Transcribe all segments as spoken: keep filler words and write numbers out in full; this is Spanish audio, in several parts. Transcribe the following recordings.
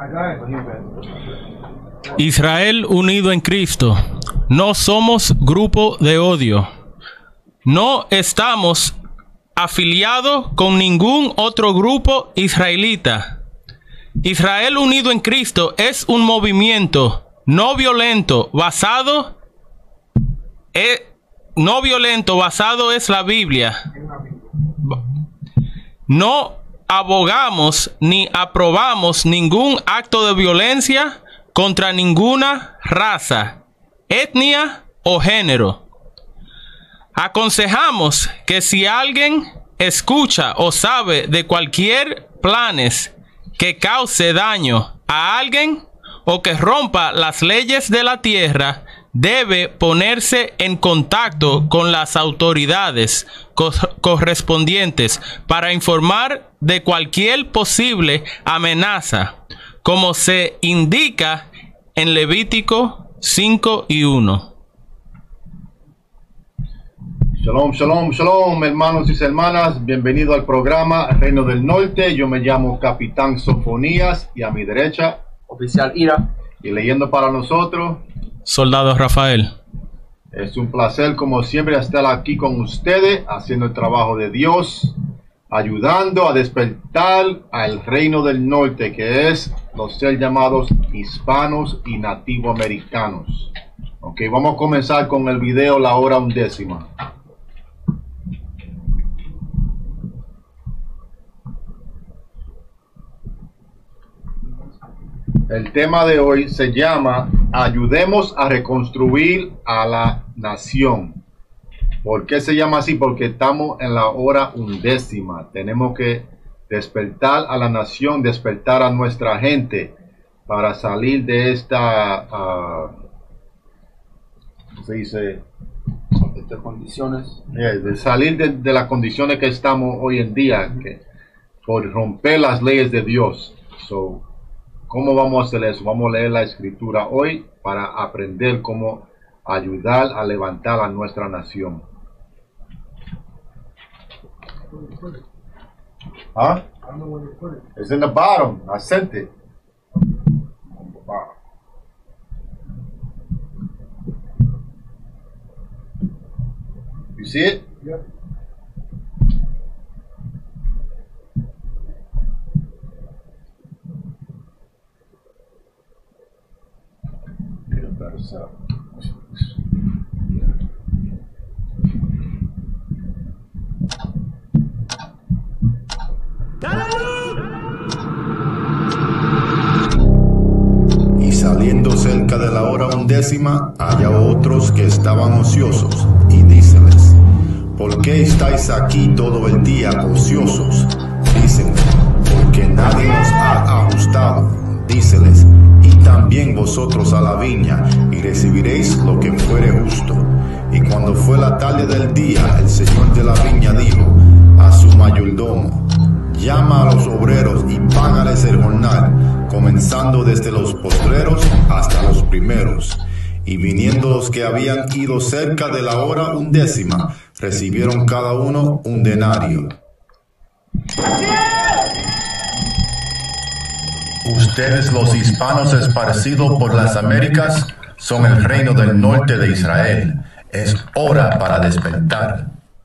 Israel unido en Cristo. No somos grupo de odio. No estamos afiliados con ningún otro grupo israelita. Israel unido en Cristo es un movimiento no violento basado eh, no violento basado es la Biblia. No abogamos ni aprobamos ningún acto de violencia contra ninguna raza, etnia o género. Aconsejamos que si alguien escucha o sabe de cualquier planes que cause daño a alguien o que rompa las leyes de la tierra, debe ponerse en contacto con las autoridades co- correspondientes para informar de cualquier posible amenaza, como se indica en Levítico cinco y uno. Shalom, shalom, shalom, hermanos y hermanas. Bienvenido al programa Reino del Norte. Yo me llamo Capitán Sofonías y a mi derecha, Oficial Ira. Y leyendo para nosotros, Soldado Rafael. Es un placer, como siempre, estar aquí con ustedes, haciendo el trabajo de Dios, ayudando a despertar al Reino del Norte, que es los ser llamados hispanos y nativoamericanos. Ok, vamos a comenzar con el video La Hora Undécima. El tema de hoy se llama Ayudemos a reconstruir a la nación. ¿Por qué se llama así? Porque estamos en la hora undécima. Tenemos que despertar a la nación, despertar a nuestra gente para salir de esta, uh, ¿cómo se dice? Estas condiciones. Yeah, de salir de, de las condiciones que estamos hoy en día, que, por romper las leyes de Dios. So, ¿cómo vamos a hacer eso? Vamos a leer la escritura hoy para aprender cómo ayudar a levantar a nuestra nación. ¿Ah? It's in the bottom. I sent it. You see it? Yep. Y saliendo cerca de la hora undécima, había otros que estaban ociosos, y díceles: ¿por qué estáis aquí todo el día ociosos? Dicen: porque nadie nos ha ajustado. Díceles: y también vosotros a la viña, y recibiréis lo que fuere justo. Y cuando fue la tarde del día, el señor de la viña dijo a su mayordomo: llama a los obreros y págales el jornal, comenzando desde los postreros hasta los primeros. Y viniendo los que habían ido cerca de la hora undécima, recibieron cada uno un denario. Ustedes, los hispanos esparcidos por las Américas, son el reino del norte de Israel. Es hora para despertar.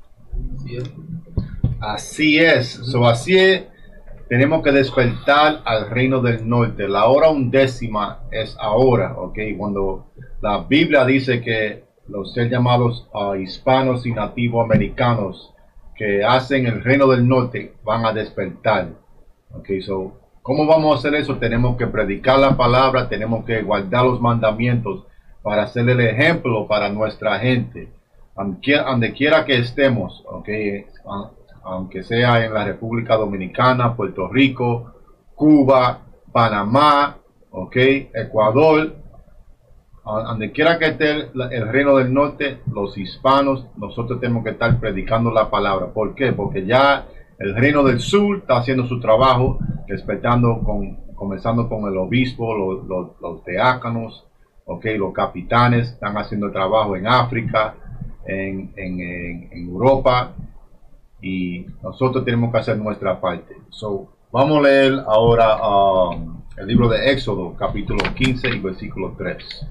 Así es. So, así es. Tenemos que despertar al reino del norte. La hora undécima es ahora, ¿ok? Cuando la Biblia dice que los ser llamados uh, hispanos y nativoamericanos que hacen el reino del norte van a despertar, ¿ok? So, ¿cómo vamos a hacer eso? Tenemos que predicar la palabra, tenemos que guardar los mandamientos para hacer el ejemplo para nuestra gente, donde quiera que estemos, ¿ok? Aunque sea en la República Dominicana, Puerto Rico, Cuba, Panamá, ¿ok? Ecuador, donde quiera que esté el, el reino del norte, los hispanos, nosotros tenemos que estar predicando la palabra. ¿Por qué? Porque ya el reino del sur está haciendo su trabajo, despertando, con, comenzando con el obispo, los, los, los diáconos, ¿ok? Los capitanes están haciendo el trabajo en África, en, en, en, en Europa, y nosotros tenemos que hacer nuestra parte. So, vamos a leer ahora um, El libro de Éxodo, capítulo quince y versículo tres.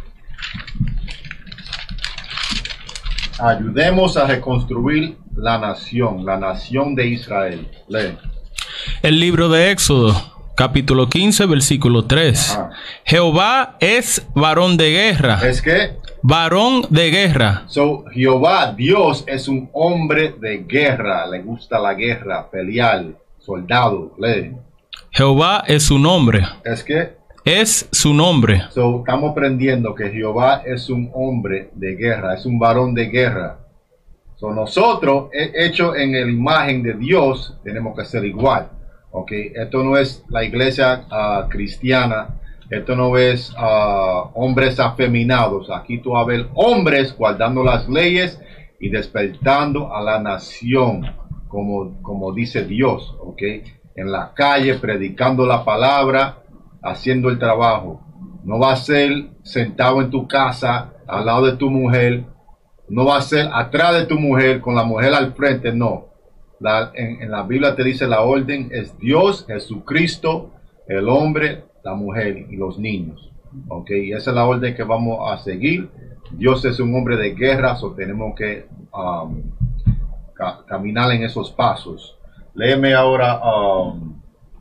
Ayudemos a reconstruir la nación, la nación de Israel. Lee. El libro de Éxodo, capítulo quince, versículo tres. Ajá. Jehová es varón de guerra. ¿Es que? Varón de guerra. So, Jehová, Dios, es un hombre de guerra. Le gusta la guerra, pelear, soldado. Lee. Jehová es su nombre. ¿Es que? Es su nombre. So, estamos aprendiendo que Jehová es un hombre de guerra, es un varón de guerra. So, nosotros, he- hecho en la imagen de Dios, tenemos que ser igual. Okay, esto no es la iglesia ah, cristiana, esto no es ah, hombres afeminados. Aquí tú vas a ver hombres guardando las leyes y despertando a la nación, como, como dice Dios, okay, en la calle predicando la palabra, haciendo el trabajo. No va a ser sentado en tu casa al lado de tu mujer, no va a ser atrás de tu mujer con la mujer al frente, no. La, en, en la Biblia te dice la orden es Dios, Jesucristo, el hombre, la mujer y los niños. Ok, y esa es la orden que vamos a seguir. Dios es un hombre de guerra, so tenemos que um, ca- caminar en esos pasos. Léeme ahora um,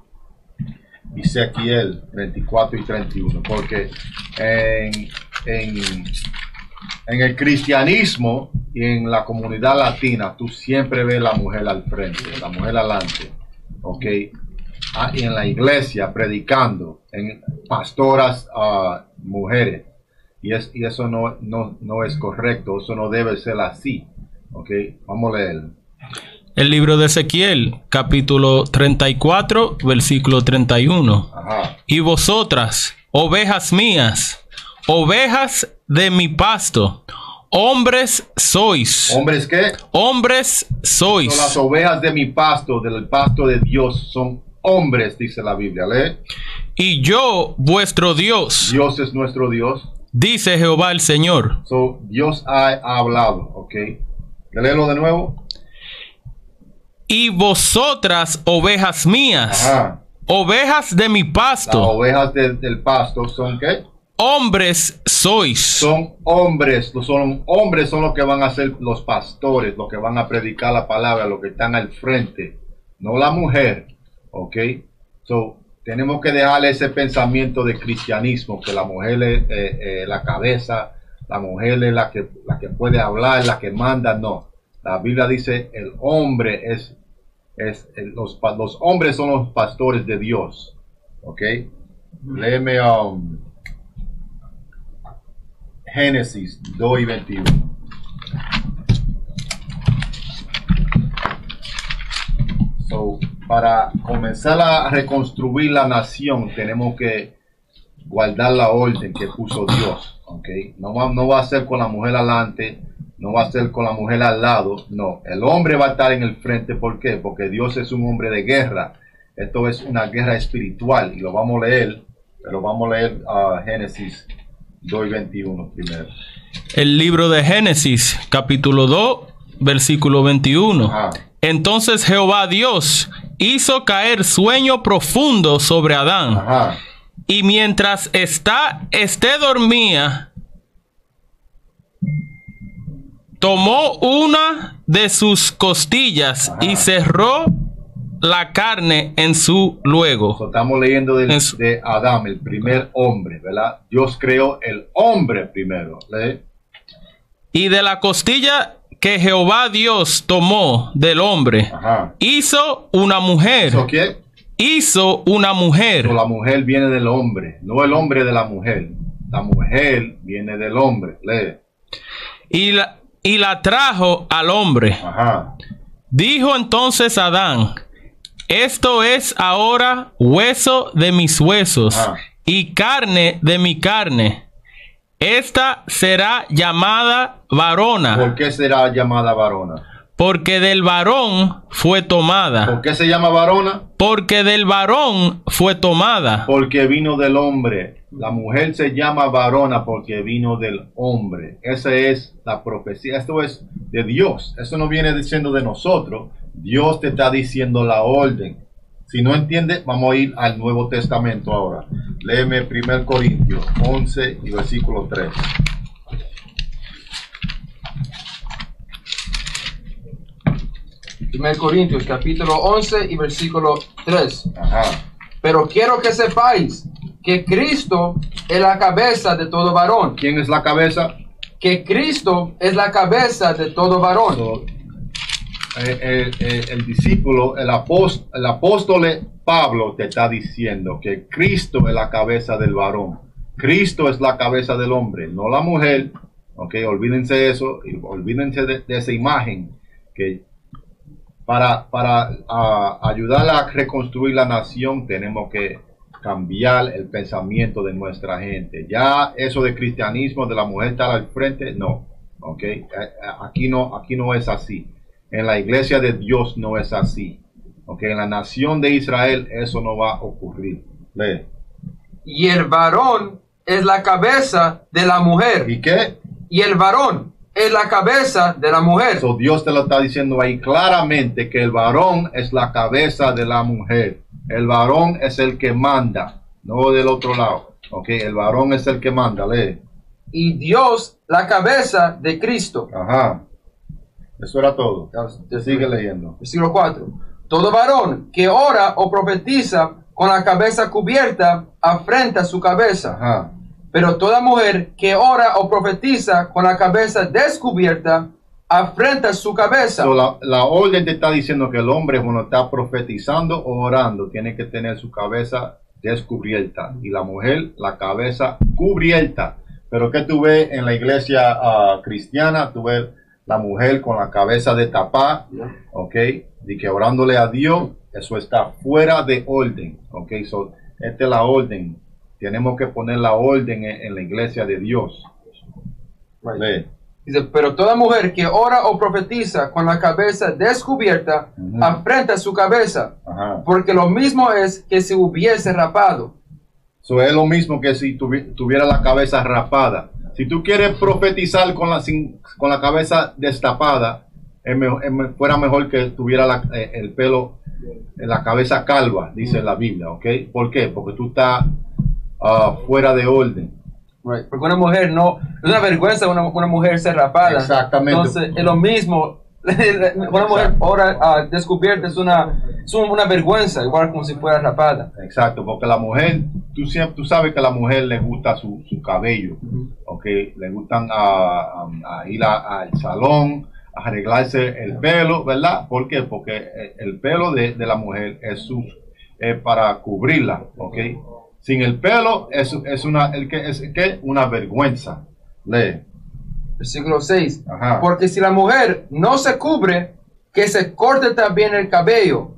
Ezequiel treinta y cuatro y treinta y uno, porque en, en, en el cristianismo y en la comunidad latina, tú siempre ves la mujer al frente, la mujer adelante, ¿ok? Ah, y en la iglesia predicando, en pastoras uh, mujeres, y, es, y eso no, no, no es correcto, eso no debe ser así, ¿ok? Vamos a leer. El libro de Ezequiel, capítulo treinta y cuatro, versículo treinta y uno. Ajá. Y vosotras, ovejas mías, ovejas de mi pasto, hombres sois. ¿Hombres qué? Hombres sois. Son las ovejas de mi pasto, del pasto de Dios, son hombres, dice la Biblia. Lee. Y yo, vuestro Dios, Dios es nuestro Dios. dice Jehová el Señor. So, Dios ha, ha hablado, ¿ok? Léelo de nuevo. Y vosotras, ovejas mías, Ajá. ovejas de mi Las pasto, ovejas de- del pasto son ¿qué? hombres sois. Son hombres, son hombres son los que van a ser los pastores, los que van a predicar la palabra, los que están al frente, no la mujer, ¿ok? So, tenemos que dejarle ese pensamiento de cristianismo, que la mujer es eh, eh, la cabeza, la mujer es la que, la que puede hablar, la que manda, no. La Biblia dice el hombre es, es el- los, pa- los hombres son los pastores de Dios, ¿ok? Léeme um, Génesis dos y veintiuno. So, para comenzar a reconstruir la nación, tenemos que guardar la orden que puso Dios. ¿Okay? No va, no va a ser con la mujer adelante, no va a ser con la mujer al lado. No, el hombre va a estar en el frente. ¿Por qué? Porque Dios es un hombre de guerra. Esto es una guerra espiritual y lo vamos a leer, pero vamos a leer uh, Génesis dos y veintiuno primero. El libro de Génesis, capítulo dos, versículo veintiuno. Ajá. Entonces Jehová Dios hizo caer sueño profundo sobre Adán. Ajá. Y mientras está, este dormía, tomó una de sus costillas Ajá. y cerró la carne en su luego. So, estamos leyendo del- En su- de Adán, el primer hombre, ¿verdad? Dios creó el hombre primero. ¿Lee? Y de la costilla que Jehová Dios tomó del hombre, Ajá. hizo una mujer. ¿Eso qué? Hizo una mujer. So, la mujer viene del hombre, no el hombre de la mujer. La mujer viene del hombre. Lee. Y la, y la trajo al hombre. Ajá. Dijo entonces Adán: esto es ahora hueso de mis huesos Ajá. y carne de mi carne. Esta será llamada varona, ¿Por qué será llamada varona? porque del varón fue ¿Por tomada. qué se llama varona? Porque del varón fue tomada. Porque vino del hombre. La mujer se llama varona porque vino del hombre. Esa es la profecía. Esto es de Dios. Eso no viene diciendo de nosotros. Dios te está diciendo la orden. Si no entiende, vamos a ir al Nuevo Testamento ahora. Léeme primero Corintios once y versículo tres. primero Corintios capítulo once y versículo tres. Ajá. Pero quiero que sepáis que Cristo es la cabeza de todo varón. ¿Quién es la cabeza? Que Cristo es la cabeza de todo varón. So, eh, eh, eh, el discípulo, el, apóstol, el apóstol Pablo te está diciendo que Cristo es la cabeza del varón. Cristo es la cabeza del hombre, no la mujer. Ok, olvídense eso, y olvídense de, de esa imagen que para, para uh, ayudar a reconstruir la nación tenemos que cambiar el pensamiento de nuestra gente. Ya eso de cristianismo, de la mujer estar al frente, no. Ok, aquí no, aquí no es así. En la iglesia de Dios no es así. Ok, en la nación de Israel eso no va a ocurrir. Lee. Y el varón es la cabeza de la mujer. ¿Y qué? Y el varón es la cabeza de la mujer. So, Dios te lo está diciendo ahí claramente que el varón es la cabeza de la mujer. El varón es el que manda, no del otro lado. Ok, el varón es el que manda, lee. Y Dios la cabeza de Cristo. Ajá. Eso era todo. Sigue leyendo. Versículo cuatro. Todo varón que ora o profetiza con la cabeza cubierta afrenta su cabeza. Ajá. Pero toda mujer que ora o profetiza con la cabeza descubierta afrenta su cabeza. So, la, la orden te está diciendo que el hombre cuando está profetizando o orando tiene que tener su cabeza descubierta y la mujer la cabeza cubierta. Pero que tú ves en la iglesia uh, cristiana, tú ves la mujer con la cabeza destapada, ok, y que orándole a Dios, eso está fuera de orden, ok. So, esta es la orden. Tenemos que poner la orden en, en la iglesia de Dios. Right. Lee. Dice, pero toda mujer que ora o profetiza con la cabeza descubierta Ujú. afrenta su cabeza, Ajá. porque lo mismo es que si hubiese rapado. So, es lo mismo que si tuvi- tuviera la cabeza rapada. Si tú quieres profetizar con la, sin- con la cabeza destapada, es me- es me- fuera mejor que tuviera la- eh, el pelo, en la cabeza calva, dice la Biblia, ¿ok? ¿Por qué? Porque tú estás ah, fuera de orden. Right. Porque una mujer no, es una vergüenza una, una mujer ser rapada. Exactamente. Entonces es lo mismo. Una mujer ahora uh, descubierta es una, es una vergüenza, igual como si fuera rapada. Exacto, porque la mujer, tú, siempre, tú sabes que a la mujer le gusta su, su cabello, Ujú. ¿ok? Le gustan a, a- a ir a- al salón, a arreglarse el pelo, ¿verdad? ¿Por qué? Porque eh, el pelo de, de la mujer es, su, es para cubrirla, ¿ok? Sin el pelo es, es, una, el que, es que una vergüenza. Lee. Versículo seis. Ajá. Porque si la mujer no se cubre, que se corte también el cabello.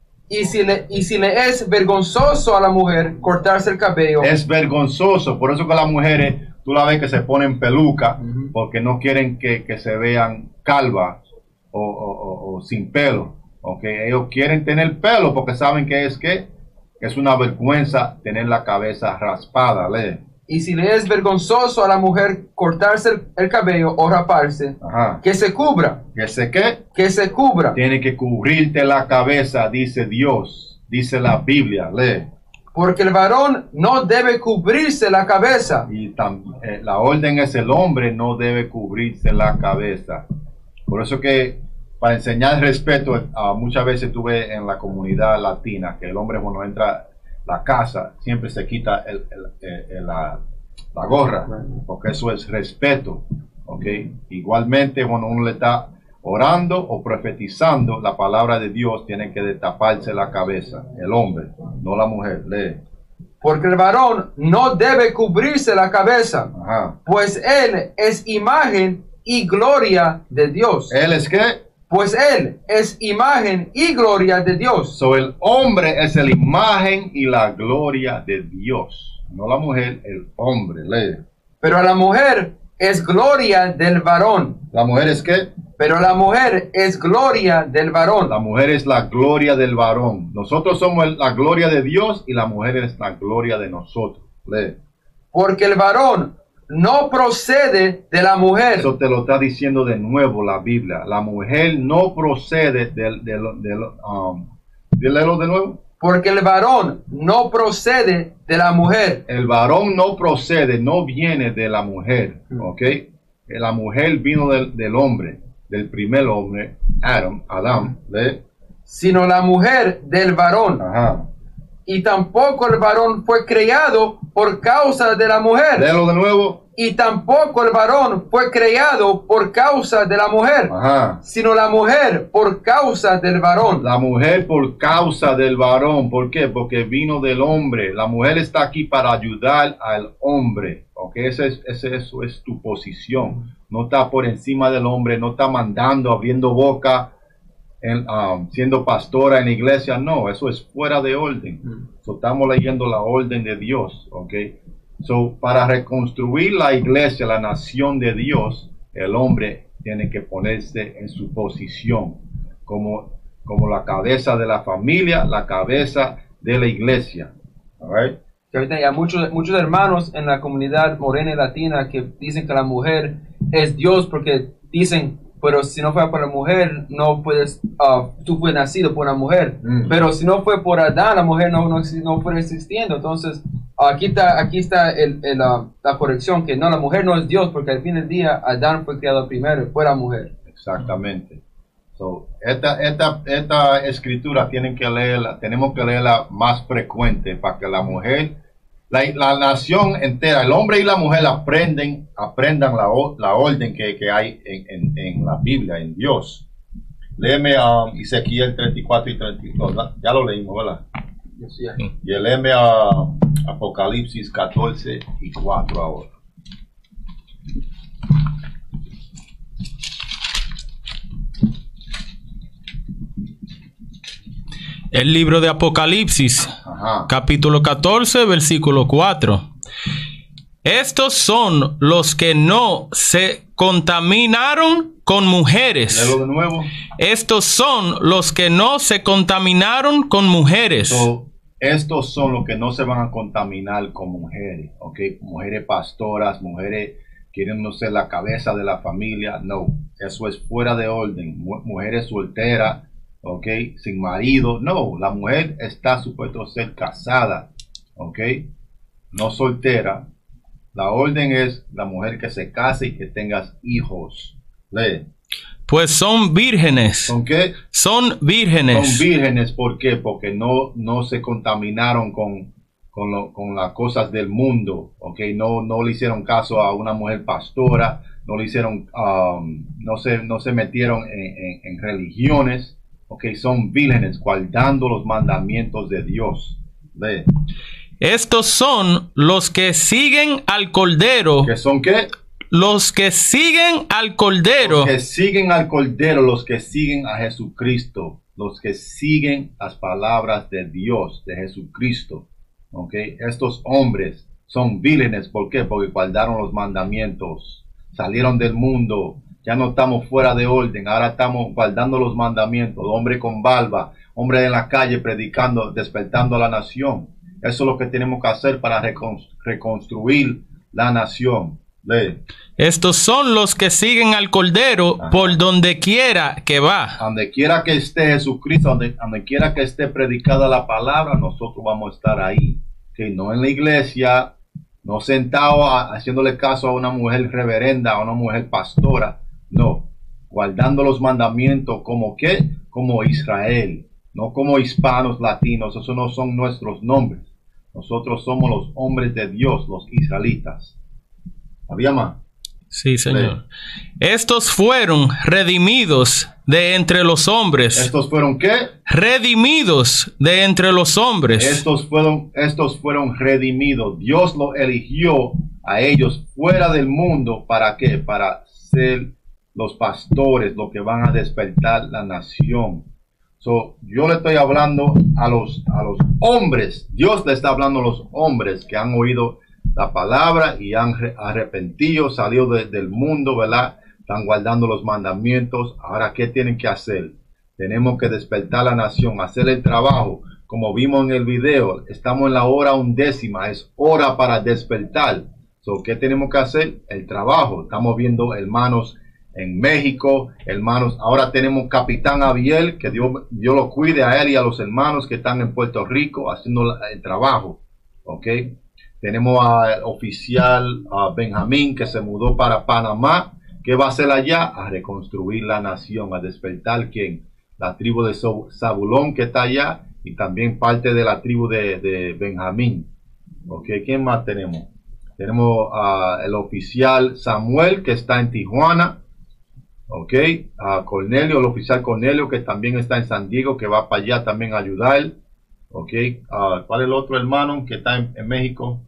Y si le, y si le es vergonzoso a la mujer cortarse el cabello, Es vergonzoso, por eso que las mujeres, tú la ves que se ponen peluca, Ujú. porque no quieren que, que se vean calvas o, o- o- o sin pelo, ¿ok? Ellos quieren tener pelo porque saben que es que es una vergüenza tener la cabeza raspada, lee. y si le es vergonzoso a la mujer cortarse el, el cabello o raparse, Ajá. que se cubra, Que sé que que se cubra. tiene que cubrirte la cabeza, dice Dios, dice la Biblia, lee. Porque el varón no debe cubrirse la cabeza, Y tam- eh, la orden es el hombre no debe cubrirse la cabeza. Por eso que para enseñar respeto, uh, muchas veces tú ves en la comunidad latina que el hombre cuando entra a la casa siempre se quita el- el- el- el- la, la gorra, porque eso es respeto. ¿Ok? Igualmente cuando uno le está orando o profetizando la palabra de Dios, tiene que destaparse la cabeza, el hombre, no la mujer. Lee. porque el varón no debe cubrirse la cabeza, Ajá. pues él es imagen y gloria de Dios. Él es que Pues él es imagen y gloria de Dios. So, el hombre es la imagen y la gloria de Dios, no la mujer, el hombre. Lee. Pero la mujer es gloria del varón. La mujer es que Pero la mujer es gloria del varón. la mujer es la gloria del varón. Nosotros somos el- la gloria de Dios y la mujer es la gloria de nosotros. Lee. Porque el varón no procede de la mujer, Eso te lo está diciendo de nuevo la Biblia. La mujer no procede del, del, del, um, léelo de nuevo. porque el varón no procede de la mujer. El varón no procede, no viene de la mujer, ¿ok? La mujer vino del, del hombre, del primer hombre, Adam, Adán, ¿ve? Sino la mujer del varón. Ajá. Y tampoco el varón fue creado por causa de la mujer. Léelo de nuevo. Y tampoco el varón fue creado por causa de la mujer, Ajá. sino la mujer por causa del varón. La mujer por causa del varón. ¿Por qué? Porque vino del hombre. La mujer está aquí para ayudar al hombre. ¿Ok? Ese es, ese, eso es tu posición. No está por encima del hombre, no está mandando, abriendo boca, en, um, siendo pastora en la iglesia. No, eso es fuera de orden. So, estamos leyendo la orden de Dios. ¿Ok? So, para reconstruir la iglesia, la nación de Dios, el hombre tiene que ponerse en su posición como, como la cabeza de la familia, la cabeza de la iglesia. All right? Que ahorita hay muchos, muchos hermanos en la comunidad morena y latina que dicen que la mujer es Dios porque dicen, pero si no fuera por la mujer, no puedes, uh, tú fuiste nacido por una mujer. Mm. Pero si no fue por Adán, la mujer no, no, no fuera existiendo. Entonces, aquí está, aquí está el, el, uh, la corrección, que no, la mujer no es Dios, porque al fin del día Adán fue creado primero y fue la mujer. Exactamente. So, esta, esta, esta escritura tienen que leerla, tenemos que leerla más frecuente para que la mujer, la, la nación entera, el hombre y la mujer aprenden, aprendan la, la orden que, que hay en, en, en la Biblia, en Dios. Léeme a um, Ezequiel treinta y cuatro y treinta y dos, ya lo leímos, ¿verdad? Sí. Y léeme a Apocalipsis catorce y cuatro ahora. El libro de Apocalipsis, Ajá. capítulo catorce, versículo cuatro. Estos son los que no se contaminaron con mujeres. Léelo de nuevo. Estos son los que no se contaminaron con mujeres. So, estos son los que no se van a contaminar con mujeres, ¿ok? Mujeres pastoras, mujeres queriendo ser la cabeza de la familia. No, eso es fuera de orden. Mu- mujeres solteras, ¿ok? Sin marido. No, la mujer está supuesto a ser casada, ¿ok? No soltera. La orden es la mujer que se case y que tengas hijos. Lee. Pues son vírgenes. ¿Son qué? Son vírgenes. Son vírgenes, ¿por qué? Porque no, no se contaminaron con, con, lo, con las cosas del mundo, ¿ok? No, no le hicieron caso a una mujer pastora, no le hicieron, um, no, se, no se metieron en, en, en religiones, ¿ok? Son vírgenes, guardando los mandamientos de Dios. ¿Ve? Estos son los que siguen al Cordero. ¿Que son qué? Los que siguen al Cordero. Los que siguen al Cordero, los que siguen a Jesucristo, los que siguen las palabras de Dios, de Jesucristo. ¿Ok? Estos hombres son vírgenes. ¿Por qué? Porque guardaron los mandamientos, salieron del mundo, ya no estamos fuera de orden, ahora estamos guardando los mandamientos. Hombre con barba, hombre en la calle predicando, despertando a la nación. Eso es lo que tenemos que hacer para reconstruir la nación. Lee. Estos son los que siguen al Cordero. Ajá. Por donde quiera que va. Donde quiera que esté Jesucristo, donde, donde quiera que esté predicada la palabra, nosotros vamos a estar ahí. Que no en la iglesia, no sentado a, haciéndole caso a una mujer reverenda, a una mujer pastora. No, guardando los mandamientos como ¿qué? Como Israel, no como hispanos, latinos. Esos no son nuestros nombres. Nosotros somos los hombres de Dios, los israelitas. ¿Había más? Sí, Señor. Sí. Estos fueron redimidos de entre los hombres. ¿Estos fueron qué? Redimidos de entre los hombres. Estos fueron, estos fueron redimidos. Dios los eligió a ellos fuera del mundo. ¿Para qué? Para ser los pastores, los que van a despertar la nación. So, yo le estoy hablando a los, a los hombres. Dios le está hablando a los hombres que han oído la palabra y han arrepentido, salido de, del mundo, ¿verdad? Están guardando los mandamientos. Ahora, ¿qué tienen que hacer? Tenemos que despertar la nación, hacer el trabajo. Como vimos en el video, estamos en la hora undécima, es hora para despertar. So, ¿qué tenemos que hacer? El trabajo. Estamos viendo hermanos en México, hermanos. Ahora tenemos Capitán Abiel, que Dios, Dios lo cuide a él y a los hermanos que están en Puerto Rico haciendo el trabajo, ¿ok? Tenemos al oficial uh, Benjamín, que se mudó para Panamá. ¿Qué va a hacer allá? A reconstruir la nación, a despertar ¿quién? La tribu de Zabulón, que está allá, y también parte de la tribu de, de Benjamín. ¿Ok? ¿Quién más tenemos? Tenemos uh, el oficial Samuel, que está en Tijuana. ¿Ok? Uh, Cornelio, el oficial Cornelio, que también está en San Diego, que va para allá también a ayudar. ¿Ok? Uh, ¿Cuál es el otro hermano que está en, en México?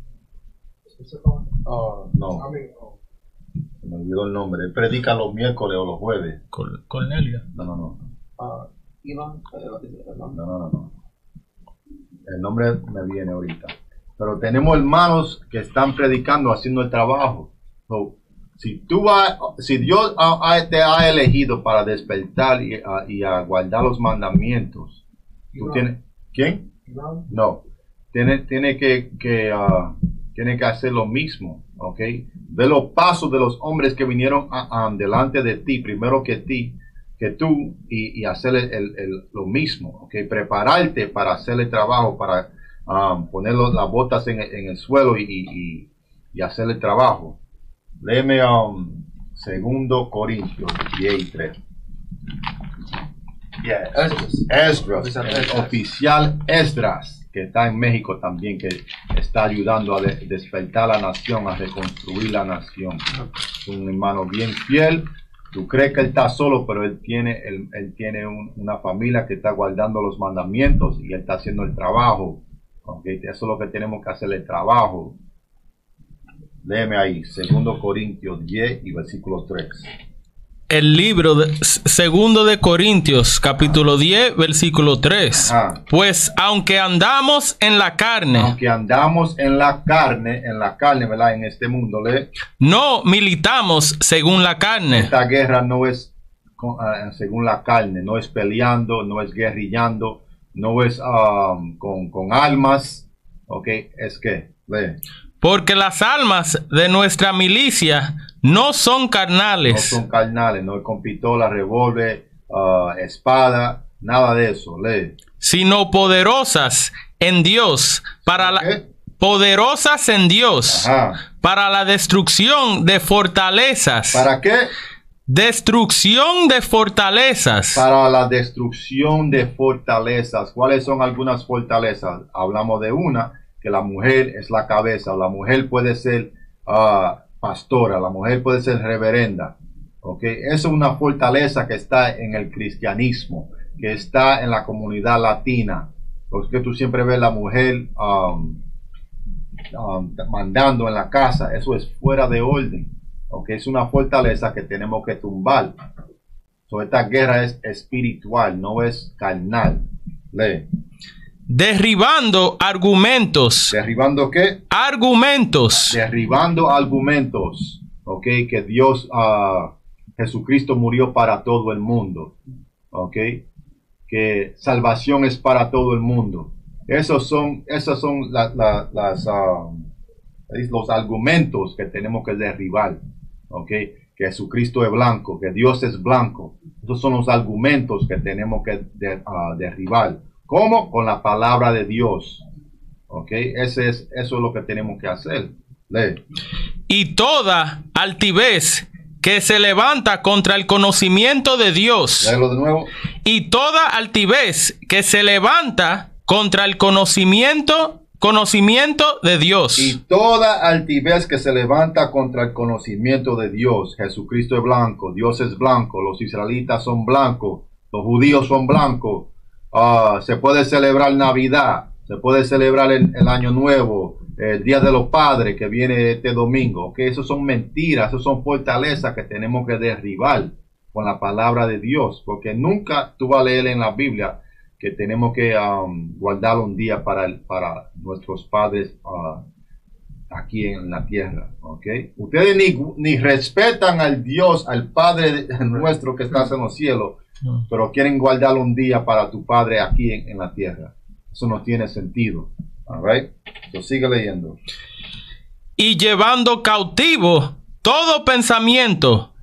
Uh, no. Me olvidó el nombre. Él predica los miércoles o los jueves. Col Cornelio. No, no, no. Uh, Iván. No, no, no, no. El nombre me viene ahorita. Pero tenemos hermanos que están predicando, haciendo el trabajo. So, si tú vas, si Dios a, a, te ha elegido para despertar y a, y a guardar los mandamientos, tú tienes, ¿quién? No. No. Tiene, tiene que, que uh, tiene que hacer lo mismo, ¿ok? Ve los pasos de los hombres que vinieron a, a, delante de ti, primero que ti, que tú, y, y hacer el, el, el, lo mismo, ¿ok? Prepararte para hacer el trabajo, para um, poner los, las botas en, en el suelo y, y, y hacer el trabajo. Léeme um, segundo Corintios diez. Yes. Esdras, el oficial Esdras, que está en México también, que está ayudando a de, despertar la nación, a reconstruir la nación. Es un hermano bien fiel. Tú crees que él está solo, pero él tiene, él, él tiene un, una familia que está guardando los mandamientos y él está haciendo el trabajo. ¿Okay? Eso es lo que tenemos que hacer, el trabajo. Léeme ahí, segundo Corintios diez y versículo tres. El libro de segundo de Corintios, capítulo diez, versículo tres. Ajá. Pues aunque andamos en la carne, aunque andamos en la carne, en la carne, ¿verdad? En este mundo, ¿le? No militamos según la carne. Esta guerra no es con, uh, según la carne, no es peleando, no es guerrillando, no es um, con, con armas, ¿ok? Es que, lee. Porque las almas de nuestra milicia no son carnales. No son carnales, no es con pistola, revólver, uh, espada, nada de eso. Lee. Sino poderosas en Dios, para la, poderosas en Dios, Ajá. para la destrucción de fortalezas. ¿Para qué? Destrucción de fortalezas. Para la destrucción de fortalezas. ¿Cuáles son algunas fortalezas? Hablamos de una, que la mujer es la cabeza. La mujer puede ser uh, pastora, la mujer puede ser reverenda. ¿Okay? Eso es una fortaleza que está en el cristianismo, que está en la comunidad latina. Porque tú siempre ves la mujer um, um, mandando en la casa. Eso es fuera de orden. ¿Okay? Es una fortaleza que tenemos que tumbar. So, esta guerra es espiritual, no es carnal. Lee. Derribando argumentos. ¿Derribando qué? Argumentos. Derribando argumentos. Ok, que Dios, uh, Jesucristo murió para todo el mundo. Ok, que salvación es para todo el mundo. Esos son, esos son la, la, las, uh, los argumentos que tenemos que derribar. Ok, que Jesucristo es blanco, que Dios es blanco. Esos son los argumentos que tenemos que de, uh, derribar. ¿Cómo? Con la palabra de Dios. ¿Ok? Ese es, eso es lo que tenemos que hacer. Lee. Y toda altivez que se levanta contra el conocimiento de Dios. Léelo de nuevo. Y toda altivez que se levanta contra el conocimiento, conocimiento de Dios. Y toda altivez que se levanta contra el conocimiento de Dios. Jesucristo es blanco, Dios es blanco, los israelitas son blancos, los judíos son blancos. Uh, se puede celebrar Navidad, se puede celebrar el, el Año Nuevo, el Día de los Padres que viene este domingo. Okay, eso son mentiras, eso son fortalezas que tenemos que derribar con la palabra de Dios, porque nunca tú vas a leer en la Biblia que tenemos que um, guardar un día para, el, para nuestros padres uh, aquí en la tierra. Okay, ustedes ni, ni respetan al Dios, al Padre nuestro que está en los cielos, pero quieren guardar un día para tu padre aquí en, en la tierra. Eso no tiene sentido. All right? So sigue leyendo. Y llevando cautivo todo pensamiento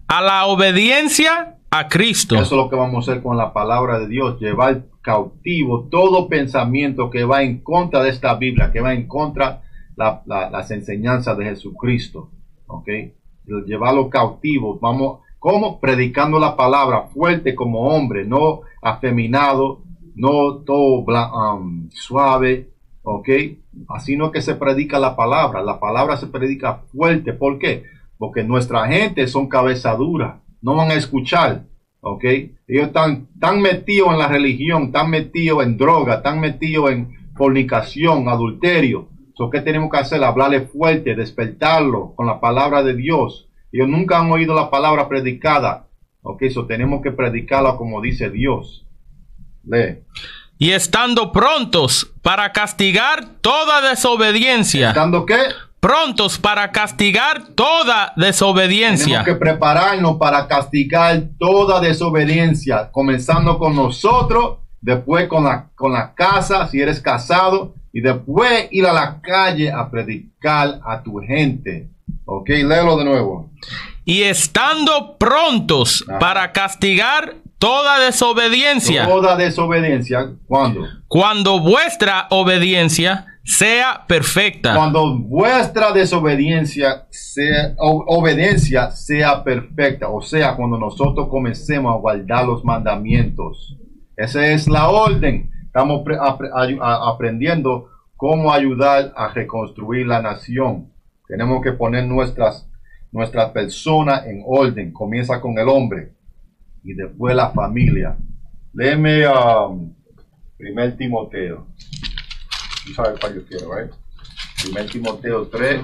a la obediencia a Cristo. Eso es lo que vamos a hacer con la palabra de Dios, llevar cautivo todo pensamiento que va en contra de esta Biblia, que va en contra la, la, las enseñanzas de Jesucristo, ¿ok? Llevarlo cautivo, vamos, ¿cómo? Predicando la palabra fuerte como hombre, no afeminado, no todo um, suave, ¿ok? Así no es que se predica la palabra, la palabra se predica fuerte. ¿Por qué? Porque nuestra gente son cabeza dura, no van a escuchar, ¿ok? Ellos están tan metidos en la religión, tan metidos en droga, tan metidos en fornicación, adulterio. So, ¿qué tenemos que hacer? Hablarle fuerte, despertarlo con la palabra de Dios. Ellos nunca han oído la palabra predicada, ¿ok? So, tenemos que predicarla como dice Dios. Lee. Y estando prontos para castigar toda desobediencia. ¿Estando qué? Prontos para castigar toda desobediencia. Tenemos que prepararnos para castigar toda desobediencia, comenzando con nosotros, después con la, con la casa, si eres casado, y después ir a la calle a predicar a tu gente. Ok, léelo de nuevo. Y estando prontos Ajá. para castigar toda desobediencia. Toda desobediencia, ¿cuándo? Cuando vuestra obediencia sea perfecta. Cuando vuestra desobediencia sea, o, obediencia sea perfecta, o sea, cuando nosotros comencemos a guardar los mandamientos. Esa es la orden. Estamos pre, ap, a, aprendiendo cómo ayudar a reconstruir la nación. Tenemos que poner nuestras, nuestras personas en orden. Comienza con el hombre y después la familia. Léeme um, primer Timoteo. Tú sabes cuál yo quiero, ¿right? primer Timoteo tres.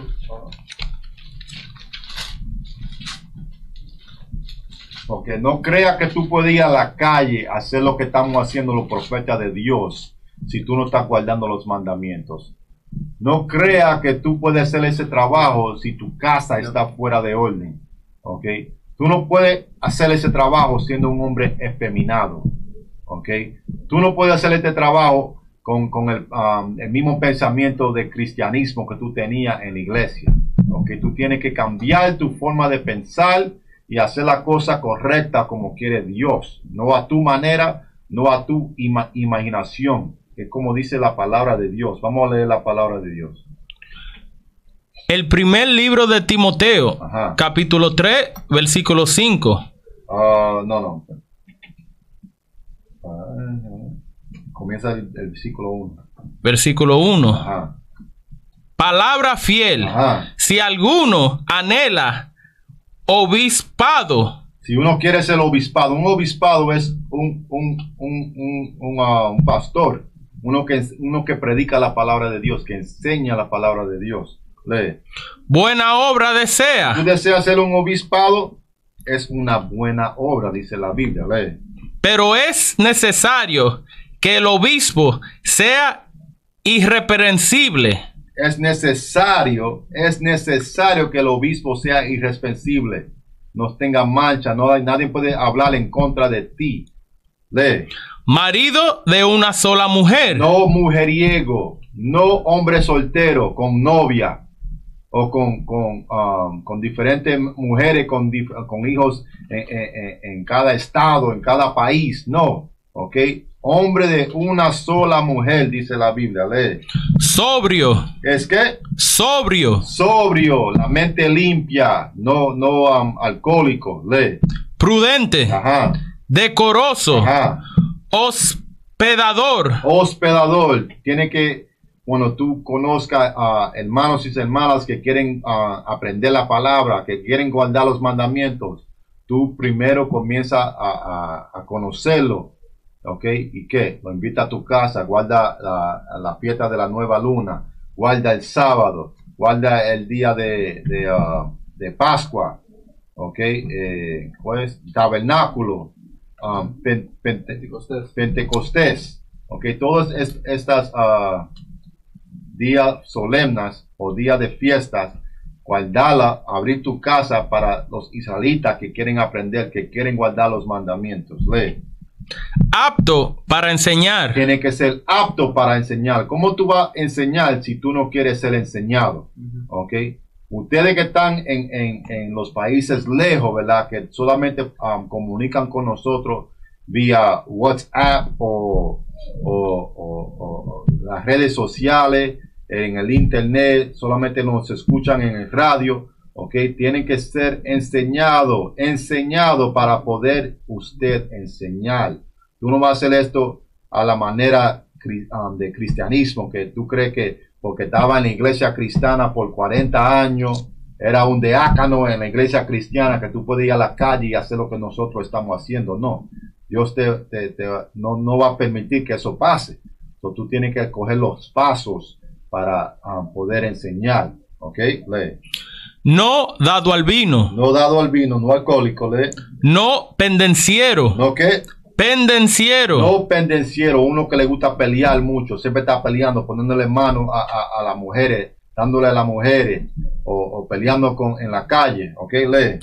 Porque no creas que tú puedes ir a la calle a hacer lo que estamos haciendo los profetas de Dios si tú no estás guardando los mandamientos. No creas que tú puedes hacer ese trabajo si tu casa está fuera de orden. ¿Ok? Tú no puedes hacer ese trabajo siendo un hombre efeminado. ¿Ok? Tú no puedes hacer este trabajo con, con el, um, el mismo pensamiento de cristianismo que tú tenías en la iglesia. ¿Ok? Tú tienes que cambiar tu forma de pensar y hacer la cosa correcta como quiere Dios. No a tu manera, no a tu ima imaginación. Es como dice la palabra de Dios. Vamos a leer la palabra de Dios. El primer libro de Timoteo, Ajá. capítulo tres, versículo cinco. Uh, no, no. Uh, comienza el, el versículo uno. Versículo uno. Ajá. Palabra fiel. Ajá. Si alguno anhela obispado. Si uno quiere ser obispado, un obispado es un, un, un, un, un, uh, un pastor. Uno que, uno que predica la palabra de Dios, que enseña la palabra de Dios. Lee. Buena obra desea. Si tú deseas ser un obispado, es una buena obra, dice la Biblia. Lee. Pero es necesario que el obispo sea irreprensible. Es necesario, es necesario que el obispo sea irreprensible. No tenga mancha, no hay, nadie puede hablar en contra de ti. Lee. Marido de una sola mujer. No mujeriego, no hombre soltero con novia o con, con, um, con diferentes mujeres, con, dif con hijos en, en, en cada estado, en cada país. No, ok. Hombre de una sola mujer, dice la Biblia. Lee. Sobrio. ¿Es qué? Sobrio. Sobrio, la mente limpia, no, no um, alcohólico. Lee. Prudente. Ajá. Decoroso. Ajá. Hospedador. Hospedador. Tiene que, cuando tú conozcas a uh, hermanos y hermanas que quieren uh, aprender la palabra, que quieren guardar los mandamientos, tú primero comienza a, a, a conocerlo. ¿Ok? ¿Y qué? Lo invita a tu casa, guarda la, la fiesta de la nueva luna, guarda el sábado, guarda el día de, de, uh, de Pascua, ¿ok? Eh, pues, tabernáculo, um, pen, pen, Pentecostés. Pentecostés, ¿ok? Todas es, estas uh, días solemnes o días de fiestas, guardarla, abrir tu casa para los israelitas que quieren aprender, que quieren guardar los mandamientos. Lee. Apto para enseñar. Tiene que ser apto para enseñar. ¿Cómo tú vas a enseñar si tú no quieres ser enseñado? ¿Ok? Ustedes que están en, en, en los países lejos, ¿verdad? Que solamente um, comunican con nosotros vía WhatsApp o, o, o, o las redes sociales, en el internet, solamente nos escuchan en el radio, ¿ok? Tienen que ser enseñados, enseñados para poder usted enseñar. Tú no vas a hacer esto a la manera um, de cristianismo, que tú crees que porque estaba en la iglesia cristiana por cuarenta años, era un diácono en la iglesia cristiana, que tú puedes ir a la calle y hacer lo que nosotros estamos haciendo. No, Dios te, te, te, no, no va a permitir que eso pase. Entonces, tú tienes que coger los pasos para um, poder enseñar. ¿Ok? Lee. No dado al vino. No dado al vino, no alcohólico. Lee. No pendenciero. ¿No qué? Pendenciero. No pendenciero, uno que le gusta pelear mucho, siempre está peleando, poniéndole mano a, a, a las mujeres, dándole a las mujeres, o, o peleando con, en la calle. ¿Ok? Lee.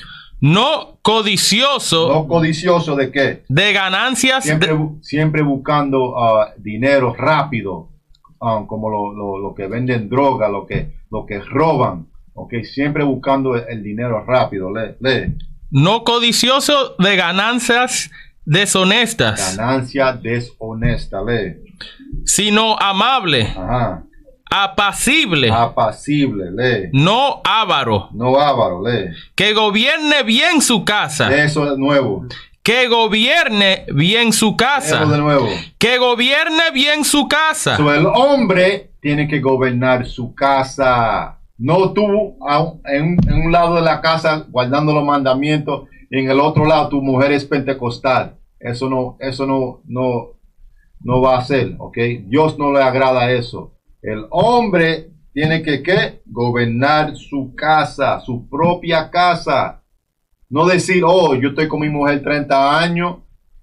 No codicioso. No codicioso de qué? De ganancias. Siempre, de... bu- siempre buscando uh, dinero rápido, um, como lo, lo, lo que venden droga, lo que, lo que roban. ¿Ok? Siempre buscando el, el dinero rápido. Lee. Lee. No codicioso de ganancias deshonestas. Ganancia deshonesta. Lee. Sino amable. Ajá. Apacible. Apacible. Lee. No avaro. No avaro. Lee. Que gobierne bien su casa. Eso de nuevo. Que gobierne bien su Eso de casa. nuevo. Que gobierne bien su casa. So, el hombre tiene que gobernar su casa. No tú a un- en, un- en un lado de la casa guardando los mandamientos y en el otro lado tu mujer es pentecostal. Eso no, eso no, no, no va a ser, ¿ok? Dios no le agrada eso. El hombre tiene que ¿qué? Gobernar su casa, su propia casa. No decir, oh, yo estoy con mi mujer treinta años,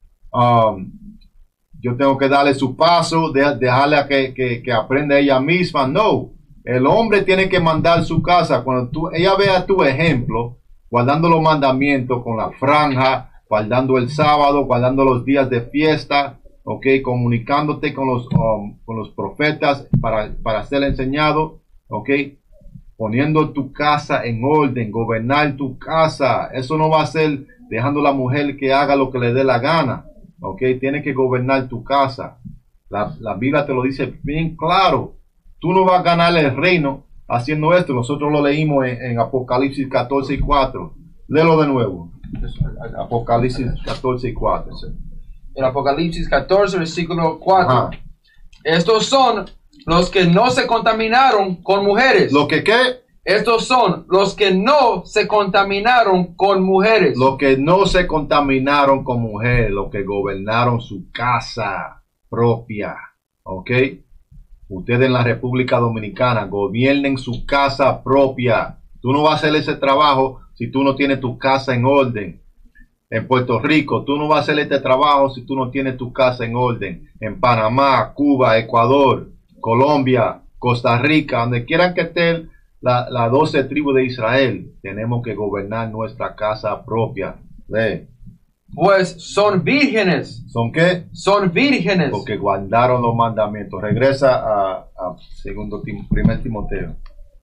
um, yo tengo que darle su paso, de, dejarle a que, que, que aprenda ella misma. No, el hombre tiene que mandar su casa. Cuando tú, ella vea tu ejemplo, guardando los mandamientos con la franja, guardando el sábado, guardando los días de fiesta, ok, comunicándote con los, um, con los profetas para, para ser enseñado, ok, poniendo tu casa en orden, gobernar tu casa. Eso no va a ser dejando a la mujer que haga lo que le dé la gana. Ok, tiene que gobernar tu casa. La, la Biblia te lo dice bien claro. Tú no vas a ganar el reino haciendo esto. Nosotros lo leímos en, en Apocalipsis catorce y cuatro. Léelo de nuevo. Apocalipsis catorce y cuatro. En Apocalipsis catorce, versículo cuatro. Ajá. Estos son los que no se contaminaron con mujeres. Lo que qué? Estos son los que no se contaminaron con mujeres. Los que no se contaminaron con mujeres, los que gobernaron su casa propia. ¿Ok? Ustedes en la República Dominicana gobiernen su casa propia. Tú no vas a hacer ese trabajo si tú no tienes tu casa en orden. En Puerto Rico, tú no vas a hacer este trabajo si tú no tienes tu casa en orden. En Panamá, Cuba, Ecuador, Colombia, Costa Rica, donde quieran que estén las la doce tribus de Israel, tenemos que gobernar nuestra casa propia. Lee. Pues son vírgenes. ¿Son qué? Son vírgenes. Porque guardaron los mandamientos. Regresa a, a segundo Tim, primer Timoteo.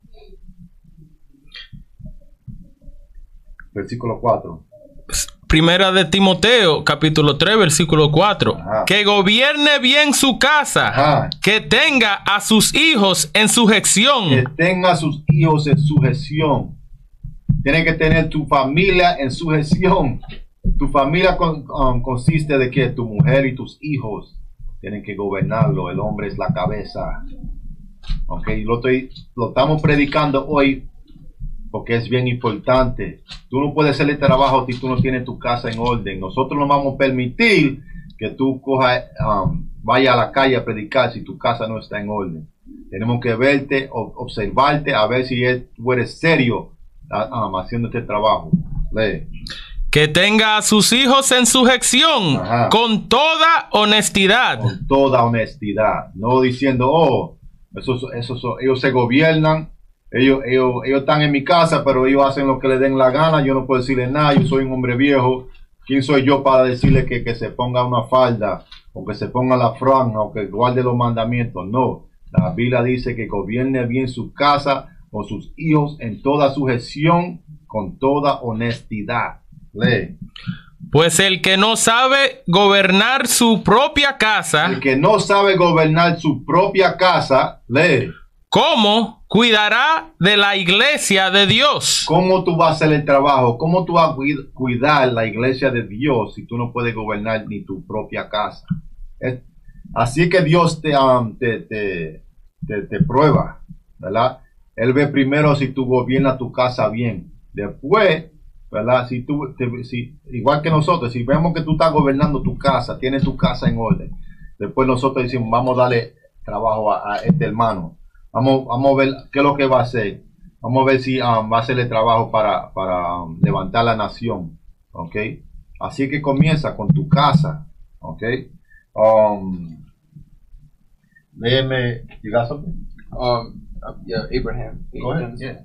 Versículo cuatro. Primera de Timoteo, capítulo tres, versículo cuatro. Ajá. Que gobierne bien su casa. Ajá. Que tenga a sus hijos en sujeción. Que tenga a sus hijos en sujeción. Tiene que tener tu familia en sujeción. Tu familia con, um, consiste de que tu mujer y tus hijos tienen que gobernarlo. El hombre es la cabeza. Ok, lo, estoy, lo estamos predicando hoy porque es bien importante. Tú no puedes hacer el trabajo si tú no tienes tu casa en orden. Nosotros no vamos a permitir que tú coja, um, vaya a la calle a predicar si tu casa no está en orden. Tenemos que verte, o, observarte, a ver si es, tú eres serio um, haciendo este trabajo. Lee. Que tenga a sus hijos en sujeción. Ajá. Con toda honestidad. Con toda honestidad. No diciendo, oh, esos, esos, ellos se gobiernan. Ellos, ellos, ellos están en mi casa, pero ellos hacen lo que les den la gana. Yo no puedo decirle nada. Yo soy un hombre viejo. ¿Quién soy yo para decirle que, que se ponga una falda o que se ponga la franja o que guarde los mandamientos? No. La Biblia dice que gobierne bien su casa, por sus hijos en toda sujeción, con toda honestidad. Lee. Pues el que no sabe gobernar su propia casa, El que no sabe gobernar su propia casa, lee. ¿cómo cuidará de la iglesia de Dios? ¿Cómo tú vas a hacer el trabajo? ¿Cómo tú vas a cuid- cuidar la iglesia de Dios si tú no puedes gobernar ni tu propia casa? Es- así que Dios te, um, te, te, te, te prueba, ¿verdad? Él ve primero si tú gobiernas tu casa bien. Después, ¿verdad? Si tú, te- si, igual que nosotros, si vemos que tú estás gobernando tu casa, tienes tu casa en orden, después nosotros decimos, vamos a darle trabajo a, a este hermano. Vamos, vamos a ver qué es lo que va a hacer. Vamos a ver si um, va a hacerle trabajo para, para um, levantar la nación. ¿Ok? Así que comienza con tu casa. ¿Ok? Um, léeme. You got something? Um, uh, yeah, Abraham. Go ahead. Yeah.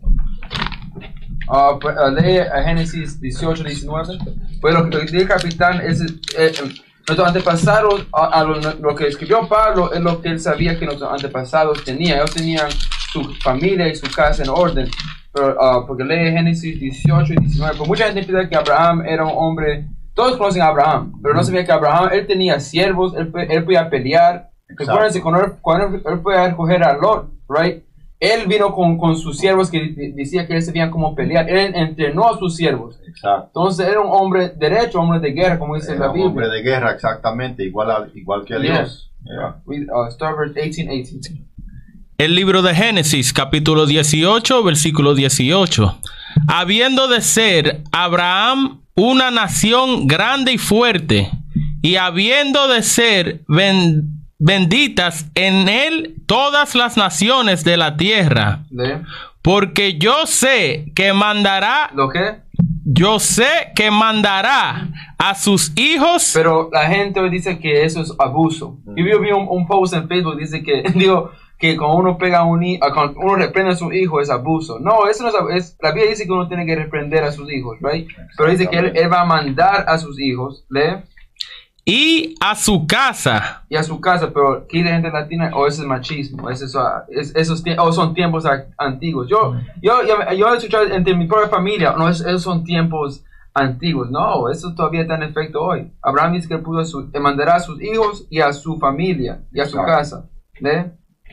Uh, pues, uh, lee a Génesis dieciocho, diecinueve. Pues lo que dice el capitán es, eh, eh, nuestros antepasados, a, a lo, lo que escribió Pablo es lo que él sabía que nuestros antepasados tenían. Ellos tenían su familia y su casa en orden. Pero, uh, porque lee Génesis dieciocho y diecinueve. Pues mucha gente piensa que Abraham era un hombre, todos conocen a Abraham, pero no sabía que Abraham, él tenía siervos, él, él podía pelear. Recuérdense, cuando él, cuando él fue a recoger a Lot, right? Él vino con, con sus siervos que decía que él sabía cómo pelear. Él entrenó a sus siervos. Exacto. Entonces era un hombre derecho, hombre de guerra, como dice Era la un Biblia. hombre de guerra, exactamente, igual, a, igual que Yeah. Dios. Yeah. Read, uh, start verse eighteen, eighteen. El libro de Génesis, capítulo dieciocho, versículo dieciocho. Habiendo de ser Abraham una nación grande y fuerte, y habiendo de ser ben- benditas en él todas las naciones de la tierra, ¿Lee? porque yo sé que mandará, ¿Lo qué? yo sé que mandará a sus hijos. Pero la gente hoy dice que eso es abuso. Yo vi un, un post en Facebook, dice que, digo, que cuando uno pega a un hijo, cuando uno reprende a su hijo es abuso. No, eso no es, abu- es la Biblia dice que uno tiene que reprender a sus hijos, right? Pero dice que él, él va a mandar a sus hijos, lee, Y a su casa. y a su casa, pero aquí la gente latina, o ese es machismo, ese es, ah, es- esos tie- o son tiempos a- antiguos. Yo, yo, yo, yo he escuchado entre mi propia familia, no, es- esos son tiempos antiguos. No, eso todavía está en efecto hoy. Abraham dice que él puso a su- eh, mandará a sus hijos y a su familia y a su Exacto. casa. ¿Lee?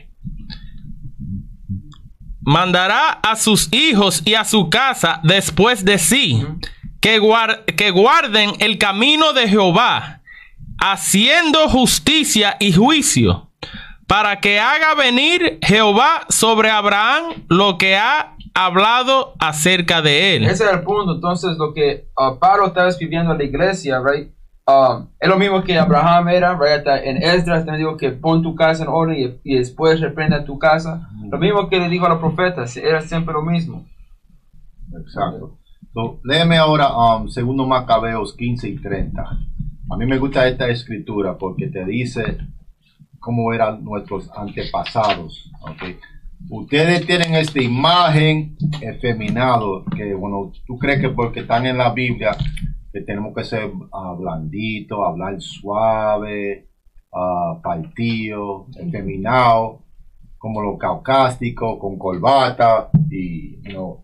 Mandará a sus hijos y a su casa después de sí, que, guar- que guarden el camino de Jehová, haciendo justicia y juicio, para que haga venir Jehová sobre Abraham lo que ha hablado acerca de él. Ese era el punto. Entonces, lo que uh, Pablo estaba escribiendo a la iglesia, right? Um, es lo mismo que Abraham era, right? Hasta en Esdras te digo que pon tu casa en orden y, y después reprenda tu casa. Lo mismo que le dijo a los profetas, era siempre lo mismo. Exacto. So, léeme ahora um, segundo Macabeos quince y treinta. A mí me gusta esta escritura porque te dice cómo eran nuestros antepasados. ¿Okay? Ustedes tienen esta imagen efeminado que, bueno, tú crees que porque están en la Biblia que tenemos que ser uh, blanditos, hablar suave, uh, partido, efeminado, como los caucásticos, con corbata y, you know,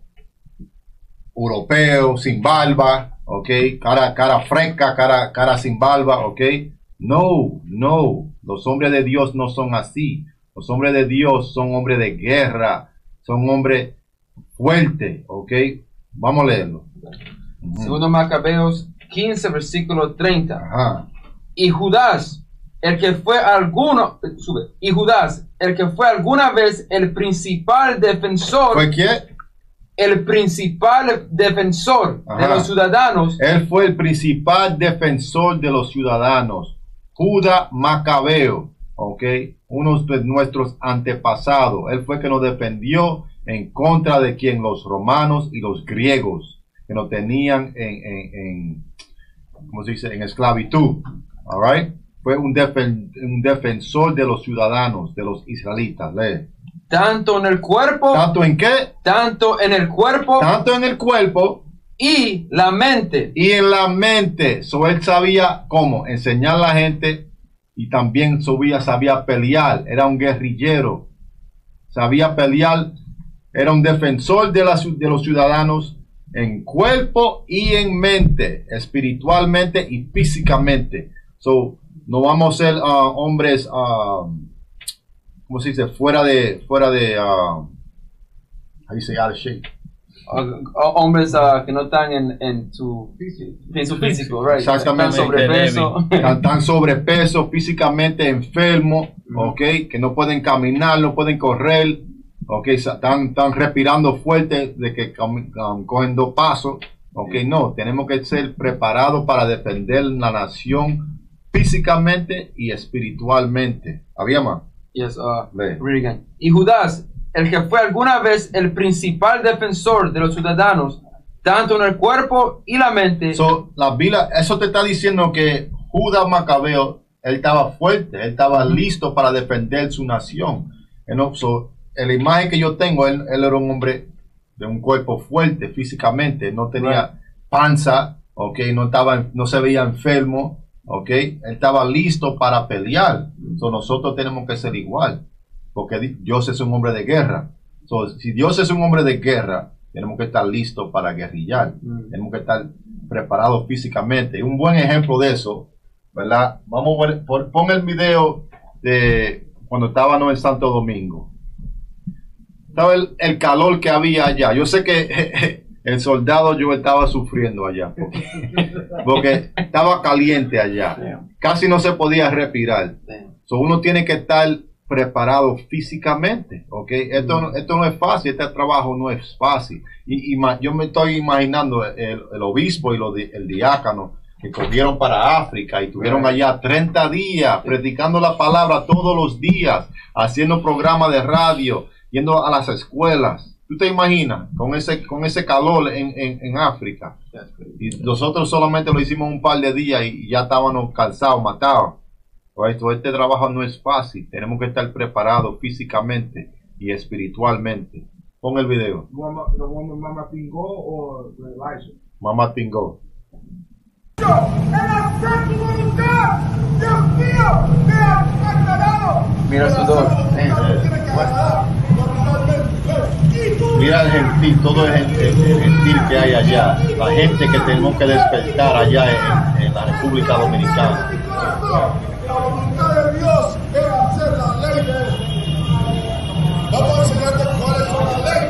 europeo, sin barba, ok, cara, cara fresca, cara, cara sin barba, ok. No, no, los hombres de Dios no son así. Los hombres de Dios son hombres de guerra, son hombres fuertes, ok. Vamos a leerlo. Ujú. Segundo Macabeos quince, versículo treinta. Ajá. Y Judas, el que fue alguno, sube, y Judas, el que fue alguna vez el principal defensor, ¿Fue quién? el principal defensor de Ajá. los ciudadanos, Él fue el principal defensor de los ciudadanos. Judas Macabeo, ok, uno de nuestros antepasados. Él fue que nos defendió en contra de quien, los romanos y los griegos, que nos tenían en, en, en ¿cómo se dice? En esclavitud. All right? Fue un, defen- un defensor de los ciudadanos, de los israelitas. Lee. tanto en el cuerpo, ¿Tanto en qué? tanto en el cuerpo Tanto en el cuerpo y la mente. y en la mente. So, él sabía cómo enseñar a la gente y también sabía, sabía pelear. Era un guerrillero. Sabía pelear era un defensor de, la, de los ciudadanos en cuerpo y en mente, espiritualmente y físicamente. So, no vamos a ser uh, hombres, uh, ¿cómo se dice? Fuera de, fuera de, uh, how you say out of shape. Uh, hombres uh, que no están en, en su, en su físico, right? Exactamente. Están sobrepeso. Están sobrepeso, físicamente enfermos, ok, que no pueden caminar, no pueden correr, ok, están, están respirando fuerte de que um, cogen dos pasos, ok, no, tenemos que ser preparados para defender la nación físicamente y espiritualmente. ¿Había más? Yes, uh, read again. Y Judas, el que fue alguna vez el principal defensor de los ciudadanos, tanto en el cuerpo y la mente. So, la Biblia, eso te está diciendo que Judas Macabeo, él estaba fuerte, él estaba listo para defender su nación. And so, en la imagen que yo tengo, él, él era un hombre de un cuerpo fuerte físicamente, no tenía Right. panza, okay, no, estaba, no se veía enfermo, okay, él estaba listo para pelear. So, nosotros tenemos que ser igual. Porque Dios es un hombre de guerra. So, si Dios es un hombre de guerra, tenemos que estar listos para guerrillar. Mm. Tenemos que estar preparados físicamente. Y un buen ejemplo de eso, ¿verdad? Vamos a ver, por, pon el video de cuando estábamos en Santo Domingo. Estaba el, el calor que había allá. Yo sé que el soldado yo estaba sufriendo allá. Porque, porque estaba caliente allá. Casi no se podía respirar. So, uno tiene que estar preparado físicamente, ¿ok? Esto, mm. esto no es fácil, este trabajo no es fácil. Y, y yo me estoy imaginando el, el obispo y lo di, el diácono que cogieron para África y tuvieron right. allá treinta días predicando la palabra todos los días, haciendo programas de radio, yendo a las escuelas. ¿Tú te imaginas con ese, con ese calor en, en, en África? Y nosotros solamente lo hicimos un par de días y ya estábamos cansados, matados. Este trabajo no es fácil, tenemos que estar preparados físicamente y espiritualmente. Pon el video. ¿Mamá Tingó o Elijah? Mamá Tingó. En la santa voluntad, Dios mío, me ha aclarado. Mira su dolor. Mira el gentil, todo el, el, el gentil que hay allá, la gente que tenemos que despertar allá en, en la República Dominicana. La voluntad de Dios es hacer la ley de Él. Vamos a enseñarte cuál es la ley.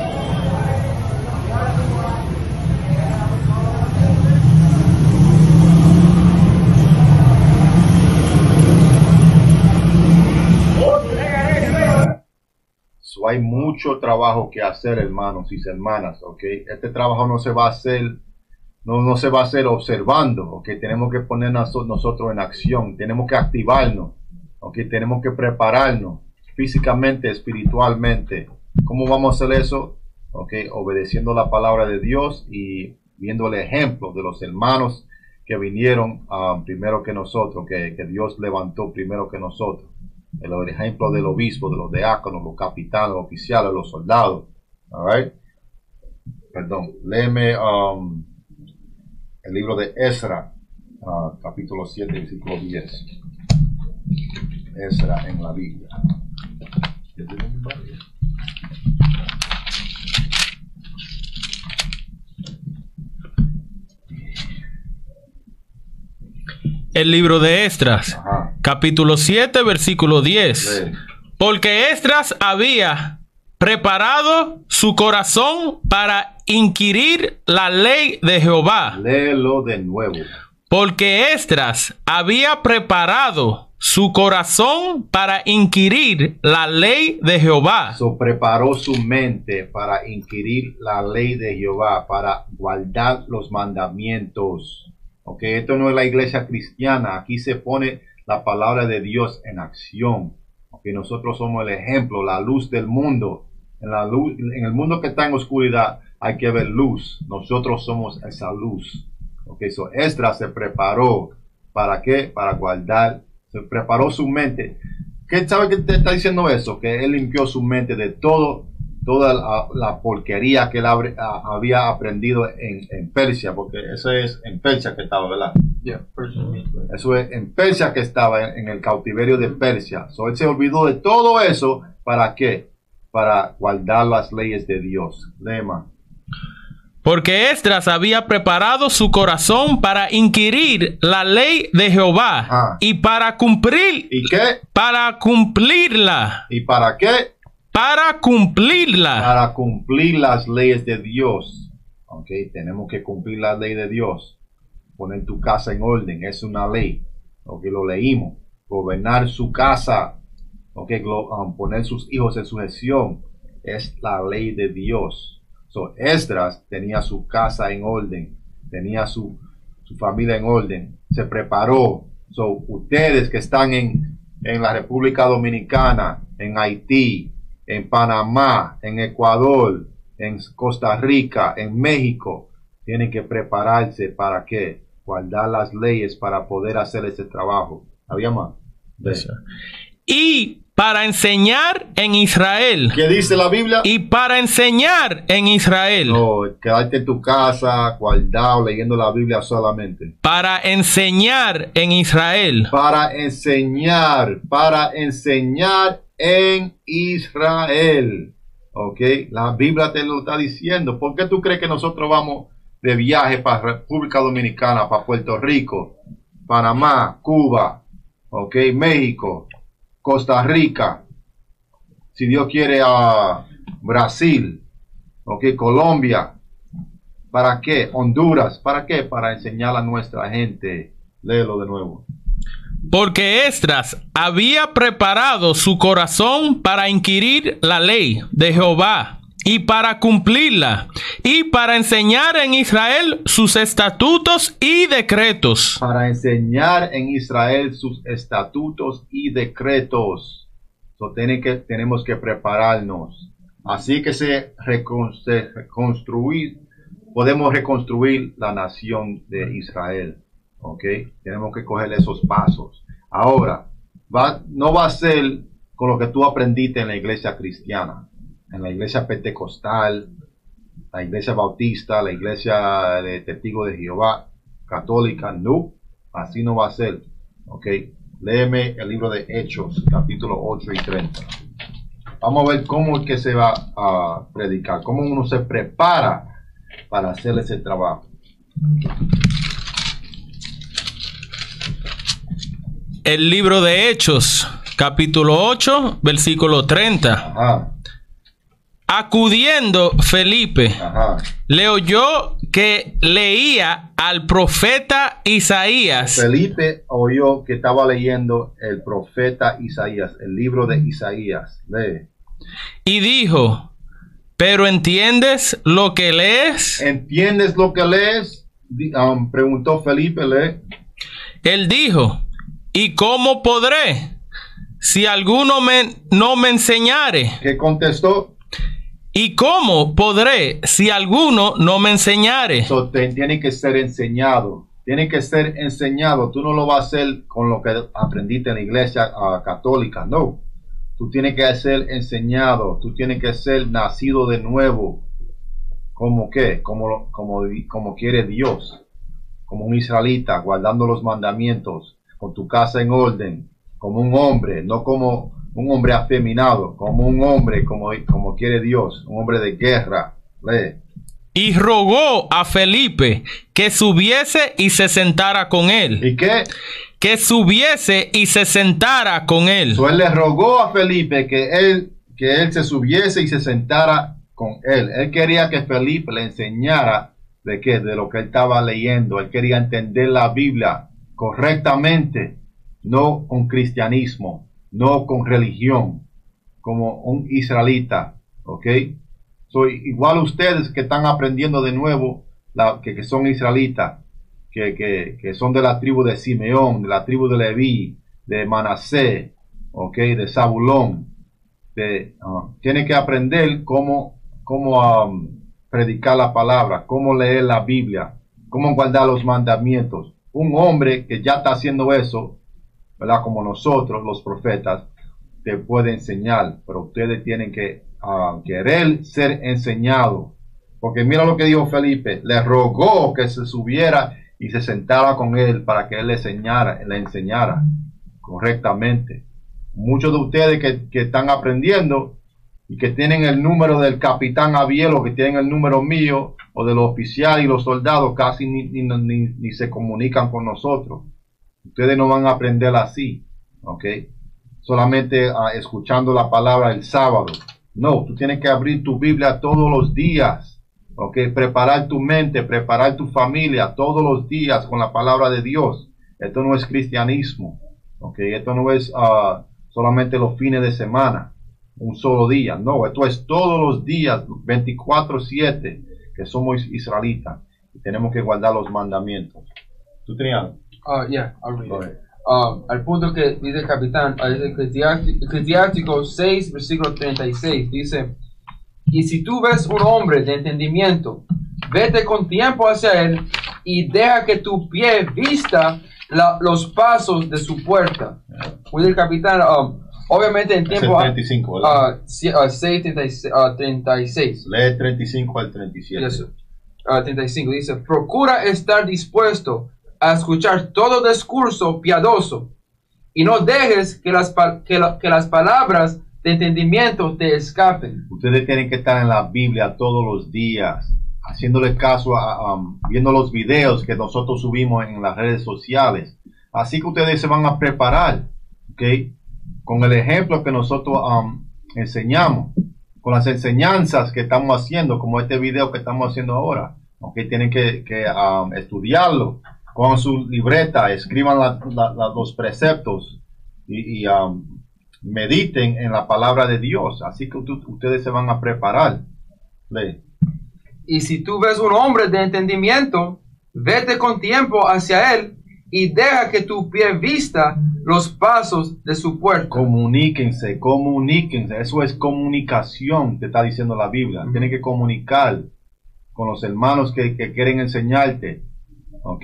So, hay mucho trabajo que hacer, hermanos y hermanas, ¿ok? Este trabajo no se va a hacer No, no se va a hacer observando, ¿ok? Tenemos que ponernos nosotros en acción, tenemos que activarnos, ¿ok? Tenemos que prepararnos físicamente, espiritualmente. ¿Cómo vamos a hacer eso? ¿Ok? Obedeciendo la palabra de Dios y viendo el ejemplo de los hermanos que vinieron uh, primero que nosotros, que, que Dios levantó primero que nosotros. El, el ejemplo del obispo, de los diáconos, los capitanes, los oficiales, los soldados. All right? Perdón, léeme... Um, el libro de Esra, uh, capítulo siete, versículo diez. Esra en la Biblia. El libro de Esdras, Ajá. capítulo siete, versículo diez. Sí. Porque Esdras había preparado su corazón para inquirir la ley de Jehová. Léelo de nuevo. Porque Esdras había preparado su corazón para inquirir la ley de Jehová. So, preparó su mente para inquirir la ley de Jehová, para guardar los mandamientos. Ok, esto no es la iglesia cristiana. Aquí se pone la palabra de Dios en acción. Ok, nosotros somos el ejemplo, la luz del mundo. En, la luz, en el mundo que está en oscuridad hay que ver luz. Nosotros somos esa luz. Ok, so Esdras se preparó. ¿Para qué? Para guardar. Se preparó su mente. ¿Qué sabe que te está diciendo eso? Que él limpió su mente de todo, toda la, la porquería que él abre, a, había aprendido en, en Persia, porque eso es en Persia que estaba, ¿verdad? Yeah, Persia. Eso es en Persia que estaba, en, en el cautiverio de Persia. So él se olvidó de todo eso. ¿Para qué? para guardar las leyes de Dios. Lema. Porque Esdras había preparado su corazón para inquirir la ley de Jehová Ah. y para cumplir, ¿Y qué? para cumplirla, ¿Y para qué? para cumplirla. Para cumplir las leyes de Dios. Ok, tenemos que cumplir la ley de Dios. Poner tu casa en orden, es una ley. Ok, lo leímos. Gobernar su casa. Ok, glo- um, poner sus hijos en sujeción. Es la ley de Dios. So, Esdras tenía su casa en orden. Tenía su, su familia en orden. Se preparó. So, ustedes que están en, en la República Dominicana, en Haití, en Panamá, en Ecuador, en Costa Rica, en México, tienen que prepararse para qué, guardar las leyes para poder hacer ese trabajo. ¿Había más? Ve. Y para enseñar en Israel. ¿Qué dice la Biblia? Y para enseñar en Israel. No, quedarte en tu casa, guardado, leyendo la Biblia solamente. Para enseñar en Israel. Para enseñar, para enseñar en Israel. Ok, la Biblia te lo está diciendo. ¿Por qué tú crees que nosotros vamos de viaje para República Dominicana, para Puerto Rico, Panamá, Cuba, ok, México, Costa Rica, si Dios quiere a Brasil, ok, Colombia? ¿Para qué? Honduras, ¿para qué? Para enseñar a nuestra gente. Léelo de nuevo. Porque Esdras había preparado su corazón para inquirir la ley de Jehová y para cumplirla, y para enseñar en Israel sus estatutos y decretos. Para enseñar en Israel sus estatutos y decretos. So, tiene que, tenemos que prepararnos. Así que se, recon, se reconstruir, podemos reconstruir la nación de Israel. ¿Ok? Tenemos que coger esos pasos. Ahora, va, no va a ser con lo que tú aprendiste en la iglesia cristiana, en la iglesia pentecostal, la iglesia bautista, la iglesia de testigos de Jehová, católica. No, así no va a ser. ¿Ok? Léeme el libro de Hechos, capítulo ocho y treinta. Vamos a ver cómo es que se va a predicar, cómo uno se prepara para hacer ese trabajo. El libro de Hechos, capítulo ocho, versículo treinta. Ajá, Acudiendo Felipe, ajá. le oyó que leía al profeta Isaías. Felipe oyó que estaba leyendo el profeta Isaías, el libro de Isaías. Lee. Y dijo, ¿pero entiendes lo que lees? ¿Entiendes lo que lees? Di- um, preguntó Felipe. Lee. Él dijo, ¿y cómo podré si alguno me, no me enseñare? ¿Qué contestó? ¿Y cómo podré si alguno no me enseñare? So, te, tiene que ser enseñado. Tiene que ser enseñado. Tú no lo vas a hacer con lo que aprendiste en la iglesia uh, católica. No. Tú tienes que ser enseñado. Tú tienes que ser nacido de nuevo. ¿Cómo qué? Como, como, como quiere Dios. Como un israelita, guardando los mandamientos, con tu casa en orden, como un hombre, no como un hombre afeminado, como un hombre, como, como quiere Dios, un hombre de guerra. Lee. Y rogó a Felipe que subiese y se sentara con él. ¿Y qué? Que subiese y se sentara con él. So, él le rogó a Felipe que él, que él se subiese y se sentara con él. Él quería que Felipe le enseñara de qué, de lo que él estaba leyendo. Él quería entender la Biblia correctamente, no con cristianismo, no con religión, como un israelita. ¿Ok? So, igual ustedes que están aprendiendo de nuevo, la, que, que son israelitas, que, que, que son de la tribu de Simeón, de la tribu de Leví, de Manasés, ¿ok? De Zabulón. De, uh, tienen que aprender cómo, cómo um, predicar la palabra, cómo leer la Biblia, cómo guardar los mandamientos. Un hombre que ya está haciendo eso, ¿verdad? Como nosotros, los profetas, te puede enseñar, pero ustedes tienen que uh, querer ser enseñados. Porque mira lo que dijo Felipe, le rogó que se subiera y se sentara con él para que él le enseñara, le enseñara correctamente. Muchos de ustedes que, que están aprendiendo y que tienen el número del capitán Abiel o que tienen el número mío o de los oficiales y los soldados, casi ni, ni, ni, ni se comunican con nosotros. Ustedes no van a aprender así, ¿ok? Solamente uh, escuchando la palabra el sábado. No, tú tienes que abrir tu Biblia todos los días, ¿ok? Preparar tu mente, preparar tu familia todos los días con la palabra de Dios. Esto no es cristianismo, ¿ok? Esto no es uh, solamente los fines de semana, un solo día. No, esto es todos los días, veinticuatro siete, que somos israelitas y tenemos que guardar los mandamientos. ¿Tú tenías algo? Uh, yeah, I'll read it. Uh, al punto que dice el capitán, uh, Eclesiástico seis, versículo treinta y seis, dice: y si tú ves un hombre de entendimiento, vete con tiempo hacia él y deja que tu pie vista la, los pasos de su puerta. Dice el capitán, uh, obviamente en tiempo... treinta y cinco, uh, seis, treinta y seis. Lee treinta y cinco al treinta y siete. Yes, uh, treinta y cinco dice: procura estar dispuesto a escuchar todo discurso piadoso y no dejes que las, que, la, que las palabras de entendimiento te escapen. Ustedes tienen que estar en la Biblia todos los días, haciéndole caso a, um, viendo los videos que nosotros subimos en las redes sociales. Así que ustedes se van a preparar, ¿ok? Con el ejemplo que nosotros um, enseñamos, con las enseñanzas que estamos haciendo, como este video que estamos haciendo ahora, ¿ok? Tienen que, que um, estudiarlo con su libreta, escriban la, la, la, los preceptos y, y um, mediten en la palabra de Dios. Así que ustedes se van a preparar. Lee. Y si tú ves un hombre de entendimiento, vete con tiempo hacia él y deja que tu pie vista los pasos de su puerta. Comuníquense, comuníquense. Eso es comunicación, te está diciendo la Biblia. Uh-huh. Tienes que comunicar con los hermanos que, que quieren enseñarte. ¿Ok?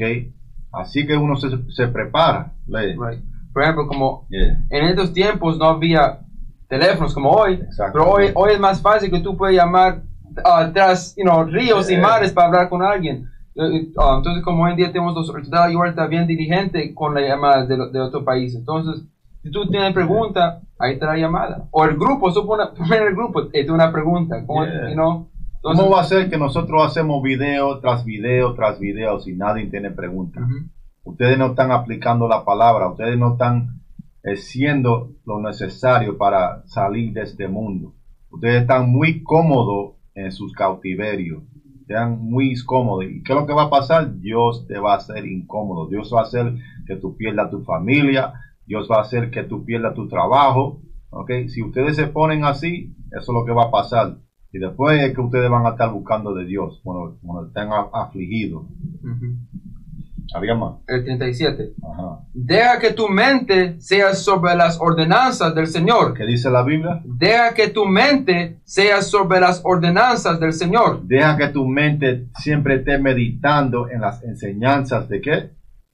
Así que uno se, se prepara. Lee. Right. Por ejemplo, como yeah. en estos tiempos no había teléfonos como hoy, Exacto. pero hoy, hoy es más fácil que tú puedes llamar uh, tras you know, ríos yeah. y mares para hablar con alguien. Uh, entonces, como hoy en día tenemos los autoridades y ahorita bien dirigente con la llamada de, de otro país. Entonces, si tú tienes pregunta, ahí está la llamada. O el grupo, supone el grupo, es una pregunta. ¿Cómo, yeah. you know? Entonces, ¿Cómo va a ser que nosotros hacemos video tras video tras video si nadie tiene pregunta? Uh-huh. Ustedes no están aplicando la palabra, ustedes no están haciendo lo necesario para salir de este mundo. Ustedes están muy cómodos en sus cautiverios, están muy cómodos. ¿Y qué es lo que va a pasar? Dios te va a hacer incómodo. Dios va a hacer que tú pierdas tu familia, Dios va a hacer que tú pierdas tu trabajo. ¿Okay? Si ustedes se ponen así, eso es lo que va a pasar. Y después es que ustedes van a estar buscando de Dios cuando, cuando estén afligidos. Uh-huh. ¿Había más? El treinta y siete. Ajá. Deja que tu mente sea sobre las ordenanzas del Señor. ¿Qué dice la Biblia? Deja que tu mente sea sobre las ordenanzas del Señor. Deja que tu mente siempre esté meditando en las enseñanzas de ¿qué?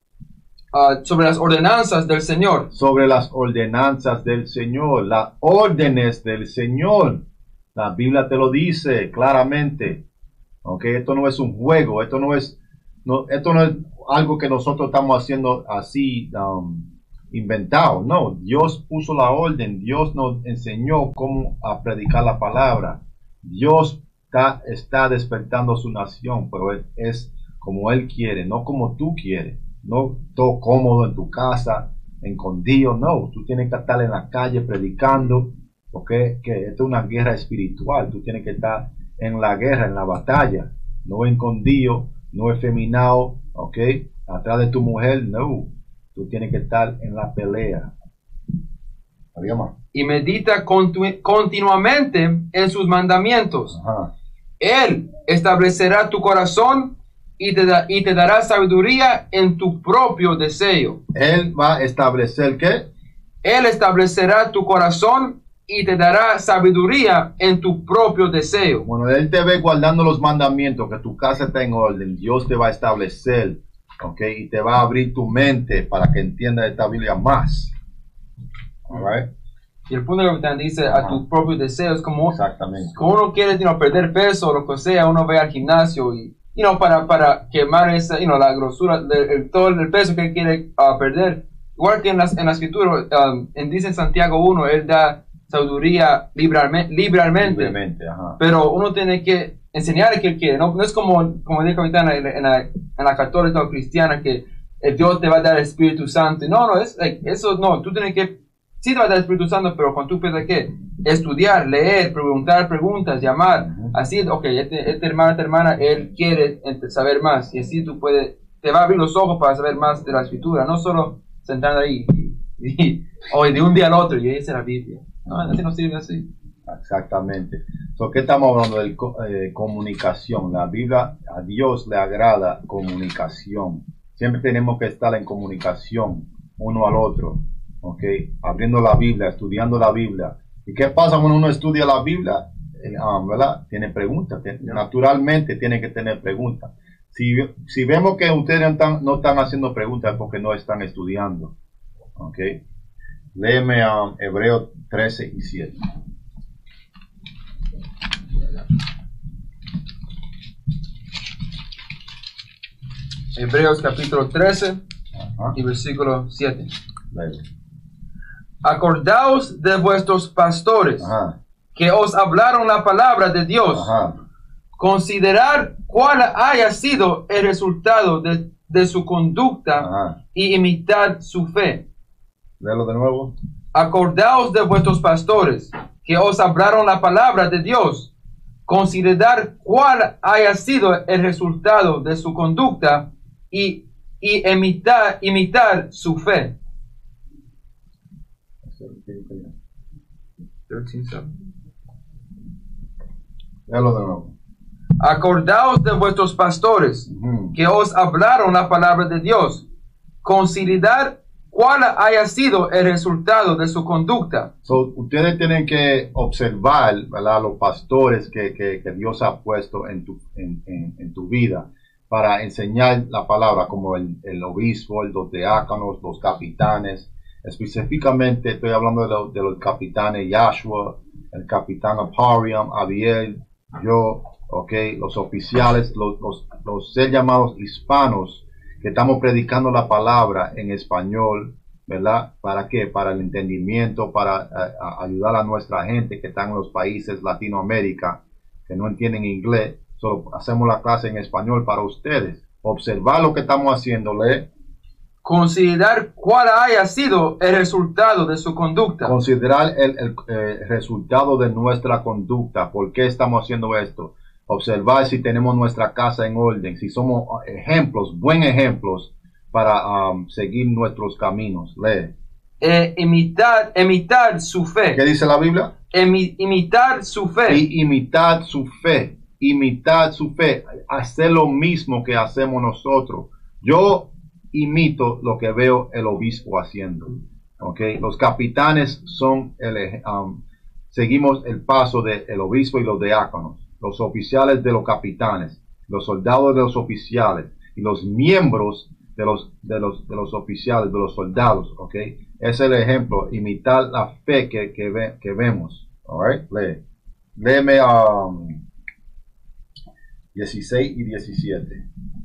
Uh, sobre las ordenanzas del Señor. Sobre las ordenanzas del Señor, las órdenes del Señor. La Biblia te lo dice claramente. Okay, esto no es un juego, esto no es, no, esto no es algo que nosotros estamos haciendo así um, inventado. No, Dios puso la orden, Dios nos enseñó cómo a predicar la palabra. Dios está, está despertando su nación, pero es, es como Él quiere, no como tú quieres. No todo cómodo en tu casa, escondido. No, tú tienes que estar en la calle predicando, porque que esto es una guerra espiritual. Tú tienes que estar en la guerra, en la batalla, no escondido, no efeminado, ok, atrás de tu mujer. No, tú tienes que estar en la pelea. ¿Había más? Y medita continu continuamente en sus mandamientos. Ajá. Él establecerá tu corazón y te, da, y te dará sabiduría en tu propio deseo. Él va a establecer ¿qué? Él establecerá tu corazón y te dará sabiduría en tu propio deseo. Bueno, Él te ve guardando los mandamientos, que tu casa está en orden. Dios te va a establecer, ok, y te va a abrir tu mente para que entiendas esta Biblia más. All right. Y el punto que también dice a tus propios deseos, como, exactamente, como uno quiere you know, perder peso o lo que sea, uno va al gimnasio y you know, para, para quemar esa, you know, la grosura, de, el, todo el peso que él quiere uh, perder. Igual que en la, en la escritura, um, en, dice en Santiago uno, él da sabiduría liberalmente, liberalmente. Libremente, ajá. Pero uno tiene que enseñar a quien quiere. No, no es como, como dice Capitán, en la, en, la, en la católica o cristiana, que el Dios te va a dar el Espíritu Santo. No, no, es, like, eso no. Tú tienes que, sí te va a dar el Espíritu Santo, pero cuando tú piensas que estudiar, leer, preguntar preguntas, llamar, uh-huh. Así, ok, este, este hermano, esta hermana, él quiere saber más. Y así tú puedes, te va a abrir los ojos para saber más de la Escritura. No solo sentando ahí y, y hoy de un día al otro y dice la Biblia. No, así no sirve así. Exactamente. So, ¿qué estamos hablando de eh, comunicación? La Biblia, a Dios le agrada comunicación. Siempre tenemos que estar en comunicación uno al otro, ¿ok? Abriendo la Biblia, estudiando la Biblia. ¿Y qué pasa cuando uno estudia la Biblia? Eh, um, ¿verdad? Tiene preguntas. Tiene, naturalmente tiene que tener preguntas. Si, si vemos que ustedes no están, no están haciendo preguntas es porque no están estudiando, ¿ok? Léeme a um, Hebreos trece y siete. Hebreos capítulo trece, ajá, y versículo siete. Leve. Acordaos de vuestros pastores, ajá, que os hablaron la palabra de Dios. Ajá. Considerar cuál haya sido el resultado de, de su conducta, ajá, y imitar su fe. Léelo de nuevo. Acordaos de vuestros pastores, que os hablaron la palabra de Dios. Considerar cuál haya sido el resultado de su conducta y, y imitar, imitar su fe. Léelo de nuevo. Acordaos de vuestros pastores, uh-huh, que os hablaron la palabra de Dios. Considerar cuál haya sido el resultado de su conducta. So, ustedes tienen que observar, ¿verdad?, los pastores que, que, que Dios ha puesto en tu, en, en, en tu vida para enseñar la palabra, como el, el obispo, los diáconos, los capitanes. Específicamente estoy hablando de, lo, de los capitanes Yahshua, el capitán Apariam, Abiel, yo, ok, los oficiales, los, los, los ser llamados hispanos, que estamos predicando la palabra en español, ¿verdad? ¿Para qué? Para el entendimiento, para uh, ayudar a nuestra gente que está en los países Latinoamérica, que no entienden inglés. Solo hacemos la clase en español para ustedes. Observar lo que estamos haciendo, lee. Considerar cuál haya sido el resultado de su conducta. Considerar el, el eh, resultado de nuestra conducta. ¿Por qué estamos haciendo esto? Observar si tenemos nuestra casa en orden, si somos ejemplos, buen ejemplos para um, seguir nuestros caminos. Lee. Eh, imitar, imitar su fe. ¿Qué dice la Biblia? Emi, imitar su fe. Y imitar su fe. Imitar su fe. Hacer lo mismo que hacemos nosotros. Yo imito lo que veo el obispo haciendo. Okay. Los capitanes son el, um, seguimos el paso del obispo y los diáconos. Los oficiales de los capitanes, los soldados de los oficiales y los miembros de los, de los, de los oficiales, de los soldados, ¿ok? Es el ejemplo, imitar la fe que, que, ve, que vemos, all right? Lee. Léeme um, dieciséis y diecisiete.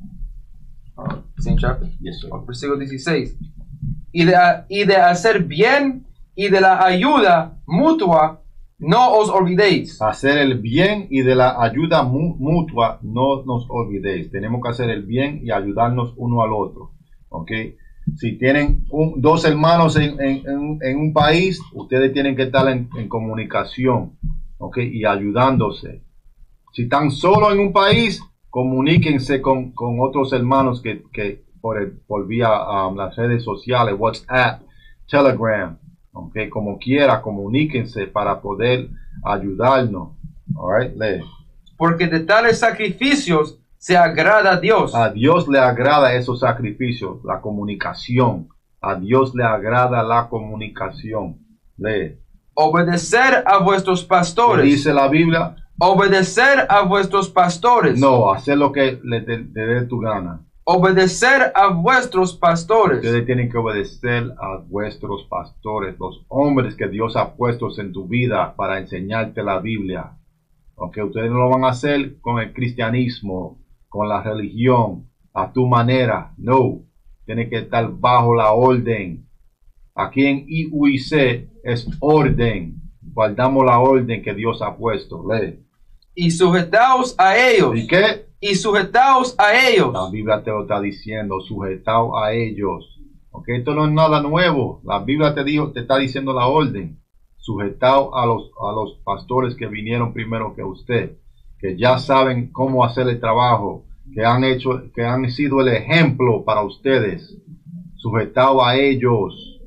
Uh, same chapter. Yes, sir. Versículo dieciséis. Y de, y de hacer bien y de la ayuda mutua, no os olvidéis. Hacer el bien y de la ayuda mu mutua, no nos olvidéis. Tenemos que hacer el bien y ayudarnos uno al otro. ¿Ok? Si tienen un, dos hermanos en, en, en, en un país, ustedes tienen que estar en, en comunicación. ¿Ok? Y ayudándose. Si están solos en un país, comuníquense con, con otros hermanos que, que por, el, por vía um, las redes sociales, WhatsApp, Telegram. Okay, como quiera, comuníquense para poder ayudarnos. All right, lee. Porque de tales sacrificios se agrada a Dios. A Dios le agrada esos sacrificios, la comunicación. A Dios le agrada la comunicación. Lee. Obedecer a vuestros pastores. ¿Qué dice la Biblia? Obedecer a vuestros pastores. No, hacer lo que le dé tu gana. Obedecer a vuestros pastores. Ustedes tienen que obedecer a vuestros pastores, los hombres que Dios ha puesto en tu vida para enseñarte la Biblia. Aunque ustedes no lo van a hacer con el cristianismo, con la religión, a tu manera. No, tienen que estar bajo la orden. Aquí en I U I C es orden. guardamos la orden que Dios ha puesto. Lee. Y sujetaos a ellos. ¿Y qué? Y sujetaos a ellos. La Biblia te lo está diciendo, sujetaos a ellos. Ok, esto no es nada nuevo. La Biblia te dijo, te está diciendo la orden. Sujetaos a los, a los pastores que vinieron primero que usted, que ya saben cómo hacer el trabajo, que han hecho, que han sido el ejemplo para ustedes. Sujetaos a ellos.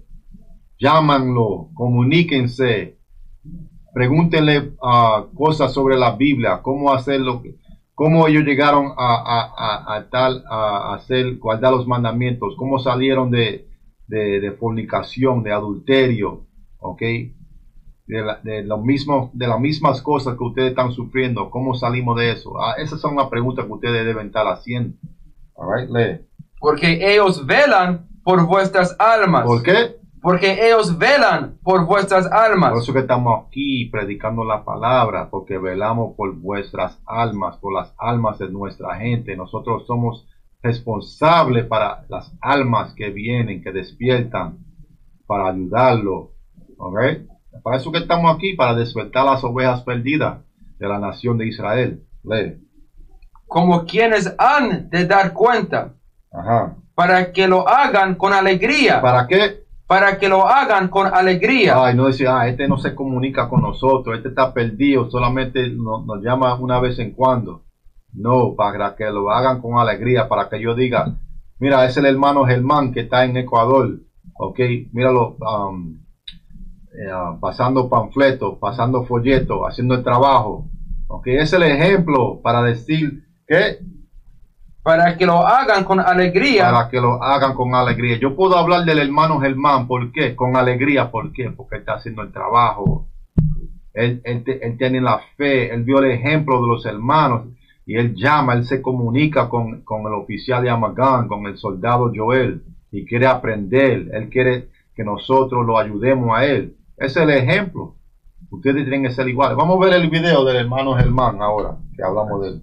Llámanlo, comuníquense, pregúntenle uh, cosas sobre la Biblia, cómo hacerlo, cómo ellos llegaron a, a, a, a tal, a hacer, guardar los mandamientos, cómo salieron de, de, de fornicación, de adulterio, ok, de, la, de, lo mismo, de las mismas cosas que ustedes están sufriendo, cómo salimos de eso. Ah, esas son las preguntas que ustedes deben estar haciendo. All right, lee. Porque ellos velan por vuestras almas. ¿Por qué? Porque ellos velan por vuestras almas. Por eso que estamos aquí predicando la palabra, porque velamos por vuestras almas, por las almas de nuestra gente. Nosotros somos responsables para las almas que vienen, que despiertan, para ayudarlo. ¿Okay? Para eso que estamos aquí, para despertar las ovejas perdidas de la nación de Israel. Lee. Como quienes han de dar cuenta. Ajá. Para que lo hagan con alegría. ¿Para qué? Para que lo hagan con alegría. Ay, no decir, ah, este no se comunica con nosotros, este está perdido, solamente nos, nos llama una vez en cuando. No, para que lo hagan con alegría, para que yo diga, mira, es el hermano Germán que está en Ecuador, ok, míralo, um, eh, uh, pasando panfletos, pasando folletos, haciendo el trabajo, ok, es el ejemplo para decir que para que lo hagan con alegría. Para que lo hagan con alegría. Yo puedo hablar del hermano Germán, ¿por qué? Con alegría, ¿por qué? Porque él está haciendo el trabajo. Él, él, él tiene la fe, él vio el ejemplo de los hermanos y él llama, él se comunica con, con el oficial de Amagán, con el soldado Joel y quiere aprender. Él quiere que nosotros lo ayudemos a él. Ese es el ejemplo. Ustedes tienen que ser iguales. Vamos a ver el video del hermano Germán ahora, que hablamos de él.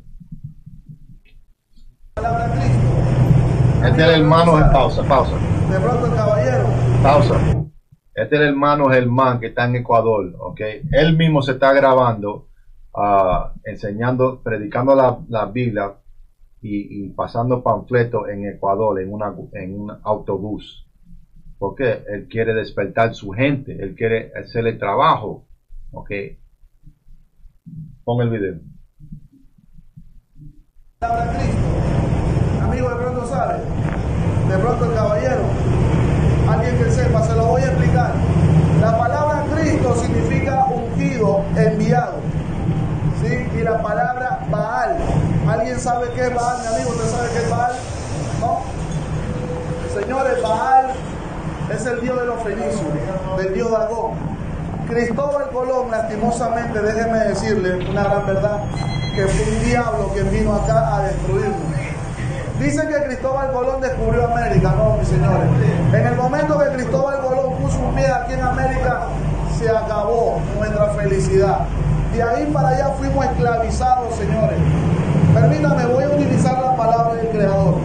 Este es el hermano, pausa, pausa. De pronto el caballero. Pausa. Este es el hermano Germán que está en Ecuador, ok. Él mismo se está grabando, uh, enseñando, predicando la, la Biblia y, y pasando panfletos en Ecuador, en, una, en un autobús. Porque él quiere despertar su gente, él quiere hacer el trabajo, ok. Pon el video. Amigo, de pronto sabe, de pronto el caballero, alguien que sepa, se lo voy a explicar. La palabra Cristo significa ungido, enviado, ¿sí? Y la palabra Baal, ¿alguien sabe qué es Baal, mi amigo? ¿Usted sabe qué es Baal? ¿No? Señores, Baal es el dios de los fenicios, del dios Dagón. Cristóbal Colón, lastimosamente, déjeme decirle una gran verdad, que fue un diablo quien vino acá a destruirnos. Dicen que Cristóbal Colón descubrió América. No, mis señores. En el momento que Cristóbal Colón puso un pie aquí en América, se acabó nuestra felicidad. De ahí para allá fuimos esclavizados, señores. Permítame, voy a utilizar la palabra del Creador,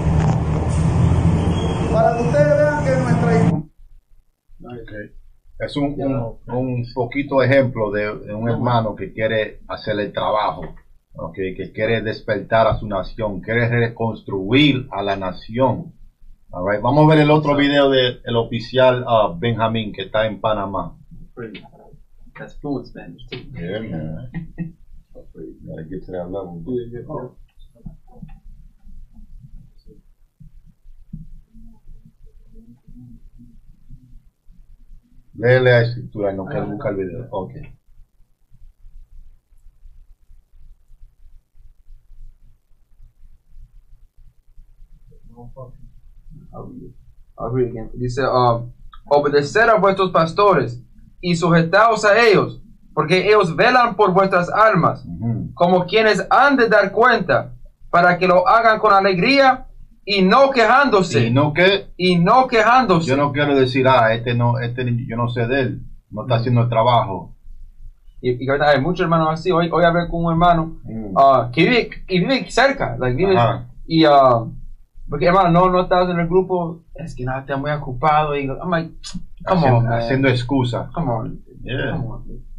para que ustedes vean que nuestra... Okay. Es un, un, un poquito ejemplo de, de un hermano que quiere hacer el trabajo. Okay, que quiere despertar a su nación, quiere reconstruir a la nación. All right. Vamos a ver el otro video del de, oficial uh, Benjamín que está en Panamá. That's fluent Spanish too. Yeah, man. Gotta get to that level. Oh. Léele la escritura y no quiero buscar el video. Okay. I'll read again. Dice, um, obedecer a vuestros pastores y sujetaos a ellos, porque ellos velan por vuestras almas, uh-huh. como quienes han de dar cuenta, para que lo hagan con alegría y no quejándose. ¿Y no qué? Y no quejándose. Yo no quiero decir, ah, este no, este yo no sé de él, no está haciendo el trabajo. Y, y hay muchos hermanos así. Hoy, hoy hablé con un hermano mm. uh, que vive, y vive cerca, like, vive, y uh, porque hermano, no, no estás en el grupo, es que nada, está muy ocupado. Y I'm like, come haciendo, on, man. Haciendo excusas. Come on. Yeah. Come on.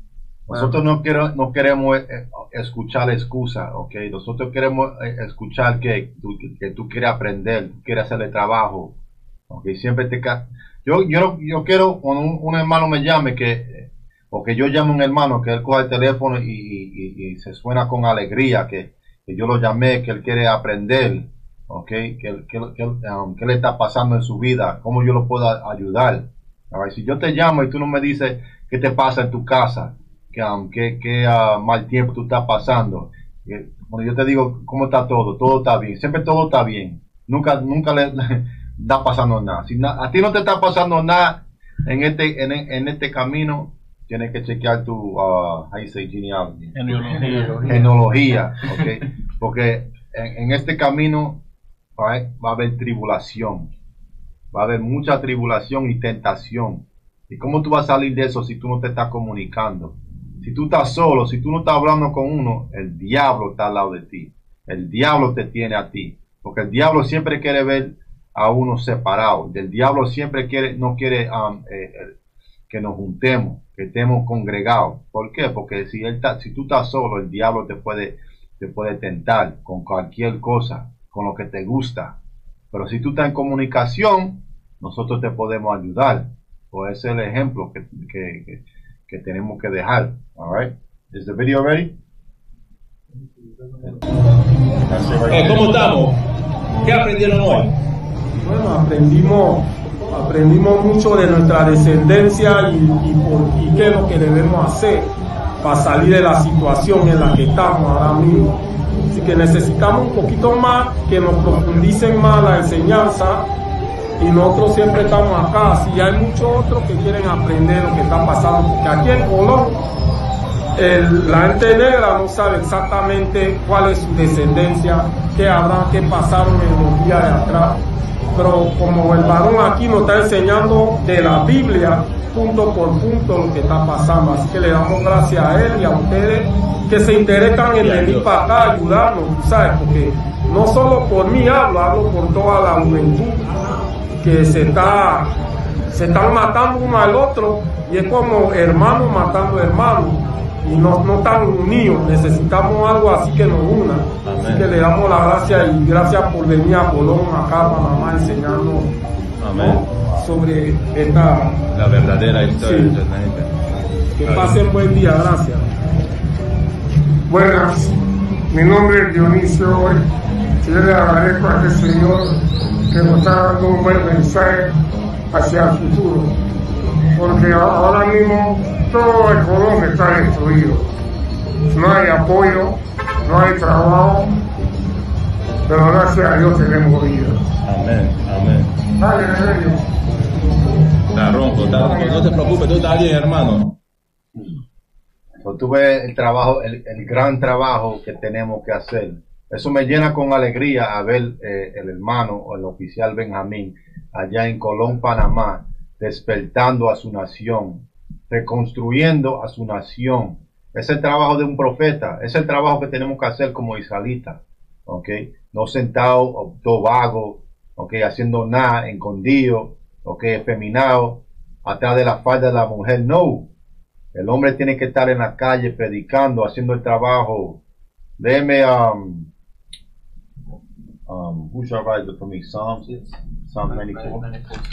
Nosotros no, quiero, no queremos eh, escuchar excusa, ¿ok? Nosotros queremos eh, escuchar que tú, que tú quieres aprender, tú quieres hacerle trabajo, ¿ok? Siempre te... Ca yo, yo, yo quiero, cuando un, un hermano me llame, que o que yo llame a un hermano, que él coja el teléfono y, y, y se suena con alegría, que, que yo lo llamé, que él quiere aprender, ¿ok? Que, que, que, um, que le está pasando en su vida, cómo yo lo puedo ayudar. Right? Si yo te llamo y tú no me dices qué te pasa en tu casa, que um, qué, qué uh, mal tiempo tú estás pasando, que, cuando yo te digo cómo está todo, todo está bien, siempre todo está bien, nunca, nunca le, le está pasando nada. Si na, a ti no te está pasando nada en este, en, en este camino, tienes que chequear tu, uh, how you say, genealogy, Genealogía. genealogía, okay? Porque en, en este camino va a, va a haber tribulación, va a haber mucha tribulación y tentación. ¿Y cómo tú vas a salir de eso si tú no te estás comunicando? Si tú estás solo, si tú no estás hablando con uno, el diablo está al lado de ti. El diablo te tiene a ti. Porque el diablo siempre quiere ver a uno separado. El diablo siempre quiere, no quiere um, eh, que nos juntemos, que estemos congregados. ¿Por qué? Porque si, él ta, si tú estás solo, el diablo te puede, te puede tentar con cualquier cosa, con lo que te gusta. Pero si tú estás en comunicación, nosotros te podemos ayudar. Pues ese es el ejemplo que, que, que, que tenemos que dejar. All right. Is the video ready? Eh, ¿Cómo estamos? ¿Qué aprendieron hoy? Bueno, aprendimos, aprendimos mucho de nuestra descendencia y, y, por, y qué es lo que debemos hacer para salir de la situación en la que estamos ahora mismo. Así que necesitamos un poquito más que nos profundicen más la enseñanza. Y nosotros siempre estamos acá. Si hay muchos otros que quieren aprender lo que está pasando, porque aquí en Colón el, la gente negra no sabe exactamente cuál es su descendencia, qué habrá, qué pasaron en los días de atrás. Pero como el varón aquí nos está enseñando de la Biblia, punto por punto, lo que está pasando. Así que le damos gracias a él y a ustedes que se interesan en venir para acá a ayudarnos, ¿sabes? Porque no solo por mí hablo, hablo por toda la juventud que se está se están matando uno al otro y es como hermanos matando hermanos y no, no están unidos. Necesitamos algo así que nos una. Amén. Así que le damos las gracias y gracias por venir a Colón, acá a Panamá, enseñarnos ¿no? sobre esta la verdadera historia sí. de la gente. Que pasen buen día, gracias. Buenas, mi nombre es Dionisio. Yo le agradezco a este Señor que nos está dando un buen mensaje hacia el futuro, porque ahora mismo todo el Colón está destruido, no hay apoyo, no hay trabajo, pero gracias a Dios tenemos vida. Amén, amén. Dale, Remedio. Está ronco, está ronco. No te preocupes, tú estás bien, hermano. So, tú ves el trabajo, el, el gran trabajo que tenemos que hacer. Eso me llena con alegría a ver eh, el hermano o el oficial Benjamín allá en Colón, Panamá, despertando a su nación, reconstruyendo a su nación. Es el trabajo de un profeta, es el trabajo que tenemos que hacer como israelitas, ¿ok? No sentado, todo vago, ¿ok? Haciendo nada, escondido, ¿ok? Efeminado, atrás de la falda de la mujer, no. El hombre tiene que estar en la calle predicando, haciendo el trabajo. Déjeme, um, Um, who shall write it for me? Psalms, Psalm ninety-four.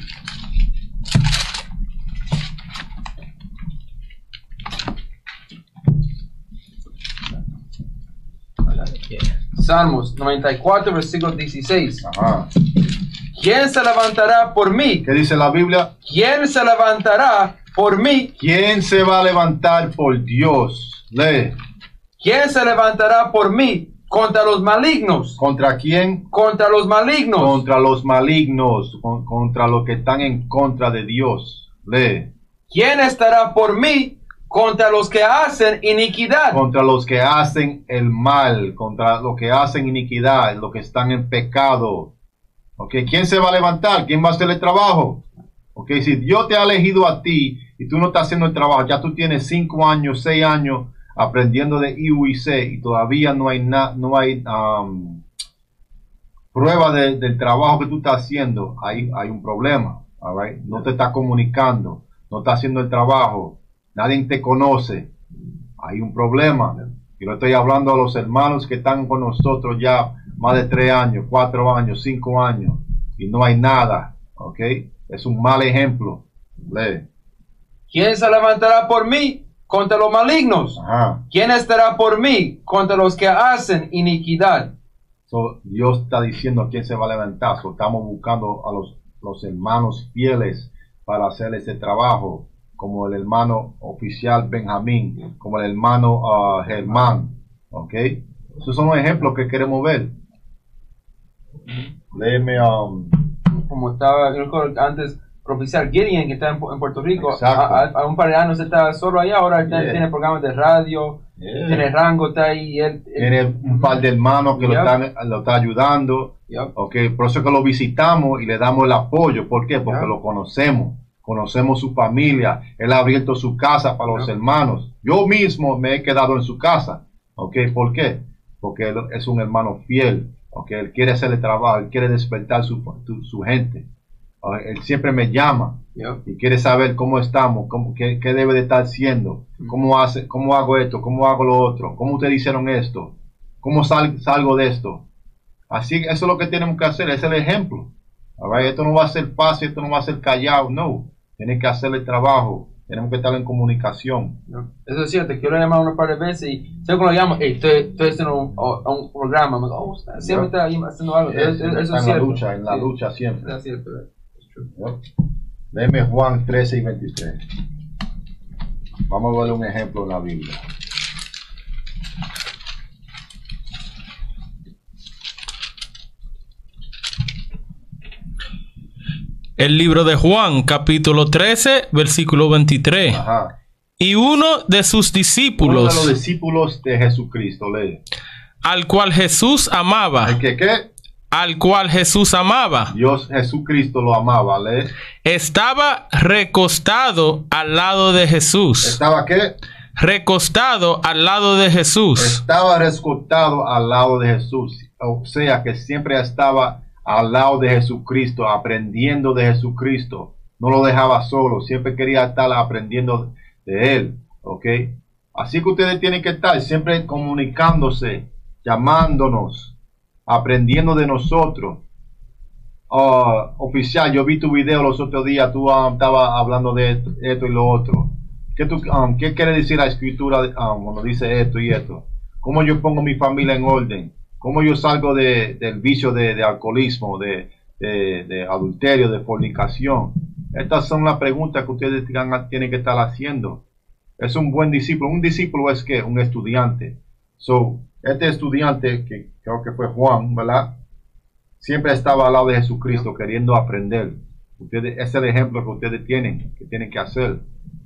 Salmos noventa y cuatro, versículo dieciséis. Ajá. ¿Quién se levantará por mí? ¿Qué dice la Biblia? ¿Quién se levantará por mí? ¿Quién se va a levantar por Dios? Lee. ¿Quién se levantará por mí? Contra los malignos. ¿Contra quién? Contra los malignos. Contra los malignos, con, contra los que están en contra de Dios. Lee. ¿Quién estará por mí? Contra los que hacen iniquidad. Contra los que hacen el mal, contra los que hacen iniquidad, los que están en pecado. Okay. ¿Quién se va a levantar? ¿Quién va a hacer el trabajo? Okay. Si Dios te ha elegido a ti y tú no estás haciendo el trabajo, ya tú tienes cinco años, seis años aprendiendo de I U I C y todavía no hay na, no hay um, prueba de, del trabajo que tú estás haciendo, hay, hay un problema. All right? No te estás comunicando, no estás haciendo el trabajo, nadie te conoce. hay un problema. Y lo estoy hablando a los hermanos que están con nosotros ya más de tres años, cuatro años, cinco años, y no hay nada, ¿ok? Es un mal ejemplo. Lee. ¿Quién se levantará por mí contra los malignos? Ajá. ¿Quién estará por mí contra los que hacen iniquidad? So, Dios está diciendo quién se va a levantar. So, estamos buscando a los, los hermanos fieles para hacer ese trabajo, como el hermano oficial Benjamín, como el hermano uh, Germán, ¿ok? Esos son los ejemplos que queremos ver. Léeme, um, como estaba yo recuerdo antes, oficial Gideon, que está en, en Puerto Rico, a, a, a un par de años estaba solo allá, ahora yeah. tiene programas de radio, yeah. tiene rango, está ahí. Él, él, tiene un par de hermanos que yep. lo, están, lo está ayudando, yep. okay. Por eso que lo visitamos y le damos el apoyo. ¿Por qué? Porque yep. lo conocemos, conocemos su familia, él ha abierto su casa para los yep. hermanos. Yo mismo me he quedado en su casa, okay. ¿Por qué? Porque él es un hermano fiel, okay. Él quiere hacer el trabajo, él quiere despertar su, su, su gente. Él siempre me llama yep. y quiere saber cómo estamos, cómo, qué, qué debe de estar haciendo, cómo, hace, cómo hago esto, cómo hago lo otro, cómo ustedes hicieron esto, cómo sal, salgo de esto. Así, eso es lo que tenemos que hacer, es el ejemplo. Right? Esto no va a ser fácil, esto no va a ser callado, no. Tienen que hacer el trabajo, tenemos que estar en comunicación. No. Eso es cierto, quiero llamar una par de veces y siempre lo llamo, hey, estoy, estoy haciendo un, un, un programa, me digo, oh, siempre está ahí haciendo algo. Es, eso, eso es en la lucha, en la sí. lucha siempre. Es cierto. Léeme Juan trece y veintitrés. Vamos a ver un ejemplo en la Biblia. El libro de Juan, capítulo trece, versículo veintitrés. Ajá. Y uno de sus discípulos, uno de los discípulos de Jesucristo, lee. Al cual Jesús amaba. ¿El que qué? Al cual Jesús amaba. Dios Jesucristo lo amaba, lee. Estaba recostado al lado de Jesús. ¿Estaba qué? Recostado al lado de Jesús. Estaba recostado al lado de Jesús. O sea que siempre estaba al lado de Jesucristo, aprendiendo de Jesucristo. No lo dejaba solo, siempre quería estar aprendiendo de Él. ¿Ok? Así que ustedes tienen que estar siempre comunicándose, llamándonos, aprendiendo de nosotros. Uh, oficial, yo vi tu video los otros días, tú um, estabas hablando de esto, esto y lo otro. ¿Qué, tú, um, ¿Qué quiere decir la escritura um, cuando dice esto y esto? ¿Cómo yo pongo mi familia en orden? ¿Cómo yo salgo de, del vicio de, de alcoholismo, de, de, de adulterio, de fornicación? Estas son las preguntas que ustedes tienen que estar haciendo. Es un buen discípulo. Un discípulo es que un estudiante. So, este estudiante, que creo que fue Juan, ¿verdad? Siempre estaba al lado de Jesucristo queriendo aprender. Ustedes, ese es el ejemplo que ustedes tienen, que tienen que hacer.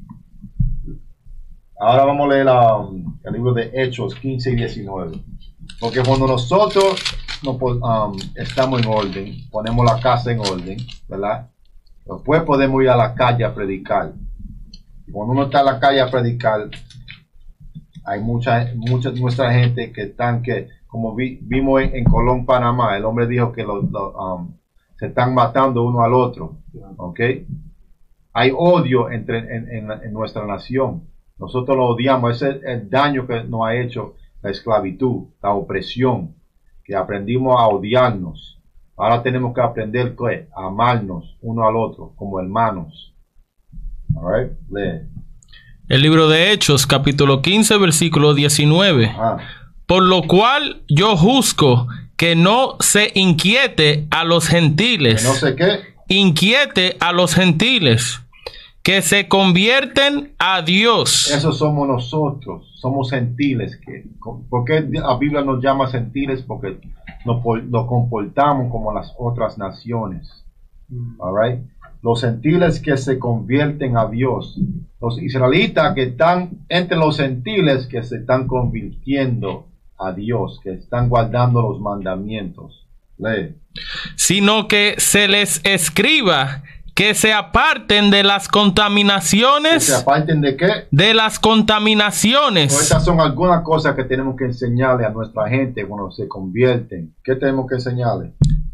Ahora vamos a leer um, el libro de Hechos quince y diecinueve. Porque cuando nosotros no, um, estamos en orden, ponemos la casa en orden, ¿verdad? Después podemos ir a la calle a predicar. Cuando uno está en la calle a predicar, hay mucha, mucha nuestra gente que están, que como vi, vimos en, en Colón, Panamá, el hombre dijo que lo, lo, um, se están matando uno al otro, ¿ok? Hay odio entre, en, en, en nuestra nación. Nosotros lo odiamos. Ese es el daño que nos ha hecho la esclavitud, la opresión, que aprendimos a odiarnos. Ahora tenemos que aprender ¿qué? A amarnos uno al otro como hermanos. All right? Lee. El libro de Hechos, capítulo quince, versículo diecinueve. Ajá. Por lo cual yo juzgo que no se inquiete a los gentiles. ¿Que no sé qué? Inquiete a los gentiles, que se convierten a Dios. Eso somos nosotros, somos gentiles. Que, ¿por qué la Biblia nos llama gentiles? Porque nos, nos comportamos como las otras naciones. All right? Los gentiles que se convierten a Dios. Los israelitas que están entre los gentiles que se están convirtiendo a Dios, que están guardando los mandamientos. Lee. Sino que se les escriba que se aparten de las contaminaciones. ¿Que se aparten de qué? De las contaminaciones. Pues estas son algunas cosas que tenemos que enseñarle a nuestra gente cuando se convierten. ¿Qué tenemos que enseñarle?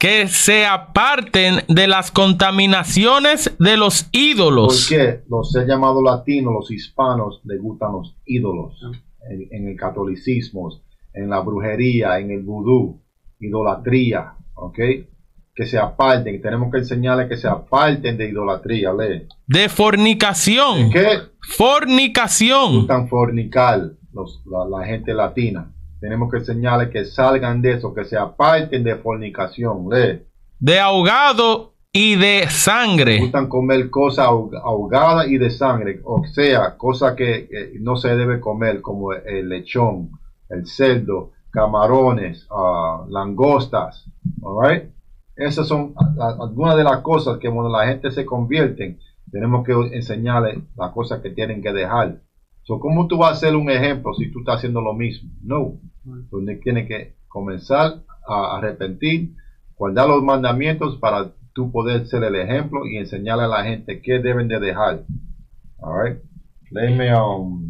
que se aparten de las contaminaciones de los ídolos. ¿Por qué? Los ser llamados latinos, los hispanos, les gustan los ídolos. En, en el catolicismo, en la brujería, en el vudú, idolatría, ¿ok? Que se aparten, tenemos que enseñarles que se aparten de idolatría, lee. De fornicación. ¿Qué? Fornicación. Gustan fornicar los, la, la gente latina. Tenemos que enseñarles que salgan de eso, que se aparten de fornicación, lee. De ahogado y de sangre. Gustan comer cosas ahogadas y de sangre, o sea, cosas que, que no se debe comer, como el lechón, el cerdo, camarones, uh, langostas, all right? Esas son algunas de las cosas que cuando la gente se convierte, tenemos que enseñarles las cosas que tienen que dejar. So, ¿cómo tú vas a hacer un ejemplo si tú estás haciendo lo mismo? No. Tú tienes que comenzar a arrepentir, guardar los mandamientos para tú poder ser el ejemplo y enseñarle a la gente qué deben de dejar. All right. Léeme um,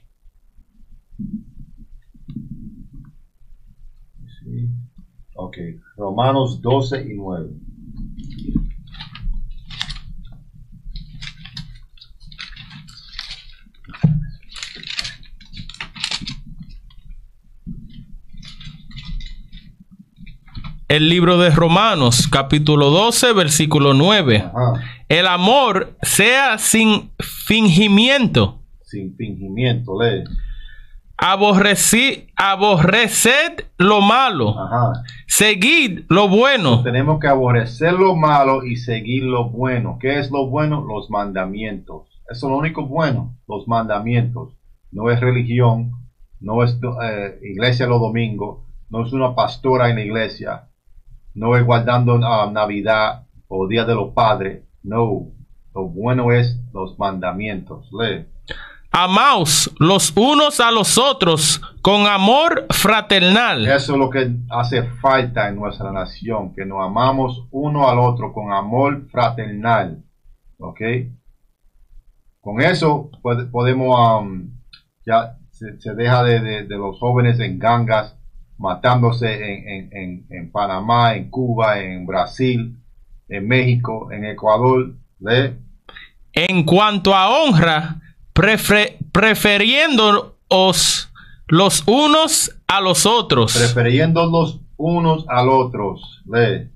sí. Ok, Romanos doce y nueve. El libro de Romanos, capítulo doce, versículo nueve. Ajá. El amor sea sin fingimiento. Sin fingimiento, lee. Aborrecí, aborreced lo malo. Ajá. Seguid lo bueno. Tenemos que aborrecer lo malo y seguir lo bueno. ¿Qué es lo bueno? Los mandamientos. Eso es lo único bueno, los mandamientos. No es religión, no es eh, iglesia los domingos, no es una pastora en la iglesia, no es guardando uh, Navidad o Día de los Padres. No, lo bueno es los mandamientos. Lee. Amaos los unos a los otros con amor fraternal. Eso es lo que hace falta en nuestra nación, que nos amamos uno al otro con amor fraternal. ¿Ok? Con eso pod podemos, um, ya se, se deja de, de, de los jóvenes en gangas, matándose en, en, en, en Panamá, en Cuba, en Brasil, en México, en Ecuador. ¿Ve? En cuanto a honra, Prefer, prefiriéndoos los unos a los otros. Prefiriendo los unos a los otros. Lee.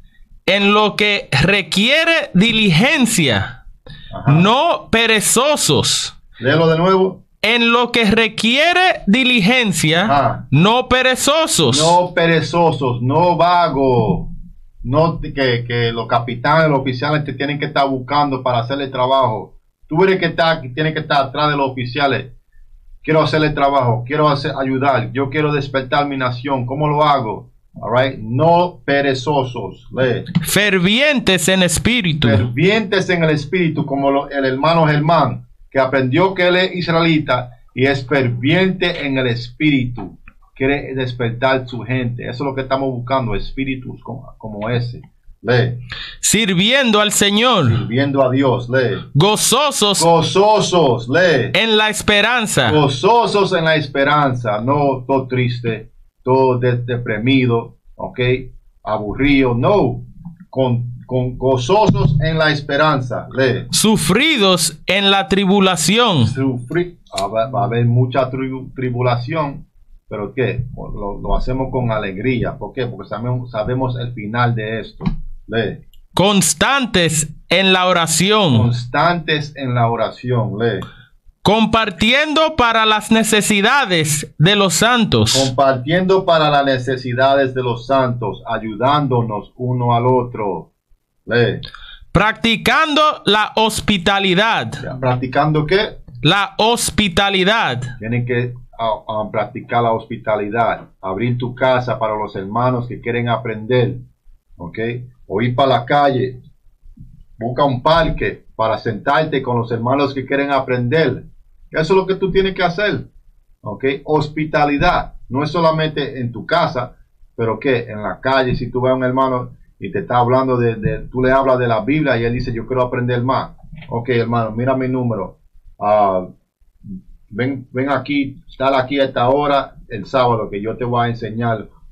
En lo que requiere diligencia. Ajá. No perezosos. Léelo de nuevo. En lo que requiere diligencia. Ajá. No perezosos. No perezosos, no vagos. No que, que los capitanes, los oficiales te tienen que estar buscando para hacer el trabajo. Tú eres que está, que tiene que estar atrás de los oficiales. Quiero hacer el trabajo, quiero hacer, ayudar, yo quiero despertar mi nación. ¿Cómo lo hago? All right. No perezosos. Lee. Fervientes en espíritu. Fervientes en el espíritu, como lo, el hermano Germán, que aprendió que él es israelita y es ferviente en el espíritu. Quiere despertar su gente. Eso es lo que estamos buscando, espíritus como, como ese. Lee. Sirviendo al Señor. Sirviendo a Dios. Lee. Gozosos. Gozosos. Lee. En la esperanza. Gozosos en la esperanza. No todo triste, todo de, deprimido, ok, aburrido. No. Con, con gozosos en la esperanza. Lee. Sufridos en la tribulación. Sufrir. Va a haber mucha tri tribulación. ¿Pero qué? Lo, lo hacemos con alegría. ¿Por qué? Porque sabemos, sabemos el final de esto. Lee. Constantes en la oración. Constantes en la oración. Lee. Compartiendo para las necesidades de los santos. Compartiendo para las necesidades de los santos. Ayudándonos uno al otro. Lee. Practicando la hospitalidad. ¿Practicando qué? La hospitalidad. Tienen que a, a practicar la hospitalidad. Abrir tu casa para los hermanos que quieren aprender. ¿Ok? O ir para la calle. Busca un parque para sentarte con los hermanos que quieren aprender. Eso es lo que tú tienes que hacer. ¿Ok? Hospitalidad. No es solamente en tu casa, pero que en la calle, si tú ves a un hermano y te está hablando de, de, tú le hablas de la Biblia y él dice, yo quiero aprender más. Ok, hermano, mira mi número. Uh, ven, ven aquí, estar aquí a esta hora el sábado que yo te voy a enseñar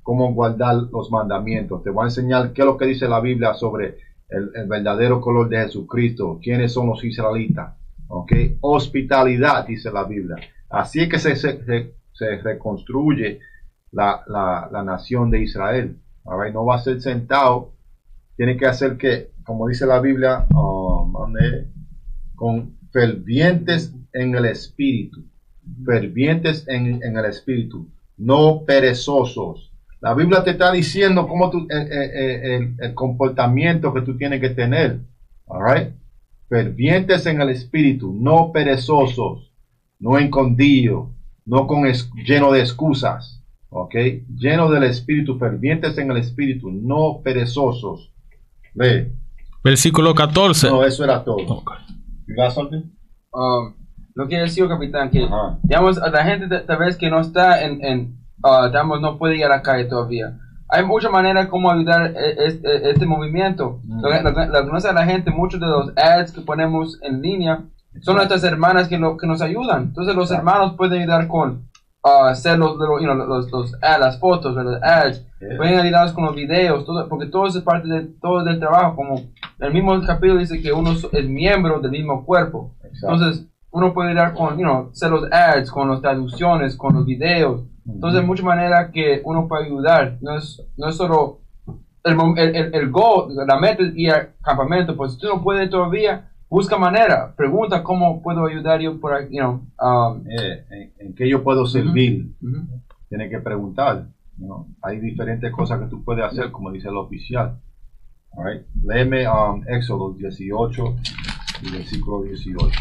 cómo guardar los mandamientos. Te voy a enseñar qué es lo que dice la Biblia sobre el, el verdadero color de Jesucristo, quiénes son los israelitas. Okay. Hospitalidad, dice la Biblia. Así es que se, se, se reconstruye la, la, la nación de Israel. Right? No va a ser sentado, tiene que hacer que, como dice la Biblia, um, con fervientes en el espíritu, fervientes en, en el espíritu, no perezosos. La Biblia te está diciendo cómo tú, el, el, el, el comportamiento que tú tienes que tener. All right? Fervientes en el espíritu, no perezosos, no escondidos, no con es, lleno de excusas, ok, lleno del espíritu, fervientes en el espíritu, no perezosos. Lee. Versículo catorce. No, eso era todo. Okay. ¿You got something? Um, lo que decía, capitán, que Ajá. digamos, a la gente tal vez que no está en, en uh, digamos, no puede ir a la calle todavía. Hay muchas maneras como ayudar este, este movimiento. Mm. Lo, lo, lo que no sabe la gente, muchos de los ads que ponemos en línea son nuestras hermanas que, lo, que nos ayudan. Entonces los hermanos pueden ayudar con uh, hacer los, los, you know, los, los ads, las fotos, los ads. Yeah. Pueden ayudarnos con los videos, todo, porque todo eso es parte de todo del trabajo. Como el mismo capítulo dice que uno es miembro del mismo cuerpo. Exacto. Entonces uno puede ayudar con, you know, hacer los ads, con las traducciones, con los videos. Entonces, hay muchas maneras que uno puede ayudar. No es, no es solo el, el, el goal, la meta es ir al campamento. Pues si tú no puedes todavía, busca manera. Pregunta cómo puedo ayudar yo por aquí. You know, um, eh, en, ¿En qué yo puedo servir? Uh -huh. Tienes que preguntar. ¿No? Hay diferentes cosas que tú puedes hacer, como dice el oficial. All right. Léeme um, Éxodo dieciocho y versículo dieciocho.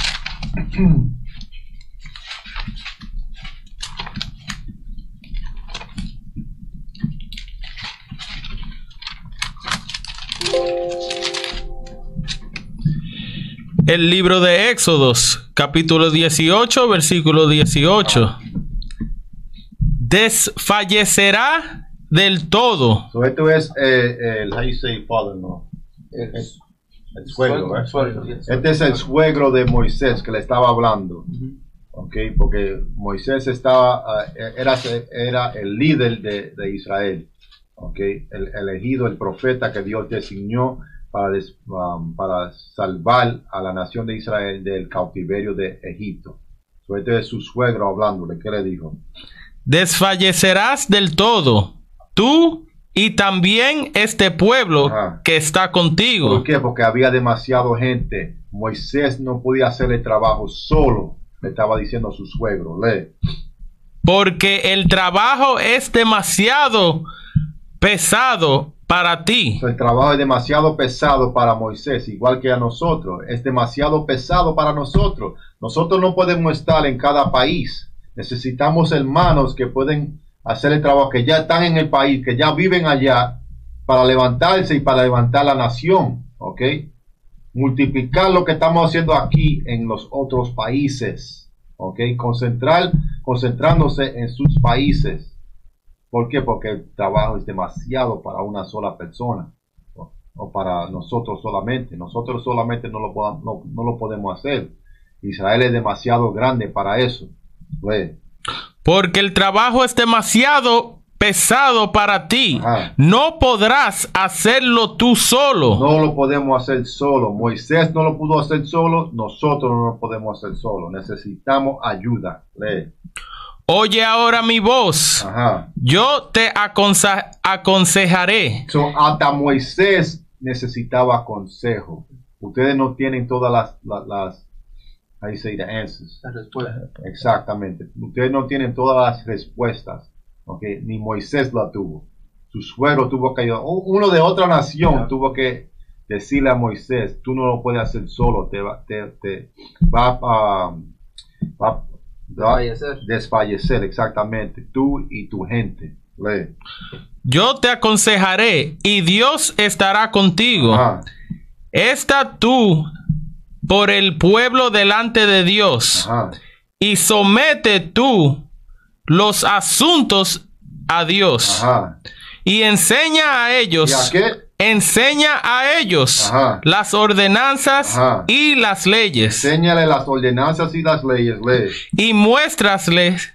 El libro de Éxodos, capítulo dieciocho, versículo dieciocho. Desfallecerá del todo. So, esto es eh, el, how you say father, no? El, el suegro, ¿eh? Suegro, yes. Este es el suegro de Moisés que le estaba hablando. Uh-huh. Okay, porque Moisés estaba, uh, era, era el líder de, de Israel. Okay, el elegido, el profeta que Dios designó para, des, um, para salvar a la nación de Israel del cautiverio de Egipto. So, este es su suegro hablándole. ¿Qué le dijo? Desfallecerás del todo, tú y también este pueblo Ajá. que está contigo. ¿Por qué? Porque había demasiada gente. Moisés no podía hacer el trabajo solo, le estaba diciendo a su suegro. Lee. Porque el trabajo es demasiado pesado para ti. El trabajo es demasiado pesado para Moisés, igual que a nosotros. Es demasiado pesado para nosotros. Nosotros no podemos estar en cada país. Necesitamos hermanos que pueden hacer el trabajo, que ya están en el país, que ya viven allá, para levantarse y para levantar la nación. ¿Ok? Multiplicar lo que estamos haciendo aquí en los otros países. ¿Ok? Concentrar, concentrándose en sus países. ¿Por qué? Porque el trabajo es demasiado para una sola persona o, o para nosotros solamente. Nosotros solamente no lo, podamos, no, no lo podemos hacer. Israel es demasiado grande para eso. Pues, porque el trabajo es demasiado pesado para ti. Ajá. No podrás hacerlo tú solo. No lo podemos hacer solo. Moisés no lo pudo hacer solo. Nosotros no lo podemos hacer solo. Necesitamos ayuda. Lee. Oye ahora mi voz. Ajá. Yo te aconse aconsejaré. So, hasta Moisés necesitaba consejo. Ustedes no tienen todas las, las, las how you say the answers. Las respuestas. Exactamente. Ustedes no tienen todas las respuestas. Okay. Ni Moisés la tuvo. Su suegro tuvo que ayudar. Uno de otra nación yeah. tuvo que decirle a Moisés, tú no lo puedes hacer solo. Te va, te, te va a... Um, va, Desfallecer. Desfallecer, exactamente. Tú y tu gente. Lee. Yo te aconsejaré y Dios estará contigo. Ajá. Esta tú por el pueblo delante de Dios. Ajá. Y somete tú los asuntos a Dios. Ajá. Y enseña a ellos. ¿Y a qué? Enseña a ellos Ajá. las ordenanzas Ajá. y las leyes. Enséñale las ordenanzas y las leyes. Lee. Y muéstrasles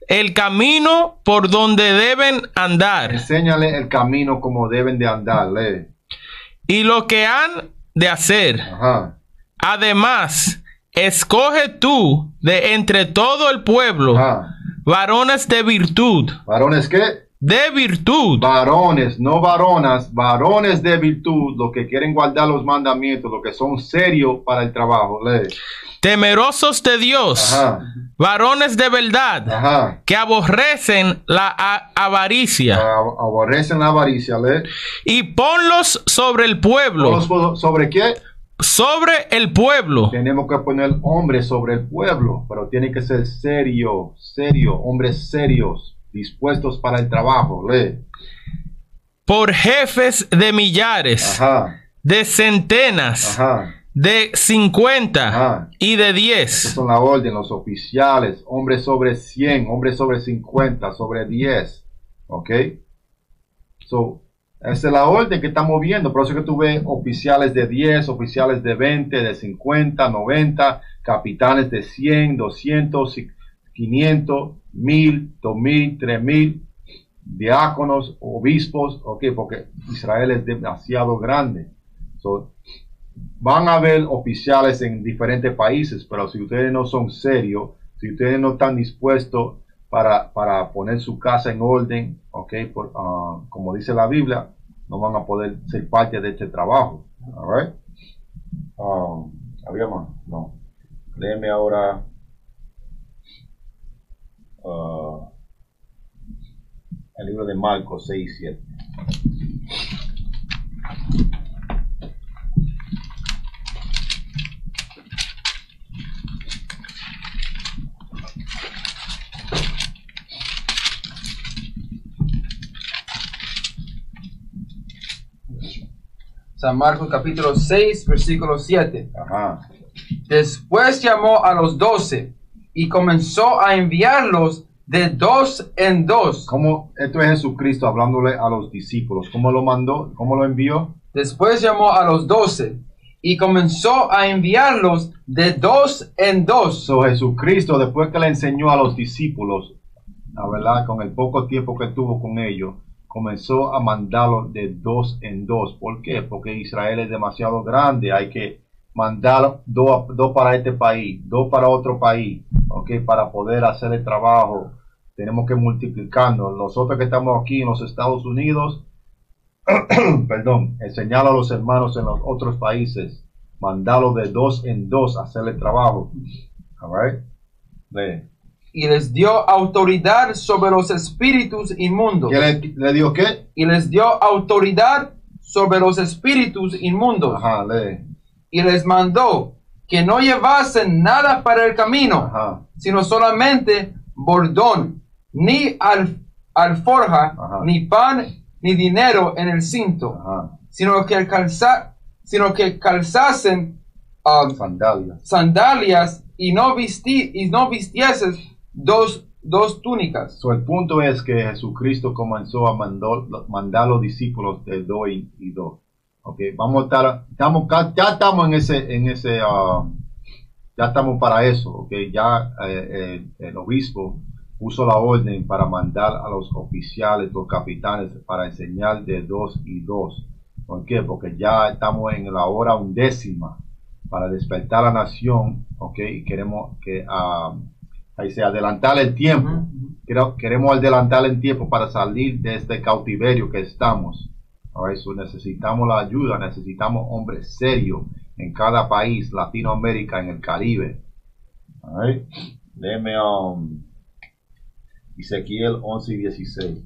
el camino por donde deben andar. Enséñale el camino como deben de andar. Lee. Y lo que han de hacer. Ajá. Además, escoge tú de entre todo el pueblo Ajá. varones de virtud. ¿Varones qué? De virtud. Varones, no varonas, varones de virtud, los que quieren guardar los mandamientos, los que son serios para el trabajo. Lee. Temerosos de Dios. Ajá. Varones de verdad. Ajá. Que aborrecen la a- avaricia. Ah, aborrecen la avaricia. Lee. Y ponlos sobre el pueblo. ¿Sobre qué? Sobre el pueblo. Tenemos que poner hombres sobre el pueblo, pero tiene que ser serio, serio, hombres serios, dispuestos para el trabajo. Lee. Por jefes de millares. Ajá. De centenas. Ajá. De cincuenta. Ajá. Y de Esas diez. son la orden, los oficiales, hombres sobre cien, hombres sobre cincuenta, sobre diez. ¿Ok? So, esa es la orden que estamos viendo. Por eso que tú ves oficiales de diez, oficiales de veinte, de cincuenta, noventa, capitanes de cien, doscientos, quinientos, mil, dos mil, tres mil, diáconos, obispos. ¿Ok? Porque Israel es demasiado grande. So, van a haber oficiales en diferentes países, pero si ustedes no son serios, si ustedes no están dispuestos para, para poner su casa en orden, ok, por, uh, como dice la Biblia, no van a poder ser parte de este trabajo. All right? Um, ¿Había más? No. Léeme ahora uh, el libro de Marcos seis y siete. San Marcos capítulo seis, versículo siete. Ajá. Después llamó a los doce y comenzó a enviarlos de dos en dos. ¿Cómo? Esto es Jesucristo hablándole a los discípulos. ¿Cómo lo mandó? ¿Cómo lo envió? Después llamó a los doce y comenzó a enviarlos de dos en dos. So, Jesucristo, después que le enseñó a los discípulos, la verdad, con el poco tiempo que tuvo con ellos, comenzó a mandarlos de dos en dos. ¿Por qué? Porque Israel es demasiado grande. Hay que mandar dos, dos para este país, dos para otro país, ¿ok? Para poder hacer el trabajo, tenemos que multiplicarnos. Nosotros que estamos aquí en los Estados Unidos, perdón, enseñar a los hermanos en los otros países, mandarlos de dos en dos a hacer el trabajo. All right? Lee. Y les dio autoridad sobre los espíritus inmundos. ¿Qué le, le dio qué? Y les dio autoridad sobre los espíritus inmundos. Ajá, lee. Y les mandó que no llevasen nada para el camino, Ajá. sino solamente bordón, ni al, alforja, Ajá. ni pan, ni dinero en el cinto, Ajá. sino que, calza, sino que calzasen um, Sandalias. sandalias y no, visti, y no vistiesen dos, dos túnicas. So, el punto es que Jesucristo comenzó a mandar, mandar los discípulos de dos y, y dos. Okay, vamos a estar, estamos, ya estamos en ese, en ese, uh, ya estamos para eso, okay, ya eh, eh, el obispo puso la orden para mandar a los oficiales, los capitanes, para enseñar de dos y dos. ¿Por qué? Porque ya estamos en la hora undécima para despertar a la nación, okay, y queremos que, uh, ahí se adelantar el tiempo, uh-huh. queremos adelantar el tiempo para salir de este cautiverio que estamos. Right, so necesitamos la ayuda, necesitamos hombres serios en cada país, Latinoamérica, en el Caribe. Right. Léeme um, Ezequiel once y dieciséis.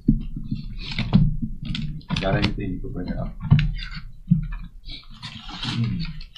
Got anything you can bring it up? Mm.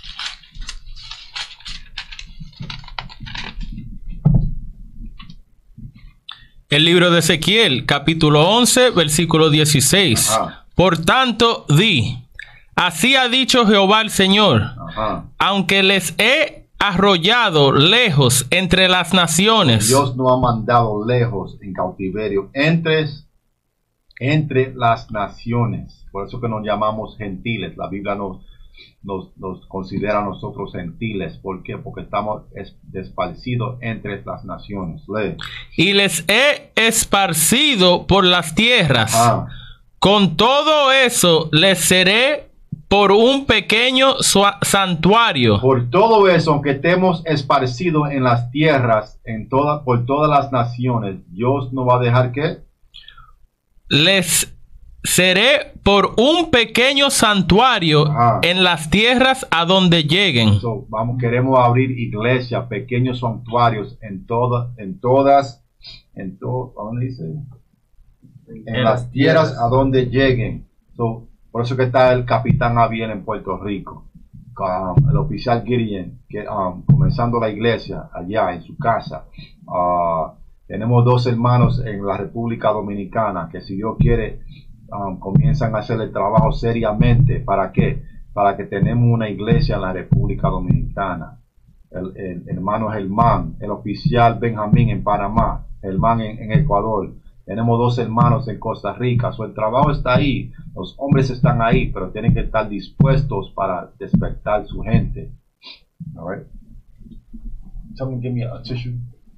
El libro de Ezequiel, capítulo once, versículo dieciséis. Ajá. Por tanto, di, así ha dicho Jehová el Señor, Ajá. aunque les he arrollado lejos entre las naciones. Dios no ha mandado lejos en cautiverio, entre, entre las naciones. Por eso que nos llamamos gentiles. La Biblia nos, nos, nos considera a nosotros gentiles. ¿Por qué? Porque estamos es, esparcidos entre las naciones. Lee. Y les he esparcido por las tierras. Ah. Con todo eso les seré por un pequeño santuario. Por todo eso, aunque estemos esparcidos en las tierras, en toda, por todas las naciones, Dios no va a dejar que les seré por un pequeño santuario Ajá. en las tierras a donde lleguen. So, vamos, queremos abrir iglesias, pequeños santuarios en todas, en todas, en todo, ¿a dónde dice? En, en las tierras, tierras a donde lleguen. So, por eso que está el capitán Abiel en Puerto Rico, um, el oficial Gideon, que, um, comenzando la iglesia allá en su casa. Uh, tenemos dos hermanos en la República Dominicana que, si Dios quiere, um, comienzan a hacer el trabajo seriamente. ¿Para qué? Para que tenemos una iglesia en la República Dominicana. El, el, el hermano Germán, el oficial Benjamín en Panamá, Germán en, en Ecuador. Tenemos dos hermanos en Costa Rica. So, el trabajo está ahí. Los hombres están ahí, pero tienen que estar dispuestos para despertar su gente. All right. Someone give me a tissue.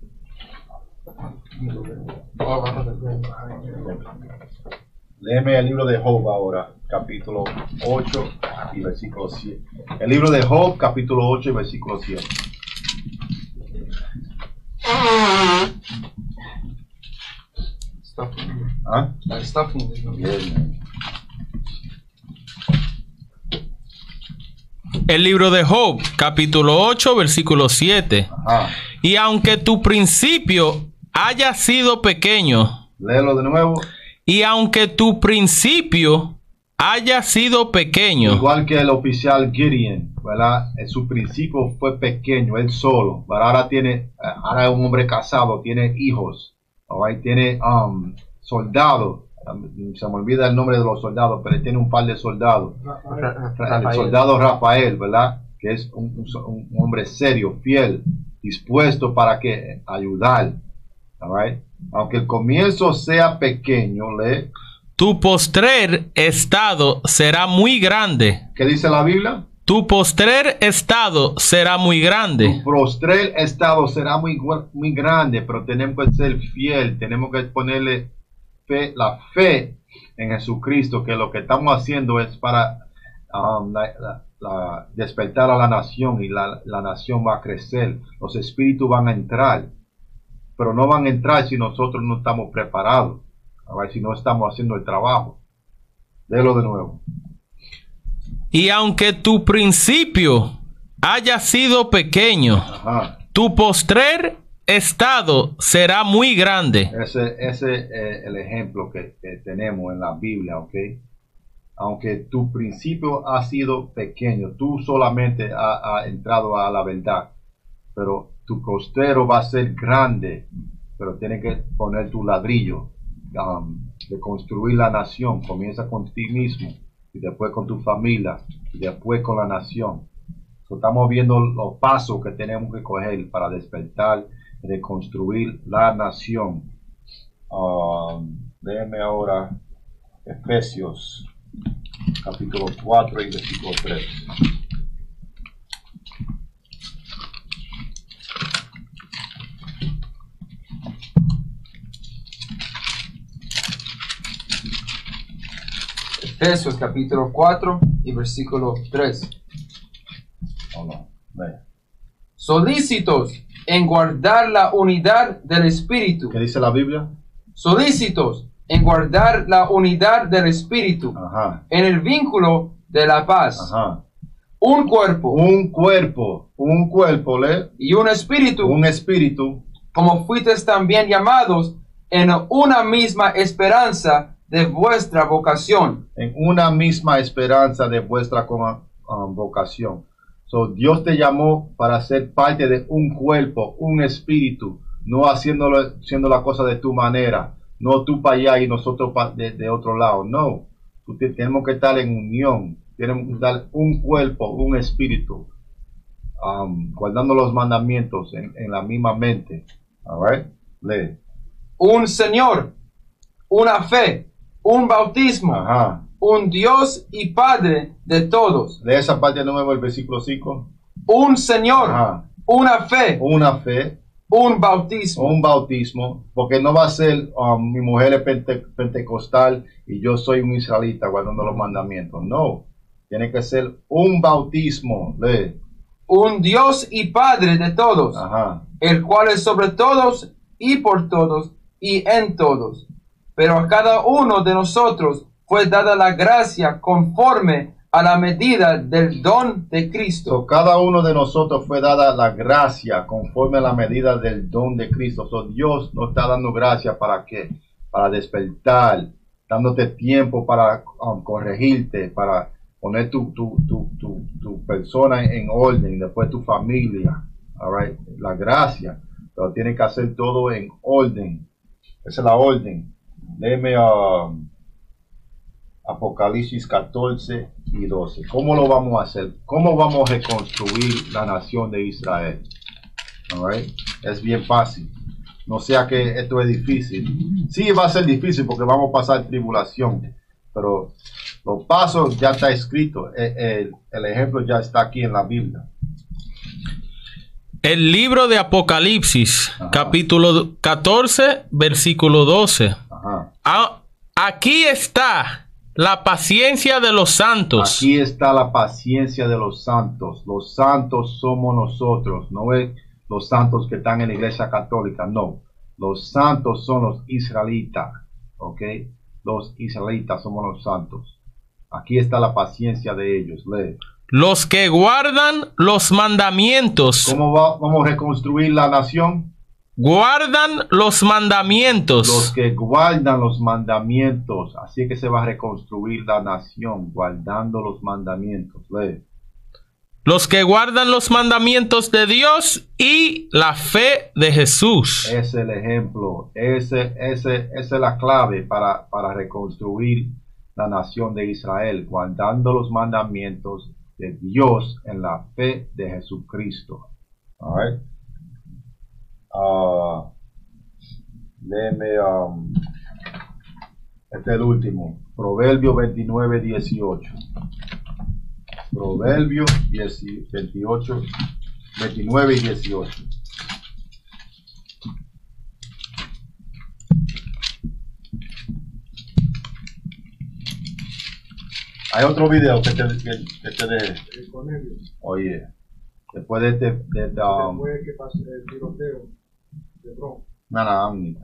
Léeme el libro de Job ahora, capítulo ocho y versículo siete. El libro de Job, capítulo ocho y versículo siete. ¿Ah? El libro de Job, capítulo ocho, versículo siete. Ajá. Y aunque tu principio haya sido pequeño, léelo de nuevo. Y aunque tu principio haya sido pequeño, igual que el oficial Gideon, ¿verdad? Su principio fue pequeño, él solo, pero ahora tiene, ahora es un hombre casado, tiene hijos. Right, tiene um, soldados, um, se me olvida el nombre de los soldados, pero él tiene un par de soldados. Rafael. El soldado Rafael, ¿verdad? Que es un, un, un hombre serio, fiel, dispuesto para que ayudar. Right? Aunque el comienzo sea pequeño, lee. Tu postrer estado será muy grande. ¿Qué dice la Biblia? Tu postrer estado será muy grande. Tu postrer estado será muy, muy grande, pero tenemos que ser fiel, tenemos que ponerle fe, la fe en Jesucristo, que lo que estamos haciendo es para um, la, la, la, despertar a la nación, y la, la nación va a crecer, los espíritus van a entrar, pero no van a entrar si nosotros no estamos preparados, a ver si no estamos haciendo el trabajo. Léelo de nuevo. Y aunque tu principio haya sido pequeño, Ajá. tu postrer estado será muy grande. Ese es eh, el ejemplo que, que tenemos en la Biblia, ¿ok? Aunque tu principio ha sido pequeño, tú solamente has ha entrado a la verdad, pero tu postero va a ser grande, pero tienes que poner tu ladrillo, um, de construir la nación. Comienza con ti mismo, y después con tu familia, y después con la nación. So, estamos viendo los pasos que tenemos que coger para despertar y de construir la nación. Um, déjenme ahora Efesios, capítulo cuatro y versículo tres. Efesios capítulo cuatro y versículo tres. Oh, no. Solícitos en guardar la unidad del Espíritu. ¿Qué dice la Biblia? Solícitos en guardar la unidad del Espíritu. Ajá. En el vínculo de la paz. Ajá. Un cuerpo. Un cuerpo. Un cuerpo, ¿le? Y un espíritu. Un espíritu. Como fuisteis también llamados en una misma esperanza de vuestra vocación. En una misma esperanza de vuestra um, vocación. So, Dios te llamó para ser parte de un cuerpo, un espíritu, no haciéndolo, haciendo la cosa de tu manera, no tú para allá y nosotros pa, de, de otro lado. No, tú te, tenemos que estar en unión, tenemos que estar un cuerpo, un espíritu, um, guardando los mandamientos en, en la misma mente. All right? Lee. Un Señor, una fe, un bautismo, Ajá. un Dios y Padre de todos. De esa parte de nuevo el versículo cinco. Un Señor, Ajá. una fe, Una fe, un bautismo. un bautismo, porque no va a ser um, mi mujer es pente- pentecostal y yo soy un israelita guardando los mandamientos. No, tiene que ser un bautismo. Lee. Un Dios y Padre de todos, Ajá. el cual es sobre todos y por todos y en todos. Pero a cada uno de nosotros fue dada la gracia conforme a la medida del don de Cristo. So, cada uno de nosotros fue dada la gracia conforme a la medida del don de Cristo. So, Dios nos está dando gracia para qué? Para despertar, dándote tiempo para um, corregirte, para poner tu, tu, tu, tu, tu persona en orden, después tu familia. All right? La gracia, pero tiene que hacer todo en orden. Esa es la orden. Léeme um, Apocalipsis catorce y doce. ¿Cómo lo vamos a hacer? ¿Cómo vamos a reconstruir la nación de Israel? All right? Es bien fácil. No sea que esto es difícil. Sí va a ser difícil porque vamos a pasar tribulación, pero los pasos ya está escrito. El, el, el ejemplo ya está aquí en la Biblia. El libro de Apocalipsis, Ajá. capítulo catorce, versículo doce. Ajá. Ah, aquí está la paciencia de los santos. Aquí está la paciencia de los santos. Los santos somos nosotros. No es los santos que están en la iglesia católica. No. Los santos son los israelitas. ¿Ok? Los israelitas somos los santos. Aquí está la paciencia de ellos. Lee. Los que guardan los mandamientos. ¿Cómo va- vamos a reconstruir la nación? Guardan los mandamientos. Los que guardan los mandamientos. Así que se va a reconstruir la nación, guardando los mandamientos. Lee. Los que guardan los mandamientos de Dios y la fe de Jesús. Ese es el ejemplo. Ese, ese, esa es la clave para, para reconstruir la nación de Israel, guardando los mandamientos de Dios en la fe de Jesucristo. All right. Uh, léeme, um, este es el último. Proverbio veintinueve, dieciocho. Proverbio veintiocho, veintinueve y dieciocho. Hay otro video que te, que, que te deje. Oye, después de este, de, de, um, que pase el tiroteo de Bronx. no, no, no.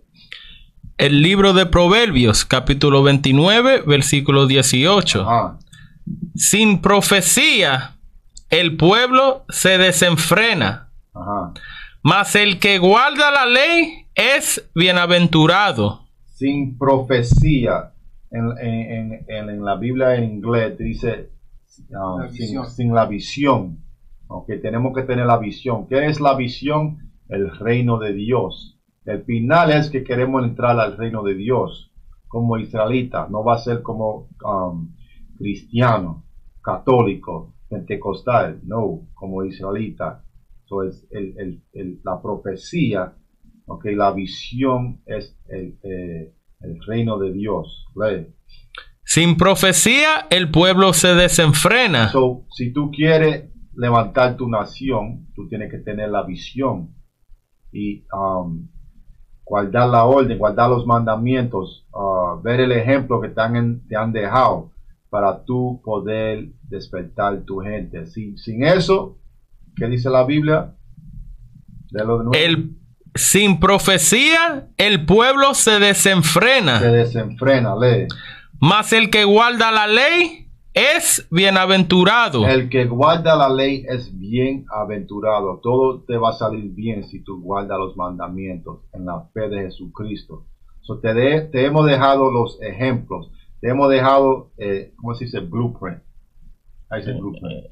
El libro de Proverbios, capítulo veintinueve, versículo dieciocho. Ajá. Sin profecía, el pueblo se desenfrena, Ajá. mas el que guarda la ley es bienaventurado. Sin profecía, en, en, en, en, en la Biblia en inglés dice um, La sin, visión. sin la visión. Ok, tenemos que tener la visión. ¿Qué es la visión? El reino de Dios. El final es que queremos entrar al reino de Dios como israelita. No va a ser como um, cristiano, católico, pentecostal. No, como israelita. Entonces, el, el, el, la profecía, okay, la visión es el, eh, el reino de Dios. Right? Sin profecía, el pueblo se desenfrena. So, si tú quieres levantar tu nación, tú tienes que tener la visión y um, guardar la orden, guardar los mandamientos, uh, ver el ejemplo que te han, te han dejado para tú poder despertar tu gente. Sin, sin eso, ¿qué dice la Biblia? Léelo de nuevo. El, sin profecía, el pueblo se desenfrena. Se desenfrena, lee. Mas el que guarda la ley es bienaventurado. El que guarda la ley es bienaventurado. Todo te va a salir bien si tú guardas los mandamientos en la fe de Jesucristo. So te, de, te hemos dejado los ejemplos. Te hemos dejado, eh, ¿cómo se dice? Blueprint. Ahí dice blueprint.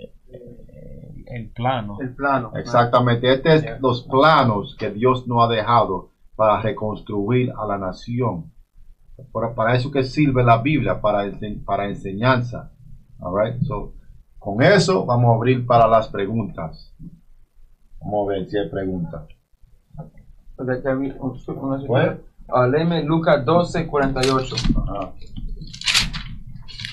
El plano. El plano. Exactamente. Estos es los planos que Dios nos ha dejado para reconstruir a la nación. Para, para eso que sirve la Biblia, para, ense para enseñanza. All right? So, con eso vamos a abrir para las preguntas. Vamos a ver si hay preguntas. Uh, léeme Lucas doce, cuarenta y ocho. Ajá.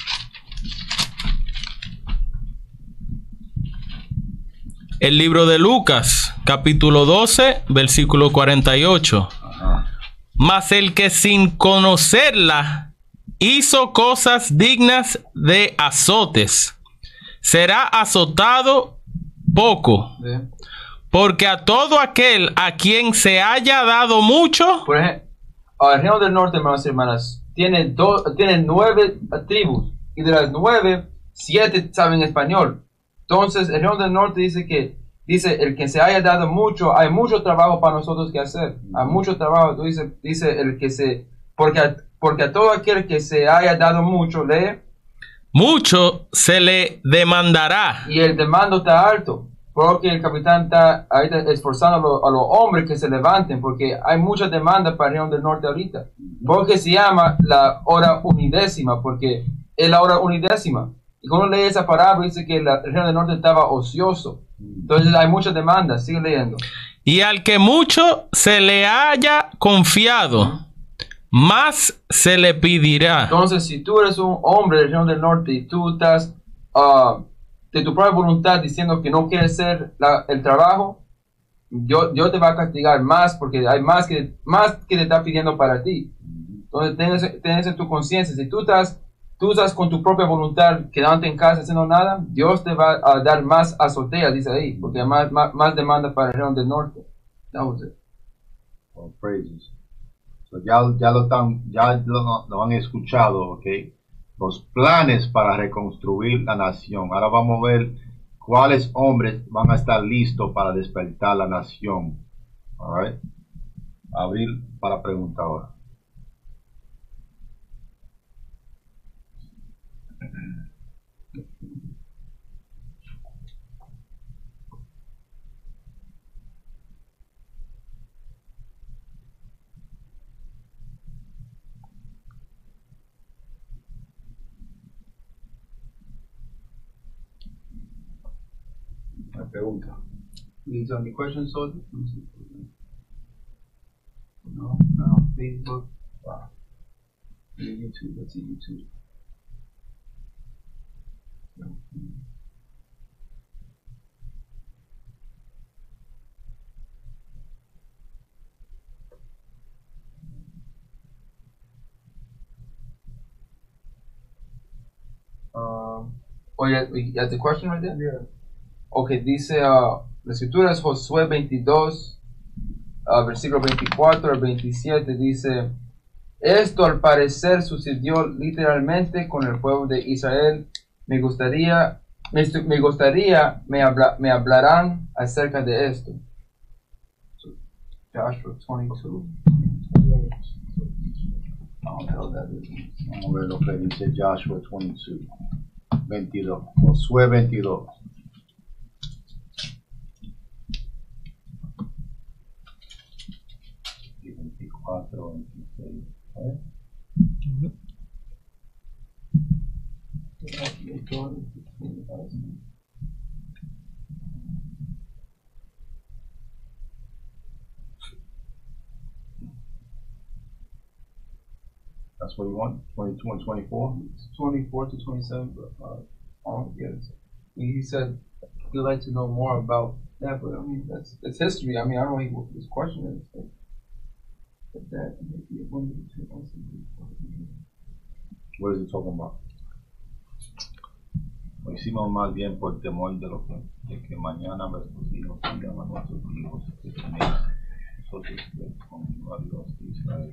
el libro de Lucas, capítulo doce, versículo cuarenta y ocho. Ajá. Mas el que sin conocerla hizo cosas dignas de azotes, será azotado poco. ¿Sí? Porque a todo aquel a quien se haya dado mucho, Por ejemplo, el reino del norte, hermanos y hermanas, tiene, do, tiene nueve tribus, y de las nueve, siete saben español. Entonces, el reino del norte dice que, dice, el que se haya dado mucho, hay mucho trabajo para nosotros que hacer. Hay mucho trabajo, dice, dice el que se, porque a, porque a todo aquel que se haya dado mucho, lee, mucho se le demandará. y el demando está alto. Porque el capitán está ahorita esforzando a, lo, a los hombres que se levanten, porque hay mucha demanda para el reino del norte ahorita. Porque se llama la hora unidécima, porque es la hora unidécima. Y cuando lee esa parábola, dice que la, el reino del norte estaba ocioso. Entonces hay mucha demanda. Sigue leyendo. Y al que mucho se le haya confiado, más se le pedirá. Entonces, si tú eres un hombre del reino del norte y tú estás uh, de tu propia voluntad diciendo que no quieres hacer la, el trabajo, Dios, Dios te va a castigar más, porque hay más que, más que te está pidiendo para ti. Entonces, tienes, tienes en tu conciencia, si tú estás, tú estás con tu propia voluntad quedándote en casa haciendo nada, Dios te va a dar más azotea, dice ahí, porque hay más, más, más demanda para el reino del norte. That was it. Oh, praises. So ya, ya lo están, ya lo, lo han escuchado, ¿ok? Los planes para reconstruir la nación. Ahora vamos a ver cuáles hombres van a estar listos para despertar la nación. All right. Abrir para preguntar ahora. Una pregunta. These are the questions, soldier? No, no, Facebook. Wow. YouTube, let's see YouTube. No. Um, oh, yeah, you got the question right there? Yeah. Ok, dice, uh, la escritura es Josué veintidós, uh, versículo veinticuatro al veintisiete, dice, esto al parecer sucedió literalmente con el pueblo de Israel. Me gustaría, me, me gustaría, me, habla, me hablarán acerca de esto. So, Joshua twenty-two. Vamos a ver lo que dice Joshua veintidós. veintidós. Josué veintidós. veinticuatro, veintiséis. ¿Eh? That's what you want? twenty-two and twenty-four? twenty-four to twenty-seven, but uh, I don't get it. He said he'd like to know more about that, but I mean, that's it's history. I mean, I don't know what his question is. But that, maybe one of the two What is he talking about? Lo hicimos más bien por temor de lo que, de que mañana nuestros hijos sigan a nuestros hijos que tenéis nosotros con a Dios de Israel.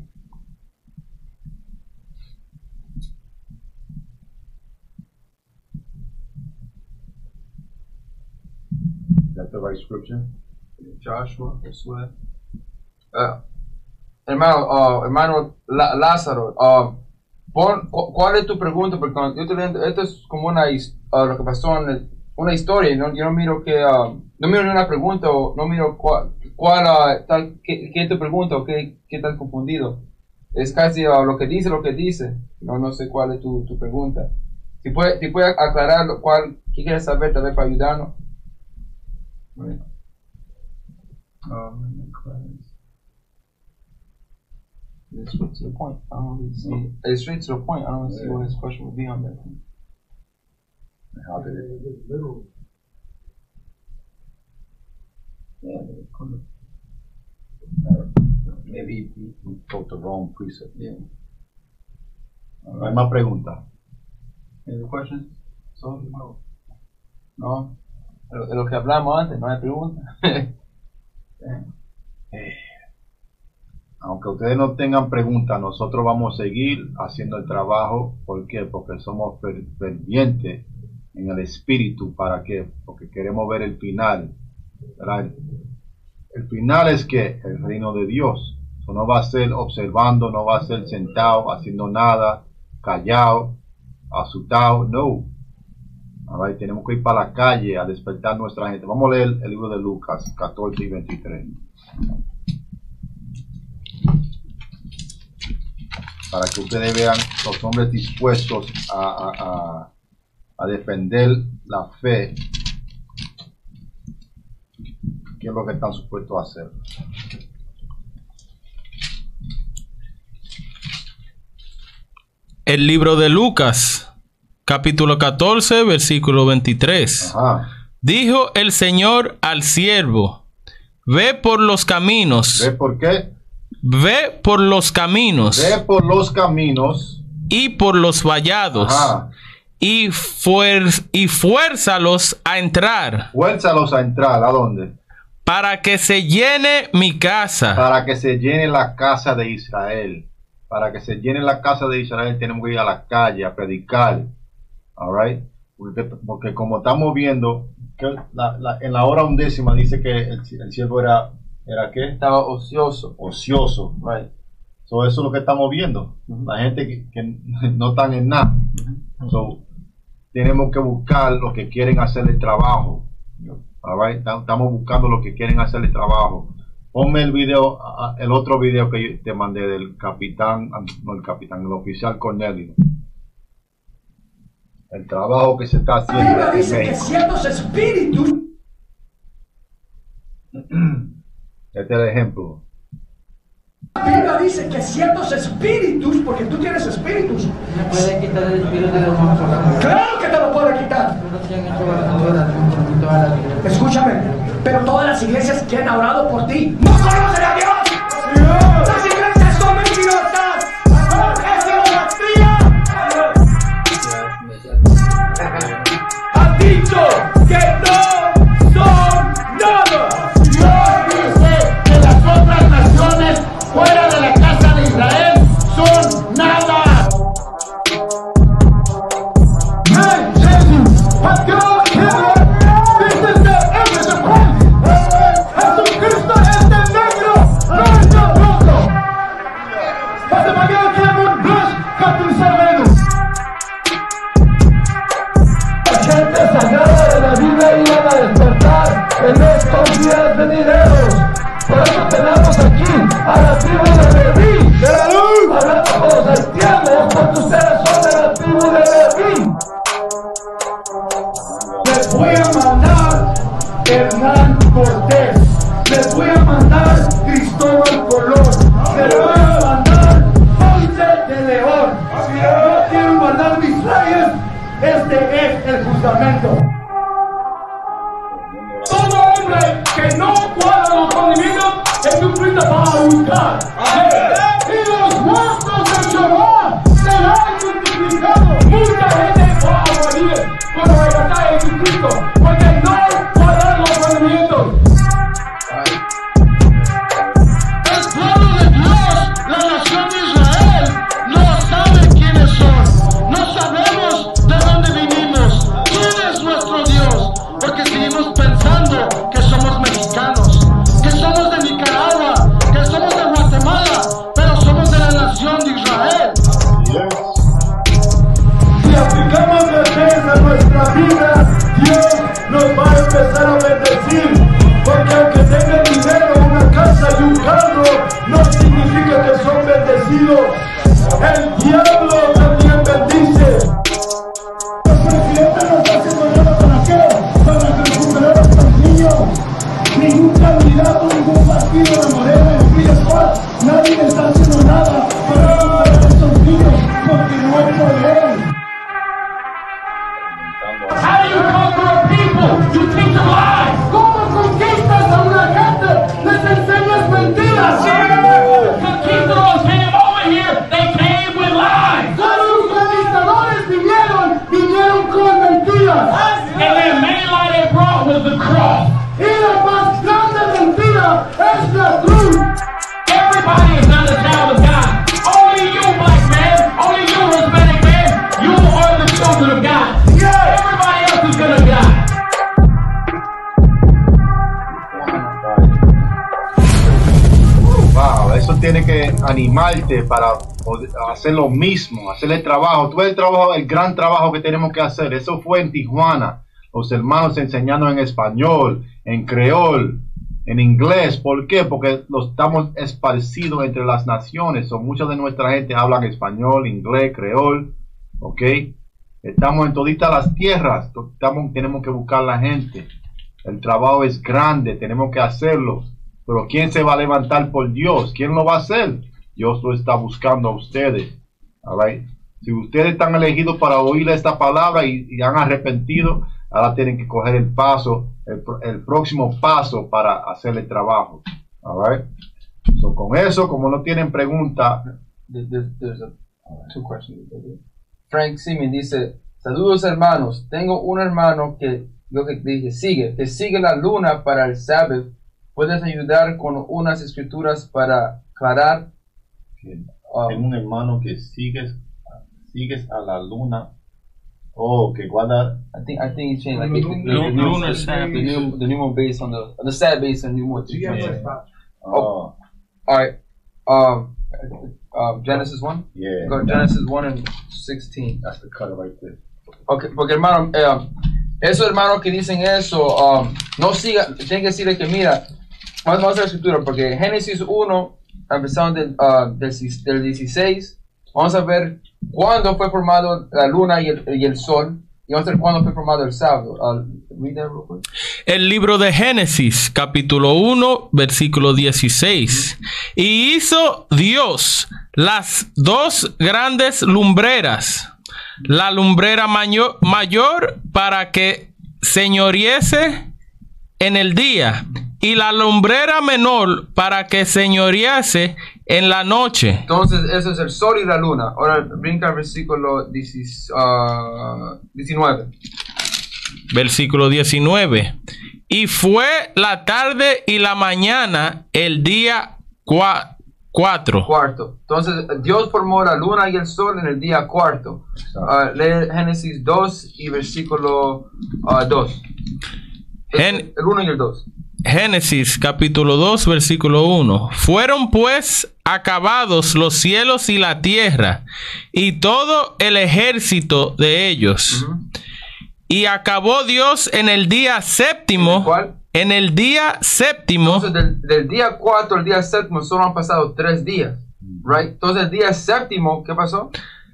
Is that the right scripture? Joshua, Josué. Uh, hermano, uh, hermano La- Lázaro, uh, pon, cu- ¿cuál es tu pregunta? Porque cuando yo estoy leyendo, esto es como una his- uh, lo que pasó en el- una historia. ¿No? Yo no miro que, uh, no miro ni una pregunta o no miro cuál, cuál uh, tal, qué, qué te pregunta o qué, qué estás confundido. Es casi uh, lo que dice, lo que dice. No, no sé cuál es tu, tu pregunta. Si puede, si puede aclarar lo cuál, qué quieres saber, tal vez para ayudarnos. Right. Um, it's straight to the point. I don't really see. It's straight to the point. I don't really see what his question would be on that. How did it? Maybe we taught the wrong precept. Yeah. No hay más preguntas. Any questions? So, no. No. De lo, lo que hablamos antes, no hay preguntas. eh, aunque ustedes no tengan preguntas, nosotros vamos a seguir haciendo el trabajo. ¿Por qué? Porque somos fervientes en el espíritu. ¿Para qué? Porque queremos ver el final, ¿verdad? El final es que el reino de Dios. So, no va a ser observando, no va a ser sentado, haciendo nada, callado, asustado. No. Right, tenemos que ir para la calle a despertar a nuestra gente. Vamos a leer el libro de Lucas catorce y veintitrés. Para que ustedes vean los hombres dispuestos a, a, a, a defender la fe. ¿Qué es lo que están supuestos a hacer? El libro de Lucas, capítulo catorce, versículo veintitrés. Ajá. Dijo el Señor al siervo: Ve por los caminos. ¿Ve por qué? Ve por los caminos. Ve por los caminos. Y por los vallados. Ajá. Y, fuer y fuérzalos a entrar. Fuérzalos a entrar. ¿A dónde? Para que se llene mi casa. Para que se llene la casa de Israel. Para que se llene la casa de Israel tenemos que ir a la calle a predicar. All right? Porque, porque como estamos viendo, que la, la, en la hora undécima dice que el, el siervo era, ¿era qué? Estaba ocioso. Ocioso. Right. So, eso es lo que estamos viendo. Uh-huh. La gente que, que no están en nada. Uh-huh. So, tenemos que buscar los que quieren hacer el trabajo. All right? Estamos buscando los que quieren hacer el trabajo. Ponme el video, el otro video que te mandé del capitán, no el capitán, el oficial Cornelio. El trabajo que se está haciendo. La Biblia dice que ciertos espíritus. Este es el ejemplo. La Biblia dice que ciertos espíritus, porque tú tienes espíritus. ¿Me puede quitar el espíritu de los hombres? Claro que te lo puede quitar. Escúchame, pero todas las iglesias que han orado por ti no conocen a Dios. Las iglesias son mentirosas. Es idolatría. Han dicho que no son nada. Dios dice que las otras naciones fuera de la casa de Israel son nada. Hey, Jesus, what God given, this is the image of Christ. Jesucristo es del negro, no es del blanco. Para mañana quiero un blush capturizar menos. La gente sagrada de la Biblia iban a despertar en estos días venideros. Por eso tenemos aquí a la tribu de Leví, de la luz, hablando con los haitianos, porque ustedes son de la tribu de Leví. Les voy a mandar Hernán Cortés, les voy a mandar Cristóbal Colón, les voy a mandar Ponce de León. Si no quieren mandar mis reyes, este es el fundamento. Todo hombre que no guarda los conocimientos, Jesucristo va a buscar. Y los muertos de Jehová serán multiplicados. Mucha gente va a morir cuando regresar a Jesucristo, porque no guardan los conocimientos. El pueblo de Dios, la nación de Israel, no sabe quiénes son. No sabemos de dónde vinimos. ¿Quién es nuestro Dios? Porque seguimos pensando que somos mexicanos, que somos de Nicaragua, que somos de Guatemala, pero somos de la nación de Israel. Si aplicamos la fe a nuestra vida, Dios nos va a empezar a bendecir. Porque aunque tengan dinero, una casa y un carro, no significa que son bendecidos. El diablo también bendice. Los presidentes no están haciendo nada para qué, para recuperar a los niños. Ningún candidato, ningún partido de Morena, de Free Squad, nadie está haciendo nada para recuperar a estos niños, porque no hay poder. How do you conquer a people? You teach them lies. ¿Cómo conquistas a una casa? animarte para poder hacer lo mismo, hacer el trabajo. Tú ves el trabajo, el gran trabajo que tenemos que hacer. Eso fue en Tijuana. Los hermanos enseñando en español, en creol, en inglés. ¿Por qué? Porque lo estamos esparcidos entre las naciones. So, mucha de nuestra gente hablan español, inglés, creol. ¿Ok? Estamos en toditas las tierras. Estamos, tenemos que buscar la gente. El trabajo es grande, tenemos que hacerlo. Pero ¿quién se va a levantar por Dios? ¿Quién lo va a hacer? Dios lo está buscando a ustedes. All right? Si ustedes están elegidos para oír esta palabra y, y han arrepentido, ahora tienen que coger el paso, el, el próximo paso para hacer el trabajo. All right? So, con eso, como no tienen pregunta. There's, there's a, two questions. Frank Simen dice, saludos hermanos, tengo un hermano que, lo que dije, sigue, que sigue la luna para el Sabbath. ¿Puedes ayudar con unas escrituras para aclarar? Um, tengo un hermano que sigues, sigues a la luna. Oh, que guarda. I think I think he changed like the, the, the, the, lunar Sabbath, the new the new moon based on the the Sabbath based on new moon. Yeah. Oh. oh, all right. Um, um, Genesis one. Yeah. Go to Genesis one and sixteen. That's the cut right there. Okay, porque hermano, eh, esos hermanos que dicen eso, um, no siga, tienen que decirle que mira, vamos a hacer la escritura, porque Génesis uno, empezando del, uh, del, del dieciséis, vamos a ver cuándo fue formado la luna y el, y el sol, y vamos a ver cuándo fue formado el sábado. Uh, read that real quick. El libro de Génesis, capítulo uno, versículo dieciséis. Y hizo Dios las dos grandes lumbreras, la lumbrera mayor, mayor para que señorease en el día, y la lumbrera menor para que señorease en la noche. Entonces, eso es el sol y la luna. Ahora brinca al versículo diecinueve. Versículo diecinueve. Y fue la tarde y la mañana el día cua cuatro. Cuarto. Entonces, Dios formó la luna y el sol en el día cuarto. Uh, lee Génesis dos y versículo uh, dos. Gen el uno y el dos. Génesis capítulo dos versículo uno. Fueron pues acabados los cielos y la tierra y todo el ejército de ellos. Uh-huh. Y acabó Dios en el día séptimo. ¿Cuál? En el día séptimo. Entonces del, del día cuatro al día séptimo solo han pasado tres días. Right? Entonces el día séptimo, ¿qué pasó?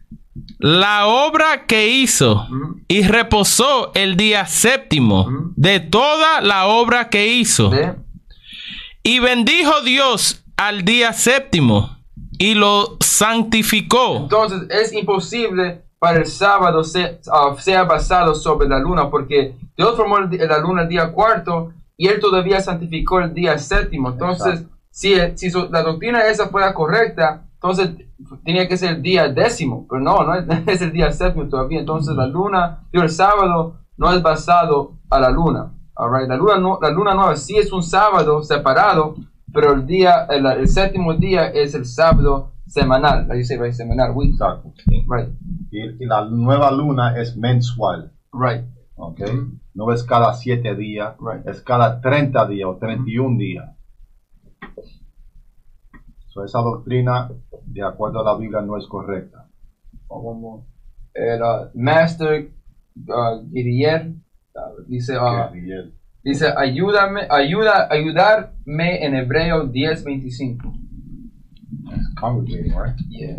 La obra que hizo uh-huh. y reposó el día séptimo uh-huh. de toda la obra que hizo. ¿De? Y bendijo Dios al día séptimo y lo santificó. Entonces es imposible para el sábado sea, uh, sea basado sobre la luna, porque Dios formó el, la luna el día cuarto y Él todavía santificó el día séptimo. Entonces, si, si su, la doctrina esa fuera correcta, entonces tenía que ser el día décimo, pero no, no es, es el día séptimo todavía. Entonces la luna, digo, el sábado no es basado a la luna. All right? La luna no, la luna nueva sí es un sábado separado, pero el día, el, el séptimo día es el sábado semanal. Like you say, right? Semanal, week. Exacto. Right. Y, y la nueva luna es mensual. Right. Okay. Mm-hmm. No es cada siete días, right. Es cada treinta días o treinta y un mm-hmm. días. So, esa doctrina, de acuerdo a la Biblia, no es correcta. Oh, el uh, Master uh, Guerrier uh, dice, uh, Guerrier. dice, ayúdame, ayuda, ayudarme en Hebreo diez veinticinco. It's congregating, right? Yeah.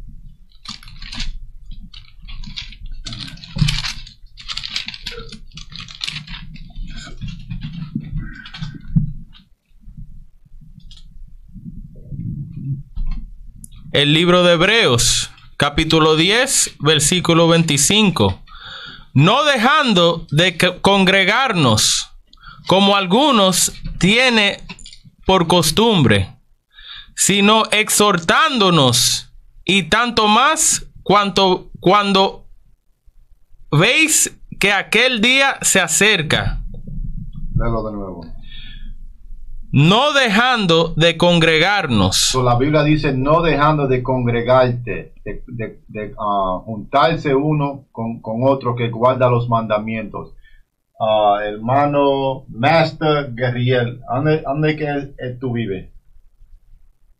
El libro de Hebreos, capítulo diez, versículo veinticinco. No dejando de congregarnos, como algunos tiene por costumbre, sino exhortándonos, y tanto más cuanto cuando veis que aquel día se acerca. Léelo de nuevo. No dejando de congregarnos. So, la Biblia dice no dejando de congregarte, de, de, de uh, juntarse uno con, con otro que guarda los mandamientos. Uh, hermano Master Guerriel, ¿dónde, dónde que él, él tú vives?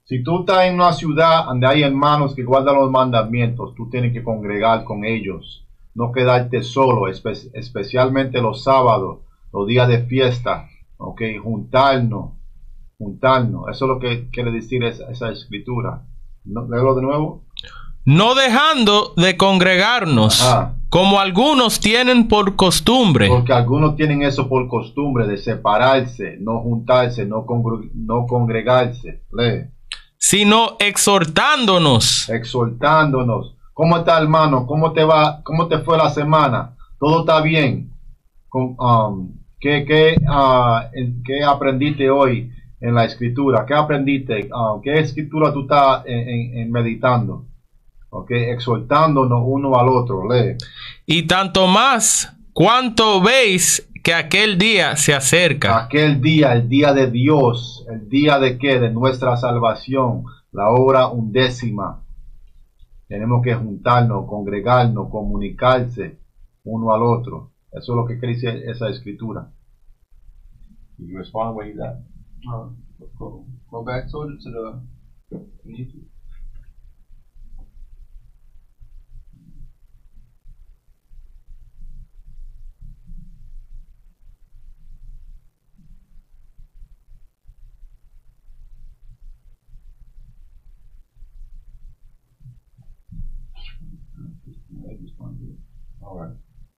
Si tú estás en una ciudad donde hay hermanos que guardan los mandamientos, tú tienes que congregar con ellos, no quedarte solo, espe- especialmente los sábados, los días de fiesta, ok, juntarnos, juntarnos. Eso es lo que quiere decir esa, esa escritura. ¿No? Léelo de nuevo. No dejando de congregarnos, Ajá. como algunos tienen por costumbre, Porque algunos tienen eso por costumbre de separarse, no juntarse, no, congre- no congregarse. Lee. sino exhortándonos, Exhortándonos. ¿Cómo está, hermano? ¿Cómo te va? ¿Cómo te fue la semana? ¿Todo está bien? Con, um, ¿qué, qué, uh, en- ¿Qué aprendiste hoy en la escritura? ¿Qué aprendiste? Uh, ¿Qué escritura tú estás en, en- en meditando? Okay, exhortándonos uno al otro. Lee. y tanto más cuanto veis que aquel día se acerca. Aquel día, el día de Dios, el día de qué, de nuestra salvación, la hora undécima. Tenemos que juntarnos, congregarnos, comunicarse uno al otro. Eso es lo que quiere decir esa escritura. You respond where he's at. Uh, go, go back to, to the. All right.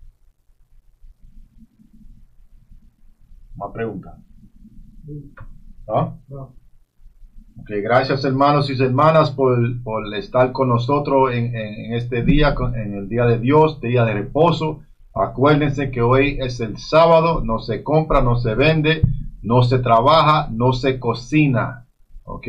Más preguntas. ¿Ah? No. Ok, gracias hermanos y hermanas por, por estar con nosotros en, en, en este día, con- en el día de Dios, día de reposo. Acuérdense que hoy es el sábado, no se compra, no se vende, no se trabaja, no se cocina. Ok.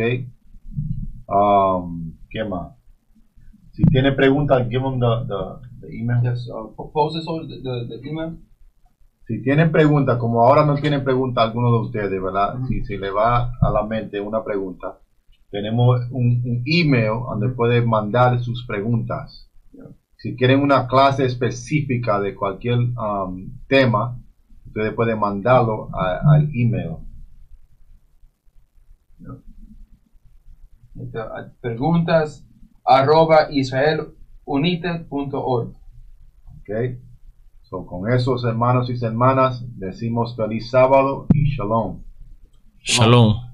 Um, ¿Qué más? Si tiene preguntas, give them the, the, the email. Yes, uh, post this on the, the, the email. Si tienen preguntas, como ahora no tienen preguntas algunos de ustedes, ¿verdad? Si, si le va a la mente una pregunta, tenemos un, un email donde pueden mandar sus preguntas. Si quieren una clase específica de cualquier um, tema, ustedes pueden mandarlo a- al email. Este, uh, preguntas arroba israelunite punto org. ¿Ok? So, con esos hermanos y hermanas decimos feliz sábado y shalom. Shalom.